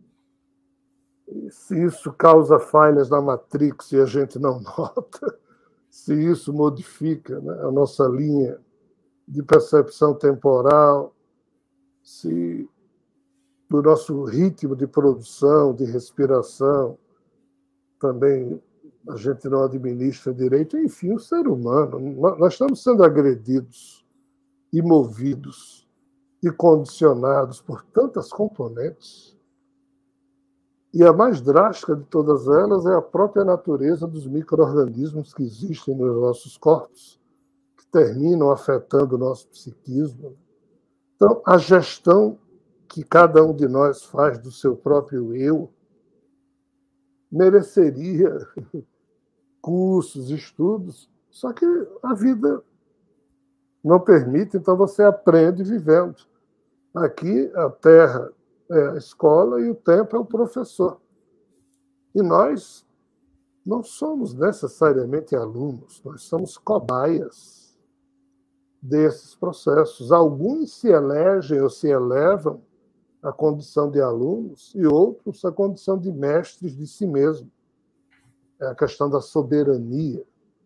E se isso causa falhas na Matrix e a gente não nota, se isso modifica, né, a nossa linha de percepção temporal, se do nosso ritmo de produção, de respiração, também a gente não administra direito, enfim, o ser humano, nós estamos sendo agredidos e movidos e condicionados por tantas componentes. E a mais drástica de todas elas é a própria natureza dos micro-organismos que existem nos nossos corpos, que terminam afetando o nosso psiquismo. Então, a gestão que cada um de nós faz do seu próprio eu mereceria cursos, estudos, só que a vida não permite, então você aprende vivendo. Aqui a terra é a escola e o tempo é o professor. E nós não somos necessariamente alunos, nós somos cobaias desses processos. Alguns se elegem ou se elevam à condição de alunos e outros à condição de mestres de si mesmo. É a questão da soberania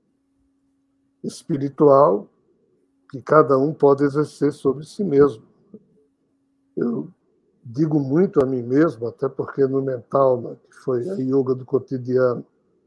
espiritual que cada um pode exercer sobre si mesmo. Eu digo muito a mim mesmo, até porque no mental, né, que foi a yoga do cotidiano,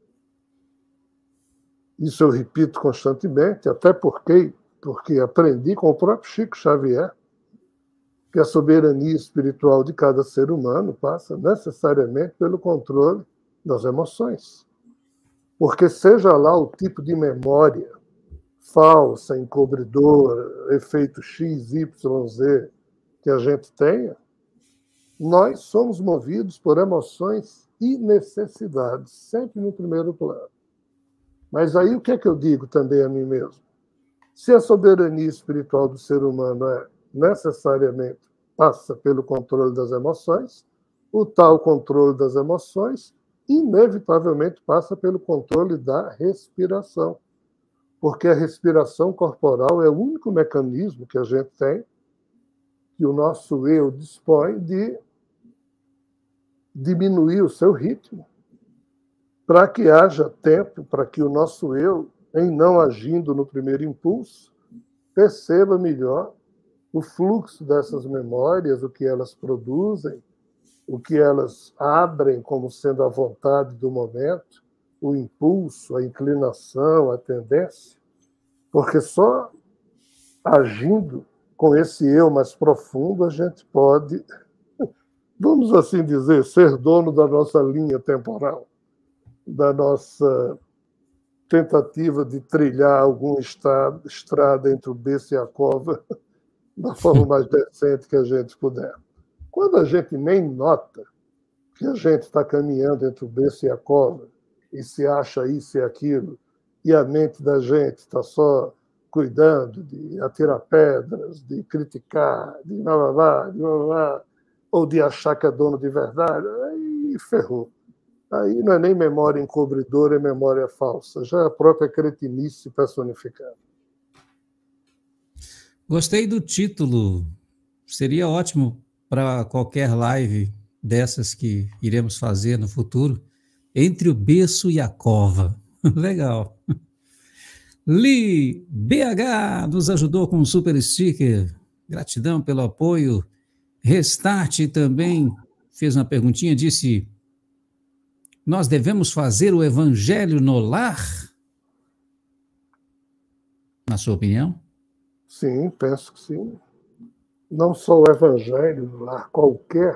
isso eu repito constantemente, até porque aprendi com o próprio Chico Xavier que a soberania espiritual de cada ser humano passa necessariamente pelo controle das emoções. Porque seja lá o tipo de memória falsa, encobridora, efeito X, Y, Z que a gente tenha, nós somos movidos por emoções e necessidades, sempre no primeiro plano. Mas aí o que é que eu digo também a mim mesmo? Se a soberania espiritual do ser humano necessariamente passa pelo controle das emoções, o tal controle das emoções inevitavelmente passa pelo controle da respiração. Porque a respiração corporal é o único mecanismo que a gente tem, que o nosso eu dispõe de diminuir o seu ritmo, para que haja tempo para que o nosso eu, em não agindo no primeiro impulso, perceba melhor o fluxo dessas memórias, o que elas produzem, o que elas abrem como sendo a vontade do momento, o impulso, a inclinação, a tendência, porque só agindo com esse eu mais profundo a gente pode, vamos assim dizer, ser dono da nossa linha temporal, da nossa tentativa de trilhar alguma estrada entre o berço e a cova da forma mais decente que a gente puder. Quando a gente nem nota que a gente está caminhando entre o berço e a cova e se acha isso e aquilo, e a mente da gente está só cuidando de atirar pedras, de criticar, de blá, ou de achar que é dono de verdade, aí ferrou. Aí não é nem memória encobridora, é memória falsa. Já é a própria cretinice personificada. Gostei do título. Seria ótimo para qualquer live dessas que iremos fazer no futuro. Entre o berço e a cova. Legal. Li BH nos ajudou com um super sticker. Gratidão pelo apoio. Restart também fez uma perguntinha, disse: nós devemos fazer o evangelho no lar? Na sua opinião? Sim, penso que sim. Não só o evangelho no lar, qualquer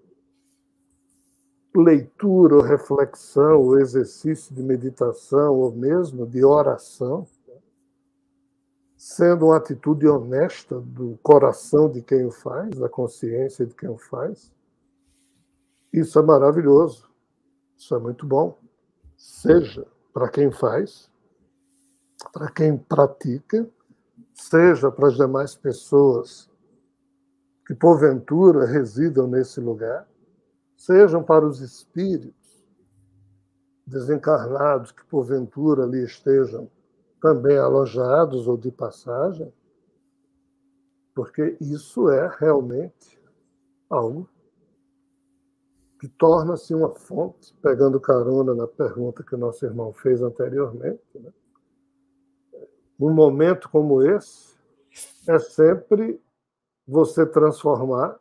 leitura ou reflexão, ou exercício de meditação, ou mesmo de oração, sendo uma atitude honesta do coração de quem o faz, da consciência de quem o faz, isso é maravilhoso, isso é muito bom. Seja para quem faz, para quem pratica, seja para as demais pessoas que porventura residam nesse lugar, sejam para os espíritos desencarnados que porventura ali estejam também alojados ou de passagem, porque isso é realmente algo que torna-se uma fonte, pegando carona na pergunta que o nosso irmão fez anteriormente, né? Um momento como esse é sempre você transformar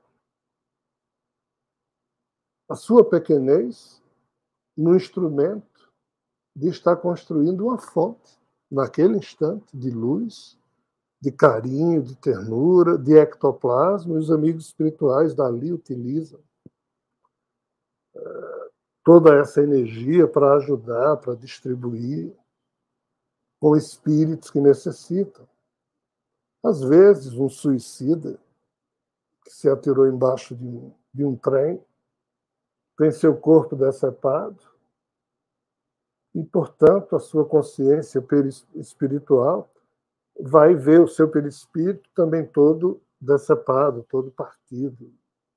a sua pequenez no instrumento de estar construindo uma fonte, naquele instante, de luz, de carinho, de ternura, de ectoplasma, e os amigos espirituais dali utilizam toda essa energia para ajudar, para distribuir com espíritos que necessitam. Às vezes, um suicida que se atirou embaixo de um trem tem seu corpo decepado, e, portanto, a sua consciência espiritual vai ver o seu perispírito também todo decepado, todo partido.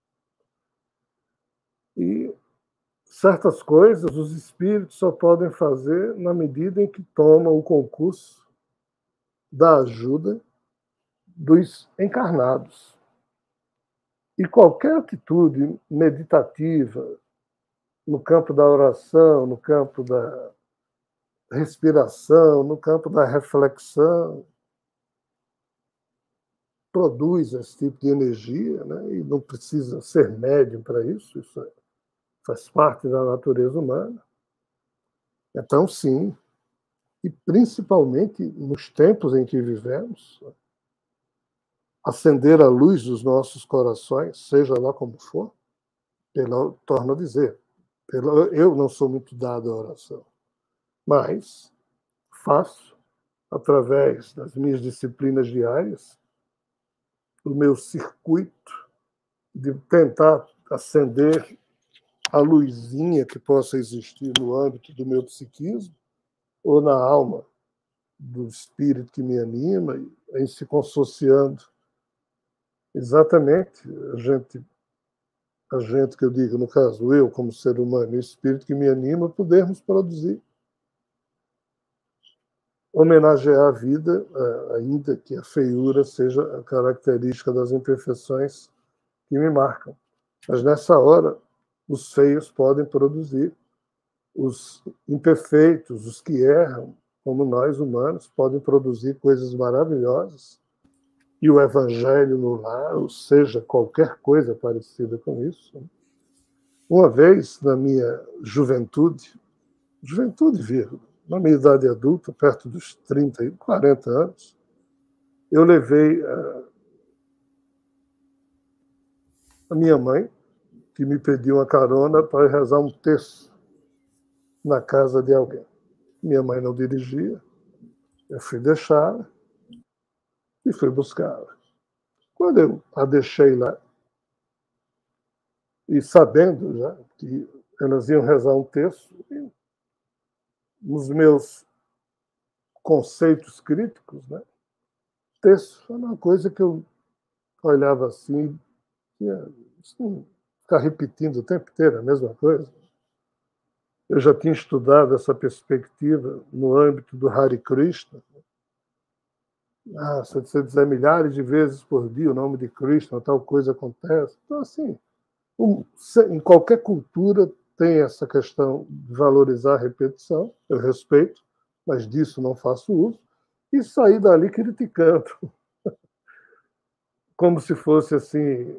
E certas coisas os espíritos só podem fazer na medida em que tomam o concurso da ajuda dos encarnados. E qualquer atitude meditativa no campo da oração, no campo da respiração, no campo da reflexão, produz esse tipo de energia, né? E não precisa ser médium para isso, faz parte da natureza humana. Então, sim, e principalmente nos tempos em que vivemos, acender a luz dos nossos corações, seja lá como for, torno a dizer, eu não sou muito dado à oração, mas faço, através das minhas disciplinas diárias, o meu circuito de tentar acender a luzinha que possa existir no âmbito do meu psiquismo ou na alma do espírito que me anima, em se consociando. Exatamente, a gente que eu digo, no caso, eu como ser humano, o espírito que me anima, podermos produzir, homenagear a vida, ainda que a feiura seja a característica das imperfeições que me marcam. Mas nessa hora, os feios podem produzir, os imperfeitos, os que erram, como nós humanos, podem produzir coisas maravilhosas, e o evangelho no lar, ou seja, qualquer coisa parecida com isso. Uma vez, na minha juventude, vírgula, na minha idade adulta, perto dos 30 e 40 anos, eu levei a minha mãe, que me pediu uma carona para rezar um terço na casa de alguém. Minha mãe não dirigia, eu fui deixá-la e fui buscá-la. Quando eu a deixei lá, e sabendo já que elas iam rezar um terço, nos meus conceitos críticos, né, terço era uma coisa que eu olhava assim, ficar repetindo o tempo inteiro a mesma coisa. Eu já tinha estudado essa perspectiva no âmbito do Hare Krishna. Se você dizer milhares de vezes por dia o nome de Krishna, tal coisa acontece. Então, assim, em qualquer cultura tem essa questão de valorizar a repetição, eu respeito, mas disso não faço uso, e sair dali criticando, como se fosse assim,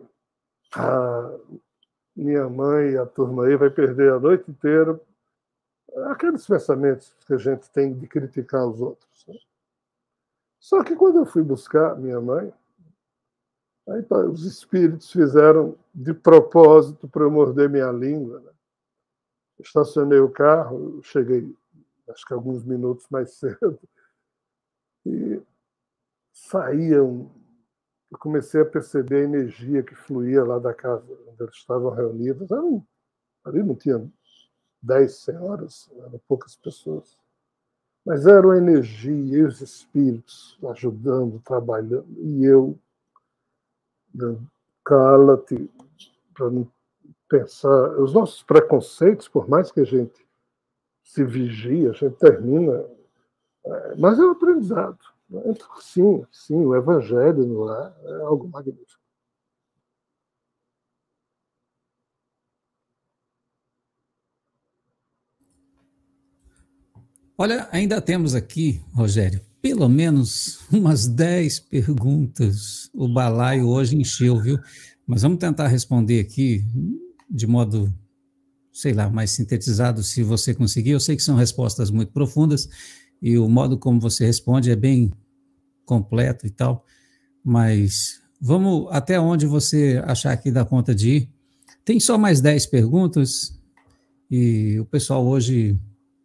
minha mãe e a turma aí vai perder a noite inteira. Aqueles pensamentos que a gente tem de criticar os outros. Né? Só que quando eu fui buscar minha mãe, aí os espíritos fizeram de propósito para eu morder minha língua. Né? Estacionei o carro, cheguei acho que alguns minutos mais cedo, e saíam. Eu comecei a perceber a energia que fluía lá da casa onde eles estavam reunidos. Ali não tinha 10 senhoras, eram poucas pessoas. Mas era uma energia, e os espíritos ajudando, trabalhando, e eu, cala-te, para não pensar. Os nossos preconceitos, por mais que a gente se vigie, a gente termina. Mas é um aprendizado. Então, sim, o evangelho no lar é algo magnífico. Olha, ainda temos aqui, Rogério, pelo menos umas 10 perguntas. O balaio hoje encheu, viu? Mas vamos tentar responder aqui de modo, sei lá, mais sintetizado, se você conseguir. Eu sei que são respostas muito profundas e o modo como você responde é bem completo e tal, mas vamos até onde você achar que dá conta de ir. Tem só mais 10 perguntas e o pessoal hoje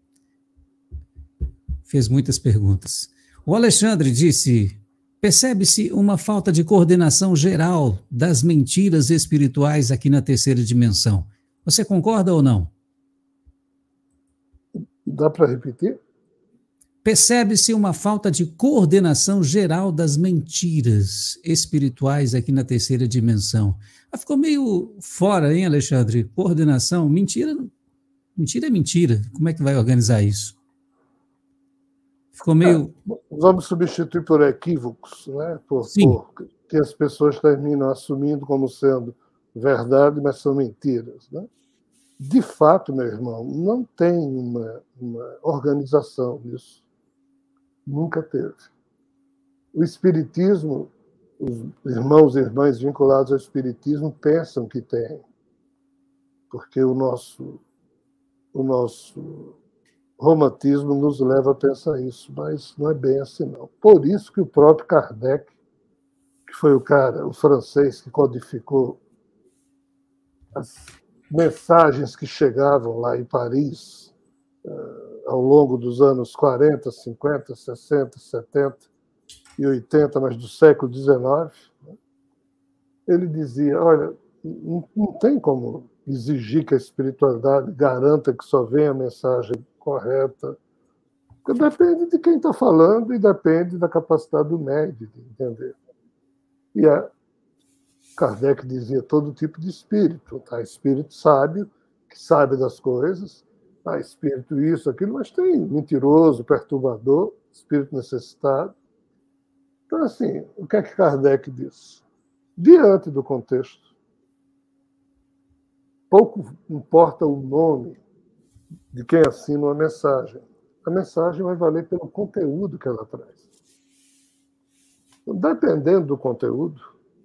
fez muitas perguntas. O Alexandre disse: percebe-se uma falta de coordenação geral das mentiras espirituais aqui na terceira dimensão. Você concorda ou não? Dá para repetir? Percebe-se uma falta de coordenação geral das mentiras espirituais aqui na terceira dimensão. Ficou meio fora, hein, Alexandre? Coordenação, mentira, mentira é mentira. Como é que vai organizar isso? Ficou meio... Vamos substituir por equívocos, né? Que as pessoas terminam assumindo como sendo verdade, mas são mentiras, né? De fato, meu irmão, não tem uma organização nisso. Nunca teve. O Espiritismo, os irmãos e irmãs vinculados ao Espiritismo pensam que tem, porque o nosso romantismo nos leva a pensar isso, mas não é bem assim, não. Por isso que o próprio Kardec, que foi o francês que codificou as mensagens que chegavam lá em Paris ao longo dos anos 40, 50, 60, 70 e 80, mas do século XIX, ele dizia, olha, não tem como exigir que a espiritualidade garanta que só venha a mensagem correta, porque depende de quem está falando e depende da capacidade do médium de entender. E Kardec dizia todo tipo de espírito, tá? Espírito sábio, que sabe das coisas, tá? Espírito isso, aquilo, mas tem mentiroso, perturbador, espírito necessitado. Então, assim, o que é que Kardec diz? Diante do contexto, pouco importa o nome de quem assina uma mensagem. A mensagem vai valer pelo conteúdo que ela traz. Então, dependendo do conteúdo,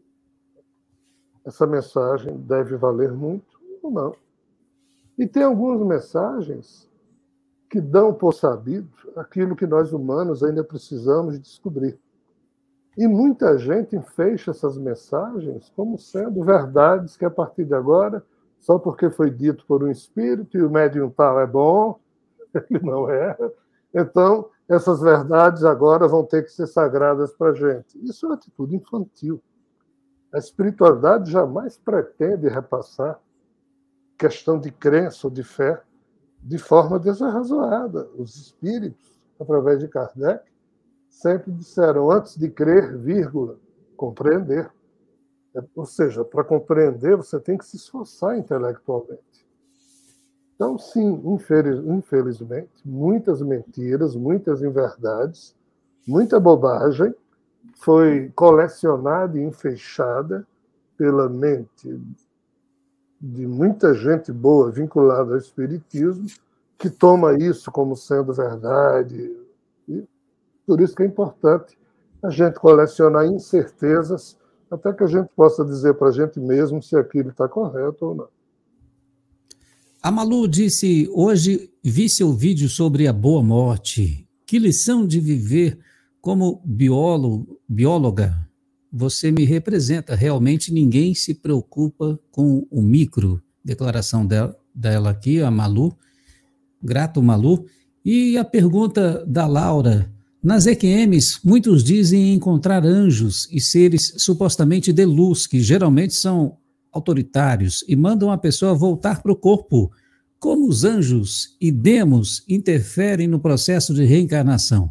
essa mensagem deve valer muito ou não. E tem algumas mensagens que dão por sabido aquilo que nós humanos ainda precisamos descobrir. E muita gente enfeixa essas mensagens como sendo verdades que, a partir de agora, só porque foi dito por um espírito e o médium tal é bom, ele não é. Então, essas verdades agora vão ter que ser sagradas para a gente. Isso é uma atitude infantil. A espiritualidade jamais pretende repassar questão de crença ou de fé de forma desarrazoada. Os espíritos, através de Kardec, sempre disseram, antes de crer, vírgula, compreender. Ou seja, para compreender, você tem que se esforçar intelectualmente. Então, sim, infelizmente, muitas mentiras, muitas inverdades, muita bobagem foi colecionada e enfeixada pela mente de muita gente boa vinculada ao espiritismo, que toma isso como sendo verdade. E por isso que é importante a gente colecionar incertezas até que a gente possa dizer para a gente mesmo se aquilo está correto ou não. A Malu disse, hoje vi seu vídeo sobre a boa morte. Que lição de viver como bióloga. Você me representa. Realmente ninguém se preocupa com o micro. Declaração dela aqui, a Malu. Grato, Malu. E a pergunta da Laura. Nas EQMs, muitos dizem encontrar anjos e seres supostamente de luz, que geralmente são autoritários e mandam a pessoa voltar para o corpo. Como os anjos e demos interferem no processo de reencarnação?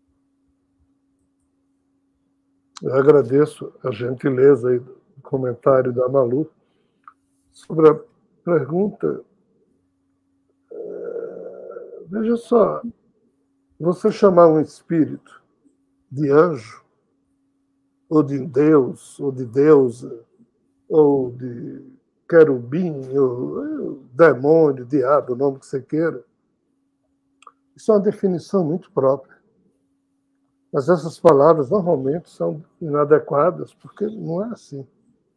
Eu agradeço a gentileza aí do comentário da Malu. Sobre a pergunta, veja só, você chamar um espírito de anjo, ou de Deus, ou de deusa, ou de querubim, ou demônio, diabo, o nome que você queira, isso é uma definição muito própria. Mas essas palavras normalmente são inadequadas, porque não é assim.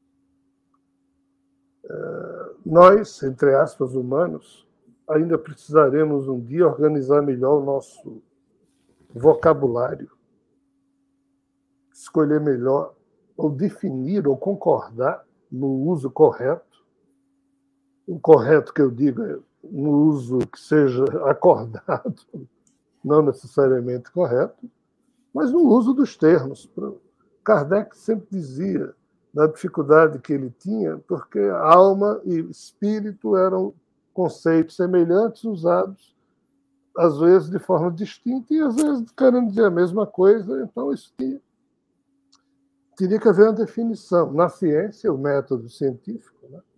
Nós, entre aspas, humanos, ainda precisaremos um dia organizar melhor o nosso vocabulário, escolher melhor, ou definir, ou concordar no uso correto. O correto que eu digo é no uso que seja acordado, não necessariamente correto, mas no uso dos termos. Kardec sempre dizia da dificuldade que ele tinha, porque alma e espírito eram conceitos semelhantes usados às vezes de forma distinta e às vezes querendo dizer a mesma coisa. Então, isso teria que haver uma definição. Na ciência, o método científico, né,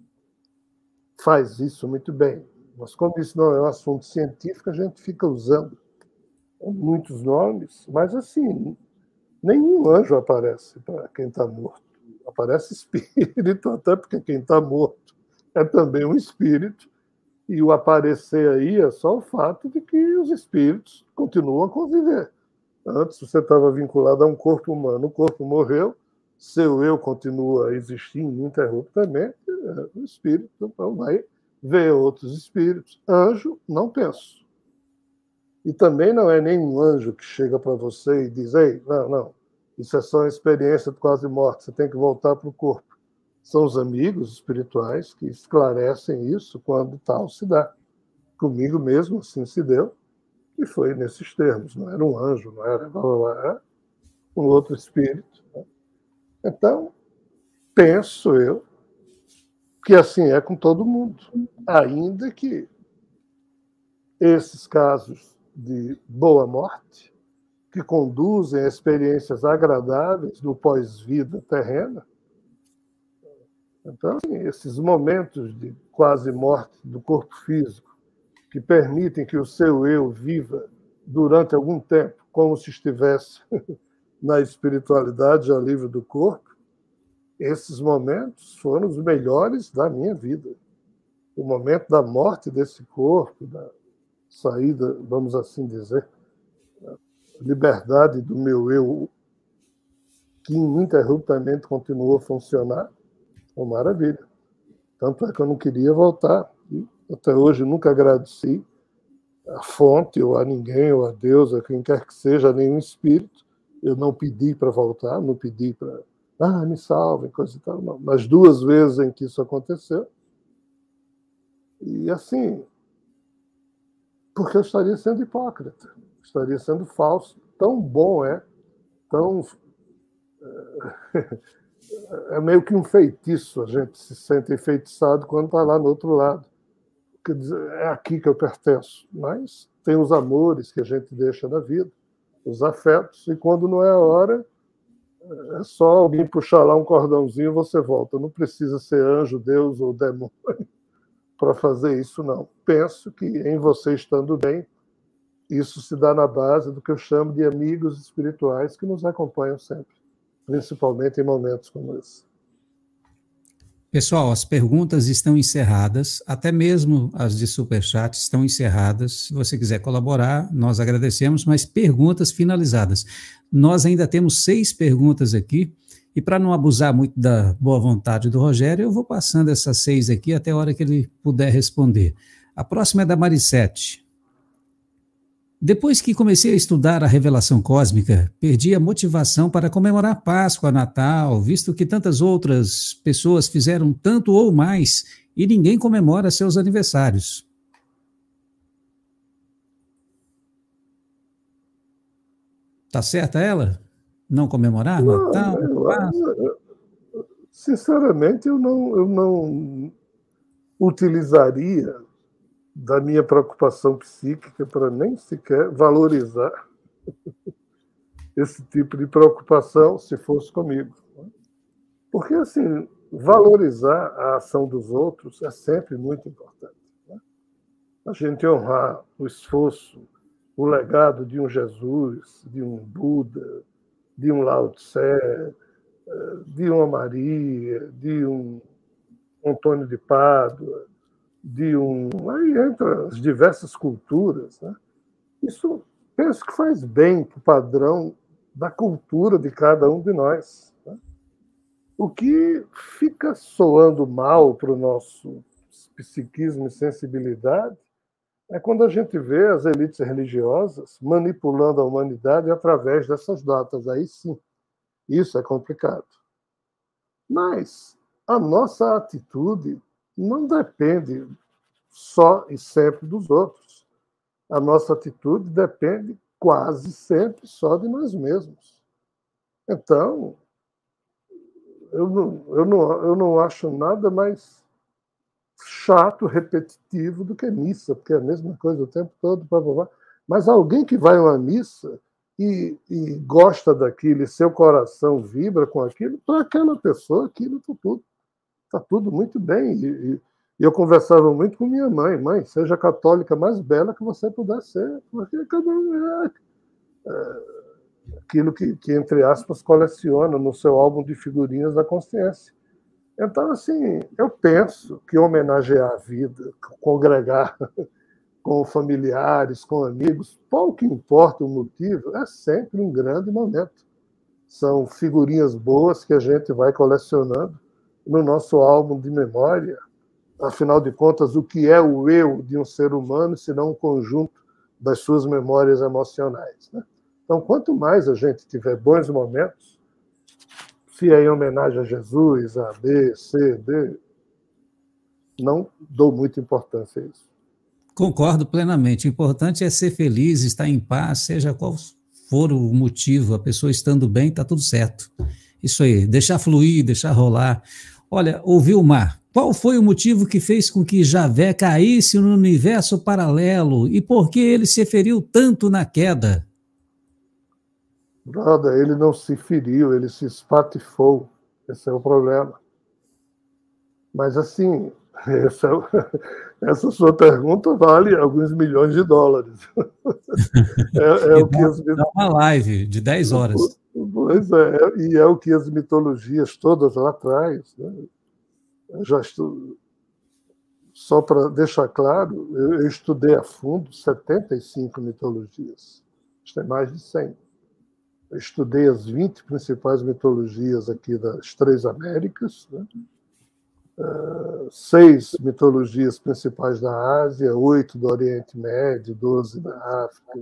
faz isso muito bem. Mas como isso não é um assunto científico, a gente fica usando muitos nomes, mas assim, nenhum anjo aparece para quem está morto. Aparece espírito, até porque quem está morto é também um espírito, e o aparecer aí é só o fato de que os espíritos continuam a conviver. Antes você estava vinculado a um corpo humano, o corpo morreu, seu eu continua a existir ininterruptamente, o espírito então vai ver outros espíritos. Anjo, não penso. E também não é nenhum anjo que chega para você e diz: ei, não, isso é só uma experiência de quase morte, você tem que voltar para o corpo. São os amigos espirituais que esclarecem isso quando tal se dá. Comigo mesmo assim se deu, e foi nesses termos. Não era um anjo, não era um outro espírito. Então, penso eu que assim é com todo mundo. Ainda que esses casos de boa morte, que conduzem a experiências agradáveis do pós-vida terrena, então, assim, esses momentos de quase morte do corpo físico, que permitem que o seu eu viva durante algum tempo, como se estivesse na espiritualidade já livre do corpo, esses momentos foram os melhores da minha vida. O momento da morte desse corpo, da saída, vamos assim dizer, da liberdade do meu eu, que ininterruptamente continuou a funcionar, uma maravilha. Tanto é que eu não queria voltar. E até hoje nunca agradeci a fonte, ou a ninguém, ou a Deus, a quem quer que seja, a nenhum espírito. Eu não pedi para voltar, não pedi para me salvem, coisa e tal. Não. Nas 2 vezes em que isso aconteceu. E assim, porque eu estaria sendo hipócrita, estaria sendo falso. Tão bom tão é meio que um feitiço, a gente se sente enfeitiçado quando está lá no outro lado. Quer dizer, é aqui que eu pertenço. Mas tem os amores que a gente deixa na vida, os afetos, e quando não é a hora, é só alguém puxar lá um cordãozinho e você volta. Não precisa ser anjo, Deus ou demônio para fazer isso, não. Penso que em você estando bem, isso se dá na base do que eu chamo de amigos espirituais que nos acompanham sempre, principalmente em momentos como esse. Pessoal, as perguntas estão encerradas, até mesmo as de superchat estão encerradas. Se você quiser colaborar, nós agradecemos, mas perguntas finalizadas. Nós ainda temos 6 perguntas aqui, e para não abusar muito da boa vontade do Rogério, eu vou passando essas 6 aqui até a hora que ele puder responder. A próxima é da Marissete. Depois que comecei a estudar a revelação cósmica, perdi a motivação para comemorar Páscoa, Natal, visto que tantas outras pessoas fizeram tanto ou mais e ninguém comemora seus aniversários. Tá certa ela? Não comemorar Natal, Páscoa? Sinceramente, eu não utilizaria da minha preocupação psíquica para nem sequer valorizar esse tipo de preocupação se fosse comigo. Porque, assim, valorizar a ação dos outros é sempre muito importante. A gente honrar o esforço, o legado de um Jesus, de um Buda, de um Lao Tse, de uma Maria, de um Antônio de Pádua, aí entra as diversas culturas, né? Isso penso que faz bem para o padrão da cultura de cada um de nós, né? O que fica soando mal para o nosso psiquismo e sensibilidade é quando a gente vê as elites religiosas manipulando a humanidade através dessas datas. Aí sim, isso é complicado. Mas a nossa atitude não depende só e sempre dos outros. A nossa atitude depende quase sempre só de nós mesmos. Então, eu não acho nada mais chato, repetitivo do que missa, porque é a mesma coisa o tempo todo. Blá, blá, blá. Mas alguém que vai a uma missa e gosta daquilo, e seu coração vibra com aquilo, para aquela pessoa aquilo está tudo muito bem. E eu conversava muito com minha mãe: mãe, seja a católica mais bela que você puder ser, porque cada um é aquilo que, entre aspas, coleciona no seu álbum de figurinhas da consciência. Então, assim, eu penso que homenagear a vida, congregar com familiares, com amigos, pouco importa o motivo, é sempre um grande momento. São figurinhas boas que a gente vai colecionando no nosso álbum de memória. Afinal de contas, o que é o eu de um ser humano, senão um conjunto das suas memórias emocionais, né? Então, quanto mais a gente tiver bons momentos, se é em homenagem a Jesus, a B, C, D, não dou muita importância a isso. Concordo plenamente. O importante é ser feliz, estar em paz, seja qual for o motivo, a pessoa estando bem, está tudo certo. Isso aí, deixar fluir, deixar rolar. Olha, ô Vilmar, qual foi o motivo que fez com que Javé caísse no universo paralelo e por que ele se feriu tanto na queda? Brother, ele não se feriu, ele se espatifou. Esse é o problema. Mas, assim, essa sua pergunta vale alguns milhões de dólares. É o que uma live de 10 horas. Pois é, e é o que as mitologias todas lá atrás, né? Eu já só para deixar claro, eu estudei a fundo 75 mitologias. Tem mais de 100. Eu estudei as 20 principais mitologias aqui das 3 Américas, né? 6 mitologias principais da Ásia, 8 do Oriente Médio, 12 da África,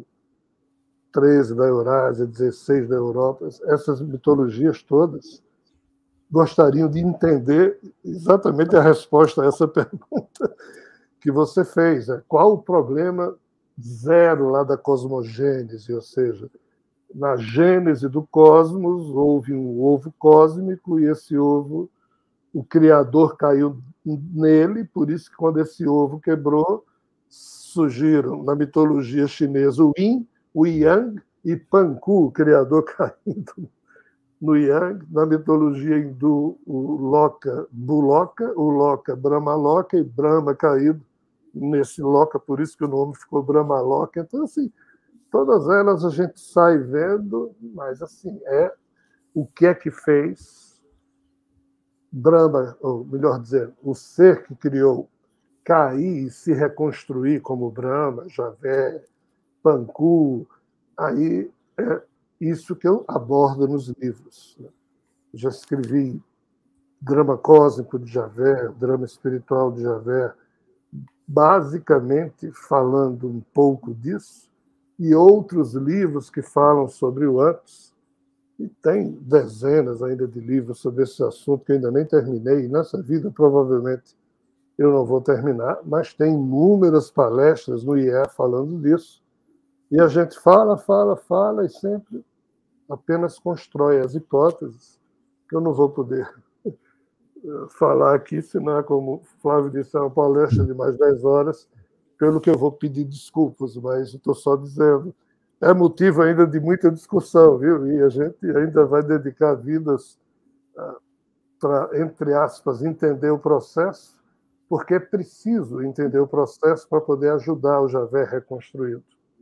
13 da Eurásia, 16 da Europa. Essas mitologias todas gostariam de entender exatamente a resposta a essa pergunta que você fez. Qual o problema zero lá da cosmogênese, ou seja, na gênese do cosmos houve um ovo cósmico e esse ovo, o Criador caiu nele, por isso que quando esse ovo quebrou, surgiram na mitologia chinesa o Yin, o Yang e Panku, o Criador caindo no Yang. Na mitologia hindu, o Loka, Buloka, o Loka, Brahmaloka e Brahma caído nesse Loka, por isso que o nome ficou Brahmaloka. Então, assim, todas elas a gente sai vendo, mas, assim, o que é que fez Brahma, ou melhor dizendo, o ser que criou, cair e se reconstruir como Brahma, Javé, Panku. Aí é isso que eu abordo nos livros. Já escrevi Drama Cósmico de Javé, Drama Espiritual de Javé, basicamente falando um pouco disso, e outros livros que falam sobre o antes. E tem dezenas ainda de livros sobre esse assunto que eu ainda nem terminei, e nessa vida provavelmente eu não vou terminar, mas tem inúmeras palestras no IE falando disso. E a gente fala e sempre apenas constrói as hipóteses, que eu não vou poder falar aqui, senão, como o Flávio disse, é uma palestra de mais 10 horas, pelo que eu vou pedir desculpas, mas estou só dizendo. É motivo ainda de muita discussão, viu? E a gente ainda vai dedicar vidas para, entre aspas, entender o processo, porque é preciso entender o processo para poder ajudar o Javé reconstruído.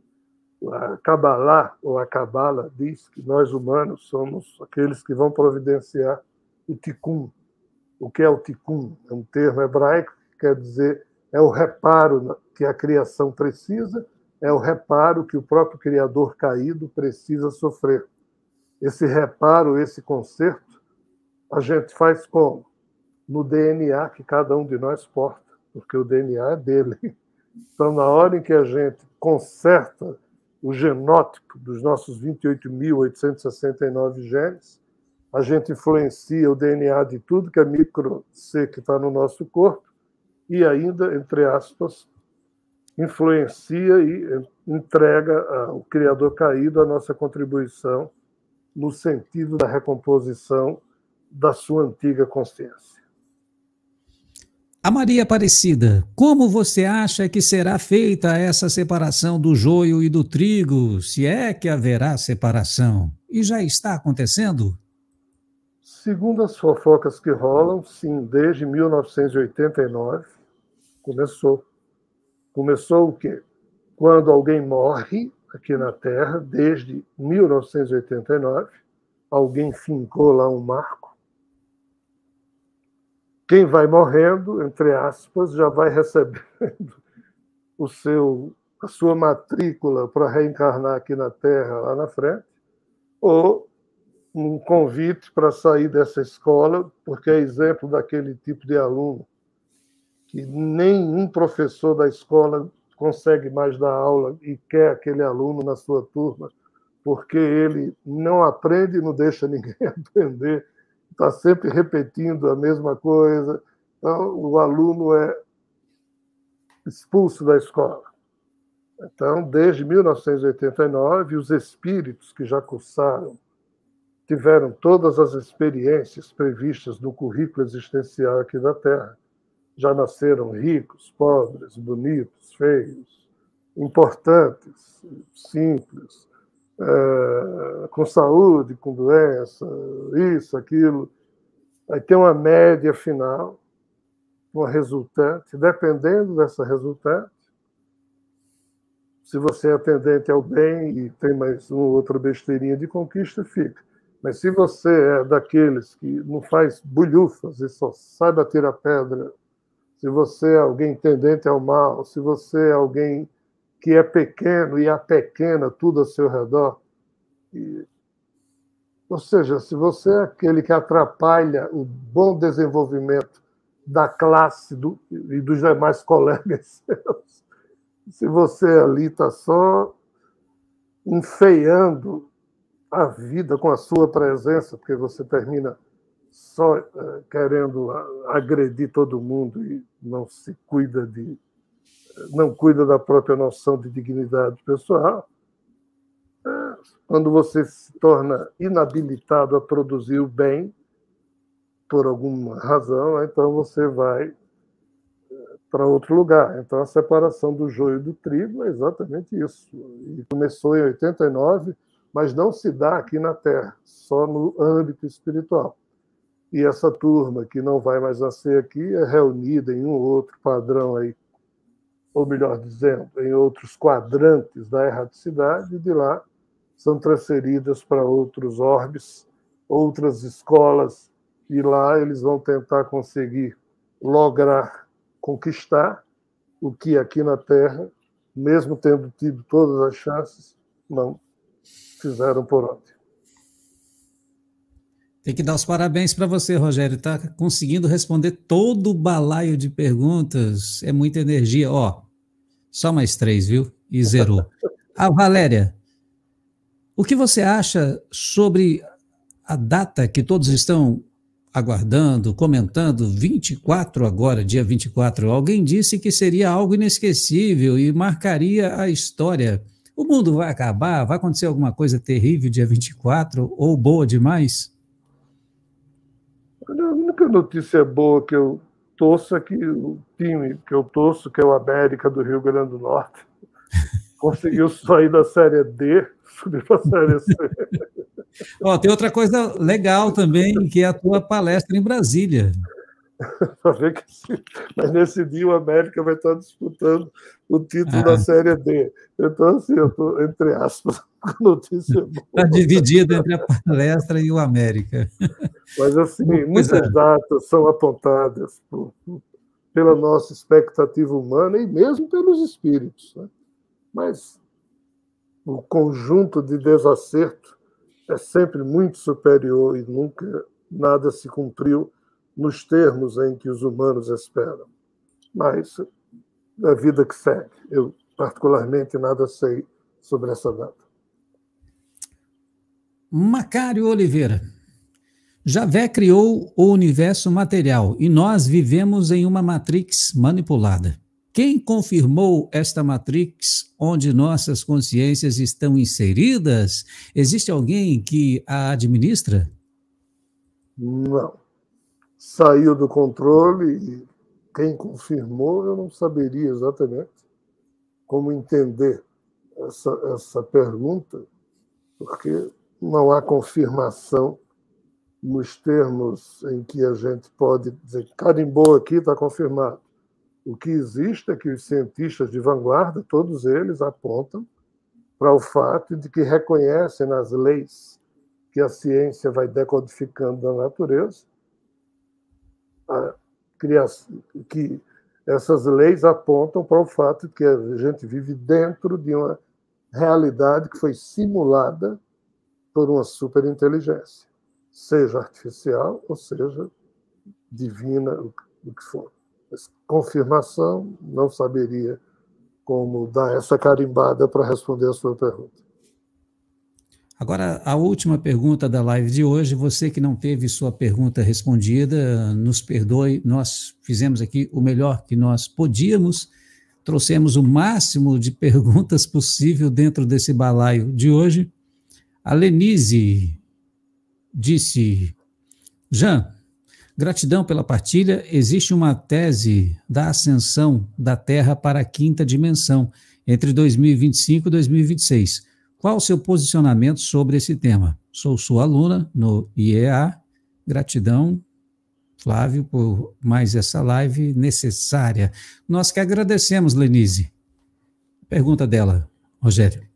A Kabbalah, ou a Cabala, diz que nós humanos somos aqueles que vão providenciar o Tikkun. O que é o Tikkun? É um termo hebraico que quer dizer é o reparo que a criação precisa, é o reparo que o próprio Criador caído precisa sofrer. Esse reparo, esse conserto, a gente faz como? No DNA que cada um de nós porta, porque o DNA é dele. Então, na hora em que a gente conserta o genótipo dos nossos 28.869 genes, a gente influencia o DNA de tudo que é micro-C que está no nosso corpo e ainda, entre aspas, influencia e entrega ao Criador caído a nossa contribuição no sentido da recomposição da sua antiga consciência. A Maria Aparecida, como você acha que será feita essa separação do joio e do trigo, se é que haverá separação? E já está acontecendo? Segundo as fofocas que rolam, sim, desde 1989 começou. Começou o quê? Quando alguém morre aqui na Terra, desde 1989, alguém fincou lá um marco. Quem vai morrendo, entre aspas, já vai recebendo a sua matrícula para reencarnar aqui na Terra lá na frente, ou um convite para sair dessa escola, porque é exemplo daquele tipo de aluno que nenhum professor da escola consegue mais dar aula e quer aquele aluno na sua turma, porque ele não aprende e não deixa ninguém aprender, está sempre repetindo a mesma coisa. Então, o aluno é expulso da escola. Então, desde 1989, os espíritos que já cursaram tiveram todas as experiências previstas no currículo existencial aqui da Terra. Já nasceram ricos, pobres, bonitos, feios, importantes, simples, com saúde, com doença, isso, aquilo. Aí tem uma média final, uma resultante. Dependendo dessa resultante, se você é atendente ao bem e tem mais uma ou outra besteirinha de conquista, fica. Mas se você é daqueles que não faz bulhufas e só sai bater a pedra, se você é alguém tendente ao mal, se você é alguém que é pequeno e apequena tudo ao seu redor, ou seja, se você é aquele que atrapalha o bom desenvolvimento da classe e dos demais colegas seus, se você ali está só enfeiando a vida com a sua presença, porque você termina só querendo agredir todo mundo e não cuida da própria noção de dignidade pessoal, quando você se torna inabilitado a produzir o bem por alguma razão, então você vai para outro lugar. Então a separação do joio e do trigo é exatamente isso. E começou em 89, mas não se dá aqui na Terra, só no âmbito espiritual. E essa turma que não vai mais nascer aqui é reunida em um outro padrão aí, ou melhor dizendo, em outros quadrantes da erraticidade, e de lá são transferidas para outros orbes, outras escolas, e lá eles vão tentar conseguir lograr, conquistar o que aqui na Terra, mesmo tendo tido todas as chances, não fizeram por onde. Tem que dar os parabéns para você, Rogério. Está conseguindo responder todo o balaio de perguntas. É muita energia. Ó, só mais 3, viu? E zerou. Valéria, o que você acha sobre a data que todos estão aguardando, comentando, 24 agora, dia 24? Alguém disse que seria algo inesquecível e marcaria a história. O mundo vai acabar? Vai acontecer alguma coisa terrível dia 24 ou boa demais? A única notícia boa que eu torço é que o time que eu torço, que é o América do Rio Grande do Norte, conseguiu sair da Série D, subir para a Série C. Ó, tem outra coisa legal também, que é a tua palestra em Brasília. Mas nesse dia o América vai estar disputando o título da Série D. Então, assim, eu estou, entre aspas, com notícia boa. Está dividido entre a palestra e o América. Mas, assim, muitas datas são apontadas pela nossa expectativa humana e mesmo pelos espíritos, né? Mas o conjunto de desacerto é sempre muito superior e nunca nada se cumpriu nos termos em que os humanos esperam. Mas é a vida que segue. Eu, particularmente, nada sei sobre essa data. Macário Oliveira. Javé criou o universo material e nós vivemos em uma matrix manipulada. Quem confirmou esta matrix onde nossas consciências estão inseridas? Existe alguém que a administra? Não. Saiu do controle e quem confirmou, eu não saberia exatamente como entender essa pergunta, porque não há confirmação nos termos em que a gente pode dizer carimbou aqui, está confirmado. O que existe é que os cientistas de vanguarda, todos eles apontam para o fato de que reconhecem nas leis que a ciência vai decodificando da natureza, que essas leis apontam para o fato de que a gente vive dentro de uma realidade que foi simulada por uma superinteligência, seja artificial ou seja divina, o que for. Essa confirmação, não saberia como dar essa carimbada para responder a sua pergunta. Agora, a última pergunta da live de hoje, você que não teve sua pergunta respondida, nos perdoe, nós fizemos aqui o melhor que nós podíamos, trouxemos o máximo de perguntas possível dentro desse balaio de hoje. A Lenise disse: Jean, gratidão pela partilha, existe uma tese da ascensão da Terra para a quinta dimensão entre 2025 e 2026. Qual o seu posicionamento sobre esse tema? Sou sua aluna no IEA. Gratidão, Flávio, por mais essa live necessária. Nós que agradecemos, Lenise. Pergunta dela, Rogério.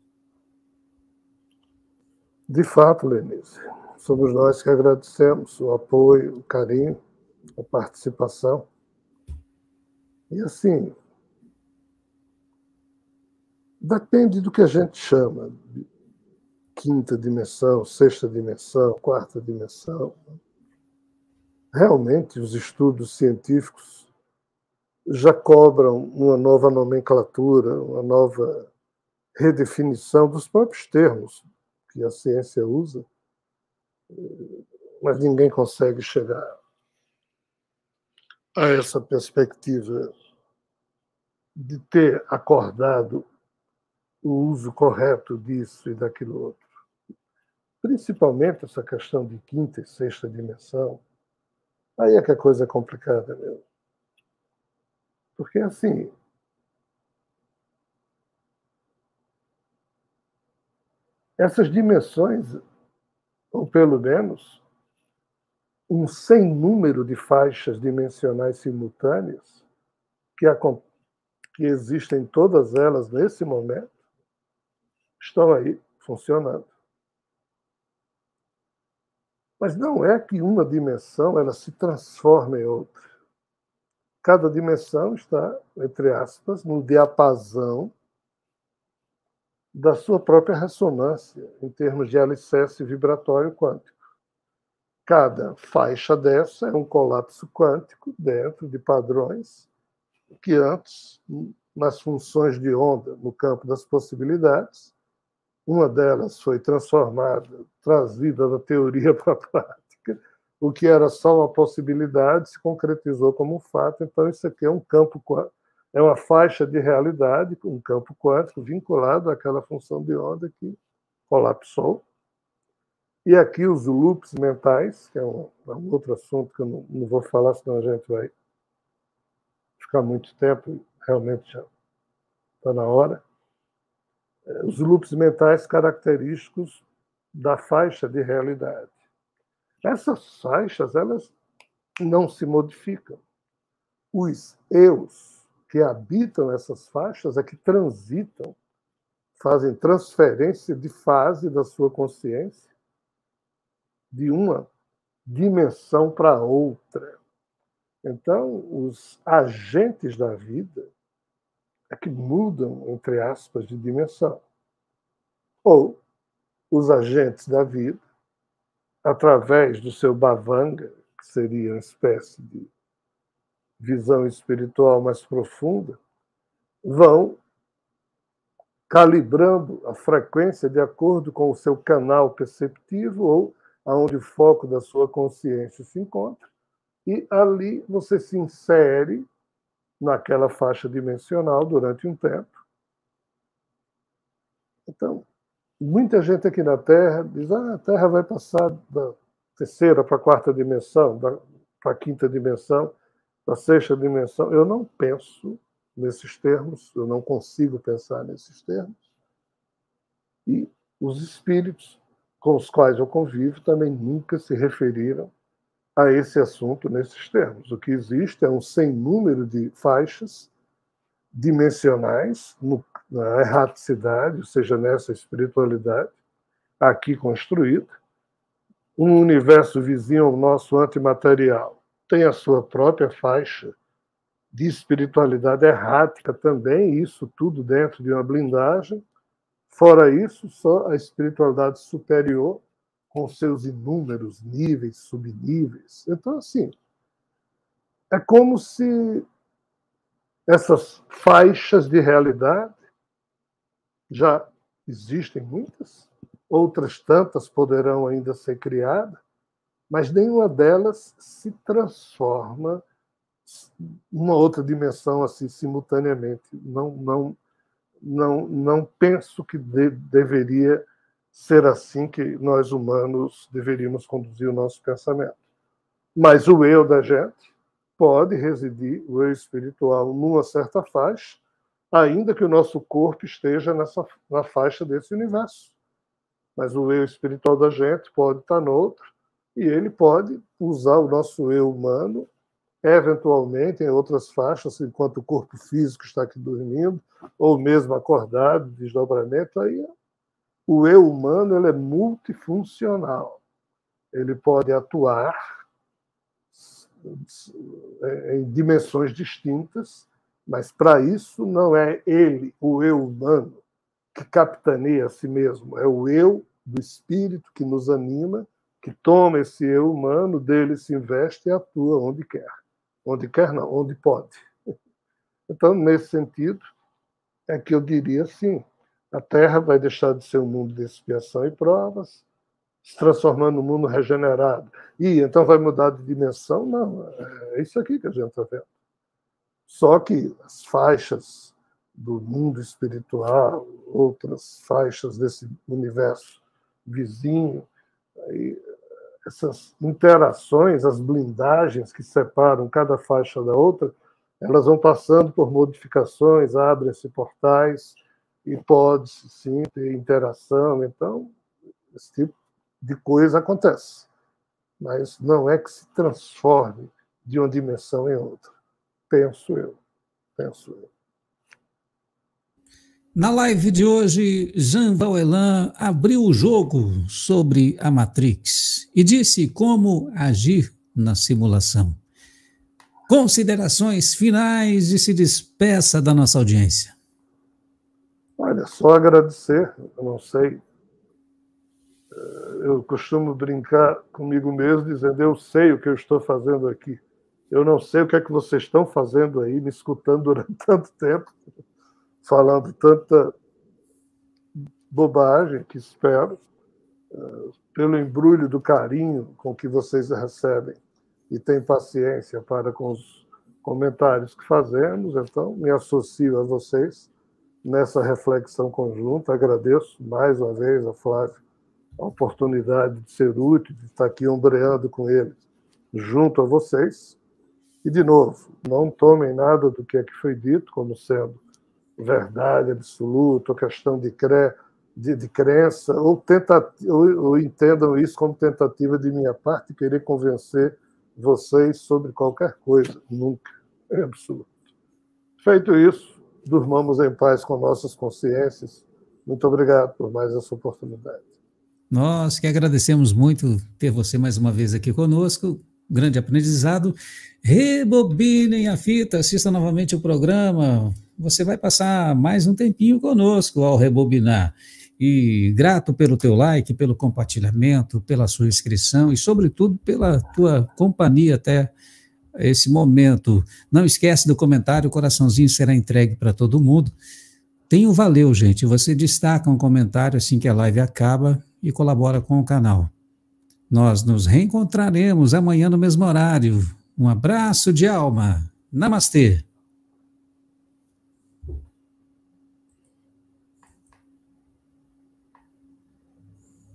De fato, Lenise, somos nós que agradecemos o apoio, o carinho, a participação. E assim, depende do que a gente chama de quinta dimensão, sexta dimensão, quarta dimensão. Realmente, os estudos científicos já cobram uma nova nomenclatura, uma nova redefinição dos próprios termos que a ciência usa, mas ninguém consegue chegar a essa perspectiva de ter acordado o uso correto disso e daquilo outro. Principalmente essa questão de quinta e sexta dimensão, aí é que a coisa é complicada mesmo. Porque, assim, essas dimensões, ou pelo menos um sem número de faixas dimensionais simultâneas que existem todas elas nesse momento, estão aí funcionando. Mas não é que uma dimensão ela se transforma em outra. Cada dimensão está, entre aspas, no diapasão da sua própria ressonância, em termos de alicerce vibratório quântico. Cada faixa dessa é um colapso quântico dentro de padrões que antes, nas funções de onda, no campo das possibilidades, uma delas foi transformada, trazida da teoria para a prática, o que era só uma possibilidade se concretizou como um fato. Então, isso aqui é um campo, é uma faixa de realidade, um campo quântico vinculado àquela função de onda que colapsou. E aqui os loops mentais, que é um outro assunto que eu não vou falar, senão a gente vai ficar muito tempo, realmente já está na hora. Os loops mentais característicos da faixa de realidade. Essas faixas, elas não se modificam. Os eus que habitam essas faixas é que transitam, fazem transferência de fase da sua consciência de uma dimensão para outra. Então, os agentes da vida é que mudam, entre aspas, de dimensão. Ou os agentes da vida, através do seu bhavanga, que seria uma espécie de visão espiritual mais profunda, vão calibrando a frequência de acordo com o seu canal perceptivo ou aonde o foco da sua consciência se encontra, e ali você se insere naquela faixa dimensional durante um tempo. Então, muita gente aqui na Terra diz: a Terra vai passar da terceira para a quarta dimensão, para a quinta dimensão. da sexta dimensão, eu não penso nesses termos, eu não consigo pensar nesses termos. E os espíritos com os quais eu convivo também nunca se referiram a esse assunto nesses termos. O que existe é um sem número de faixas dimensionais na erraticidade, ou seja, nessa espiritualidade aqui construída. Um universo vizinho ao nosso antimaterial tem a sua própria faixa de espiritualidade errática também, isso tudo dentro de uma blindagem. Fora isso, só a espiritualidade superior, com seus inúmeros níveis, subníveis. Então, assim, é como se essas faixas de realidade, já existem muitas, outras tantas poderão ainda ser criadas, mas nenhuma delas se transforma numa outra dimensão assim simultaneamente. Não penso que deveria ser assim que nós humanos deveríamos conduzir o nosso pensamento. Mas o eu da gente pode residir, o eu espiritual, numa certa faixa, ainda que o nosso corpo esteja na faixa desse universo. Mas o eu espiritual da gente pode estar noutra, e ele pode usar o nosso eu humano, eventualmente, em outras faixas, enquanto o corpo físico está aqui dormindo, ou mesmo acordado, desdobramento. Aí o eu humano ele é multifuncional. Ele pode atuar em dimensões distintas, mas para isso não é ele, o eu humano, que capitaneia a si mesmo, é o eu do espírito que nos anima, que toma esse eu humano, dele se investe e atua onde quer. Onde quer não, onde pode. Então, nesse sentido, é que eu diria assim, a Terra vai deixar de ser um mundo de expiação e provas, se transformando num mundo regenerado. E então vai mudar de dimensão? Não, é isso aqui que a gente está vendo. Só que as faixas do mundo espiritual, outras faixas desse universo vizinho, aí, essas interações, as blindagens que separam cada faixa da outra, elas vão passando por modificações, abrem-se portais e pode-se sim ter interação. Então, esse tipo de coisa acontece. Mas não é que se transforme de uma dimensão em outra. Penso eu. Na live de hoje, Jean Valjean abriu o jogo sobre a Matrix e disse como agir na simulação. Considerações finais e se despeça da nossa audiência. Olha, só agradecer, eu não sei, eu costumo brincar comigo mesmo dizendo, eu sei o que eu estou fazendo aqui, eu não sei o que é que vocês estão fazendo aí, me escutando durante tanto tempo, falando tanta bobagem que espero, pelo embrulho do carinho com que vocês recebem e têm paciência para com os comentários que fazemos, então me associo a vocês nessa reflexão conjunta. Agradeço mais uma vez a Flávio a oportunidade de ser útil, de estar aqui ombreando com ele junto a vocês. E, de novo, não tomem nada do que aqui foi dito como sendo verdade absoluta, ou questão de crença, ou entendam isso como tentativa de minha parte de querer convencer vocês sobre qualquer coisa. Nunca. É absoluto. Feito isso, durmamos em paz com nossas consciências. Muito obrigado por mais essa oportunidade. Nós que agradecemos muito ter você mais uma vez aqui conosco. Grande aprendizado. Rebobinem a fita, assista novamente o programa. Você vai passar mais um tempinho conosco ao rebobinar. E grato pelo teu like, pelo compartilhamento, pela sua inscrição e, sobretudo, pela tua companhia até esse momento. Não esquece do comentário, o coraçãozinho será entregue para todo mundo. Tem um valeu, gente. Você destaca um comentário assim que a live acaba e colabora com o canal. Nós nos reencontraremos amanhã no mesmo horário. Um abraço de alma. Namastê.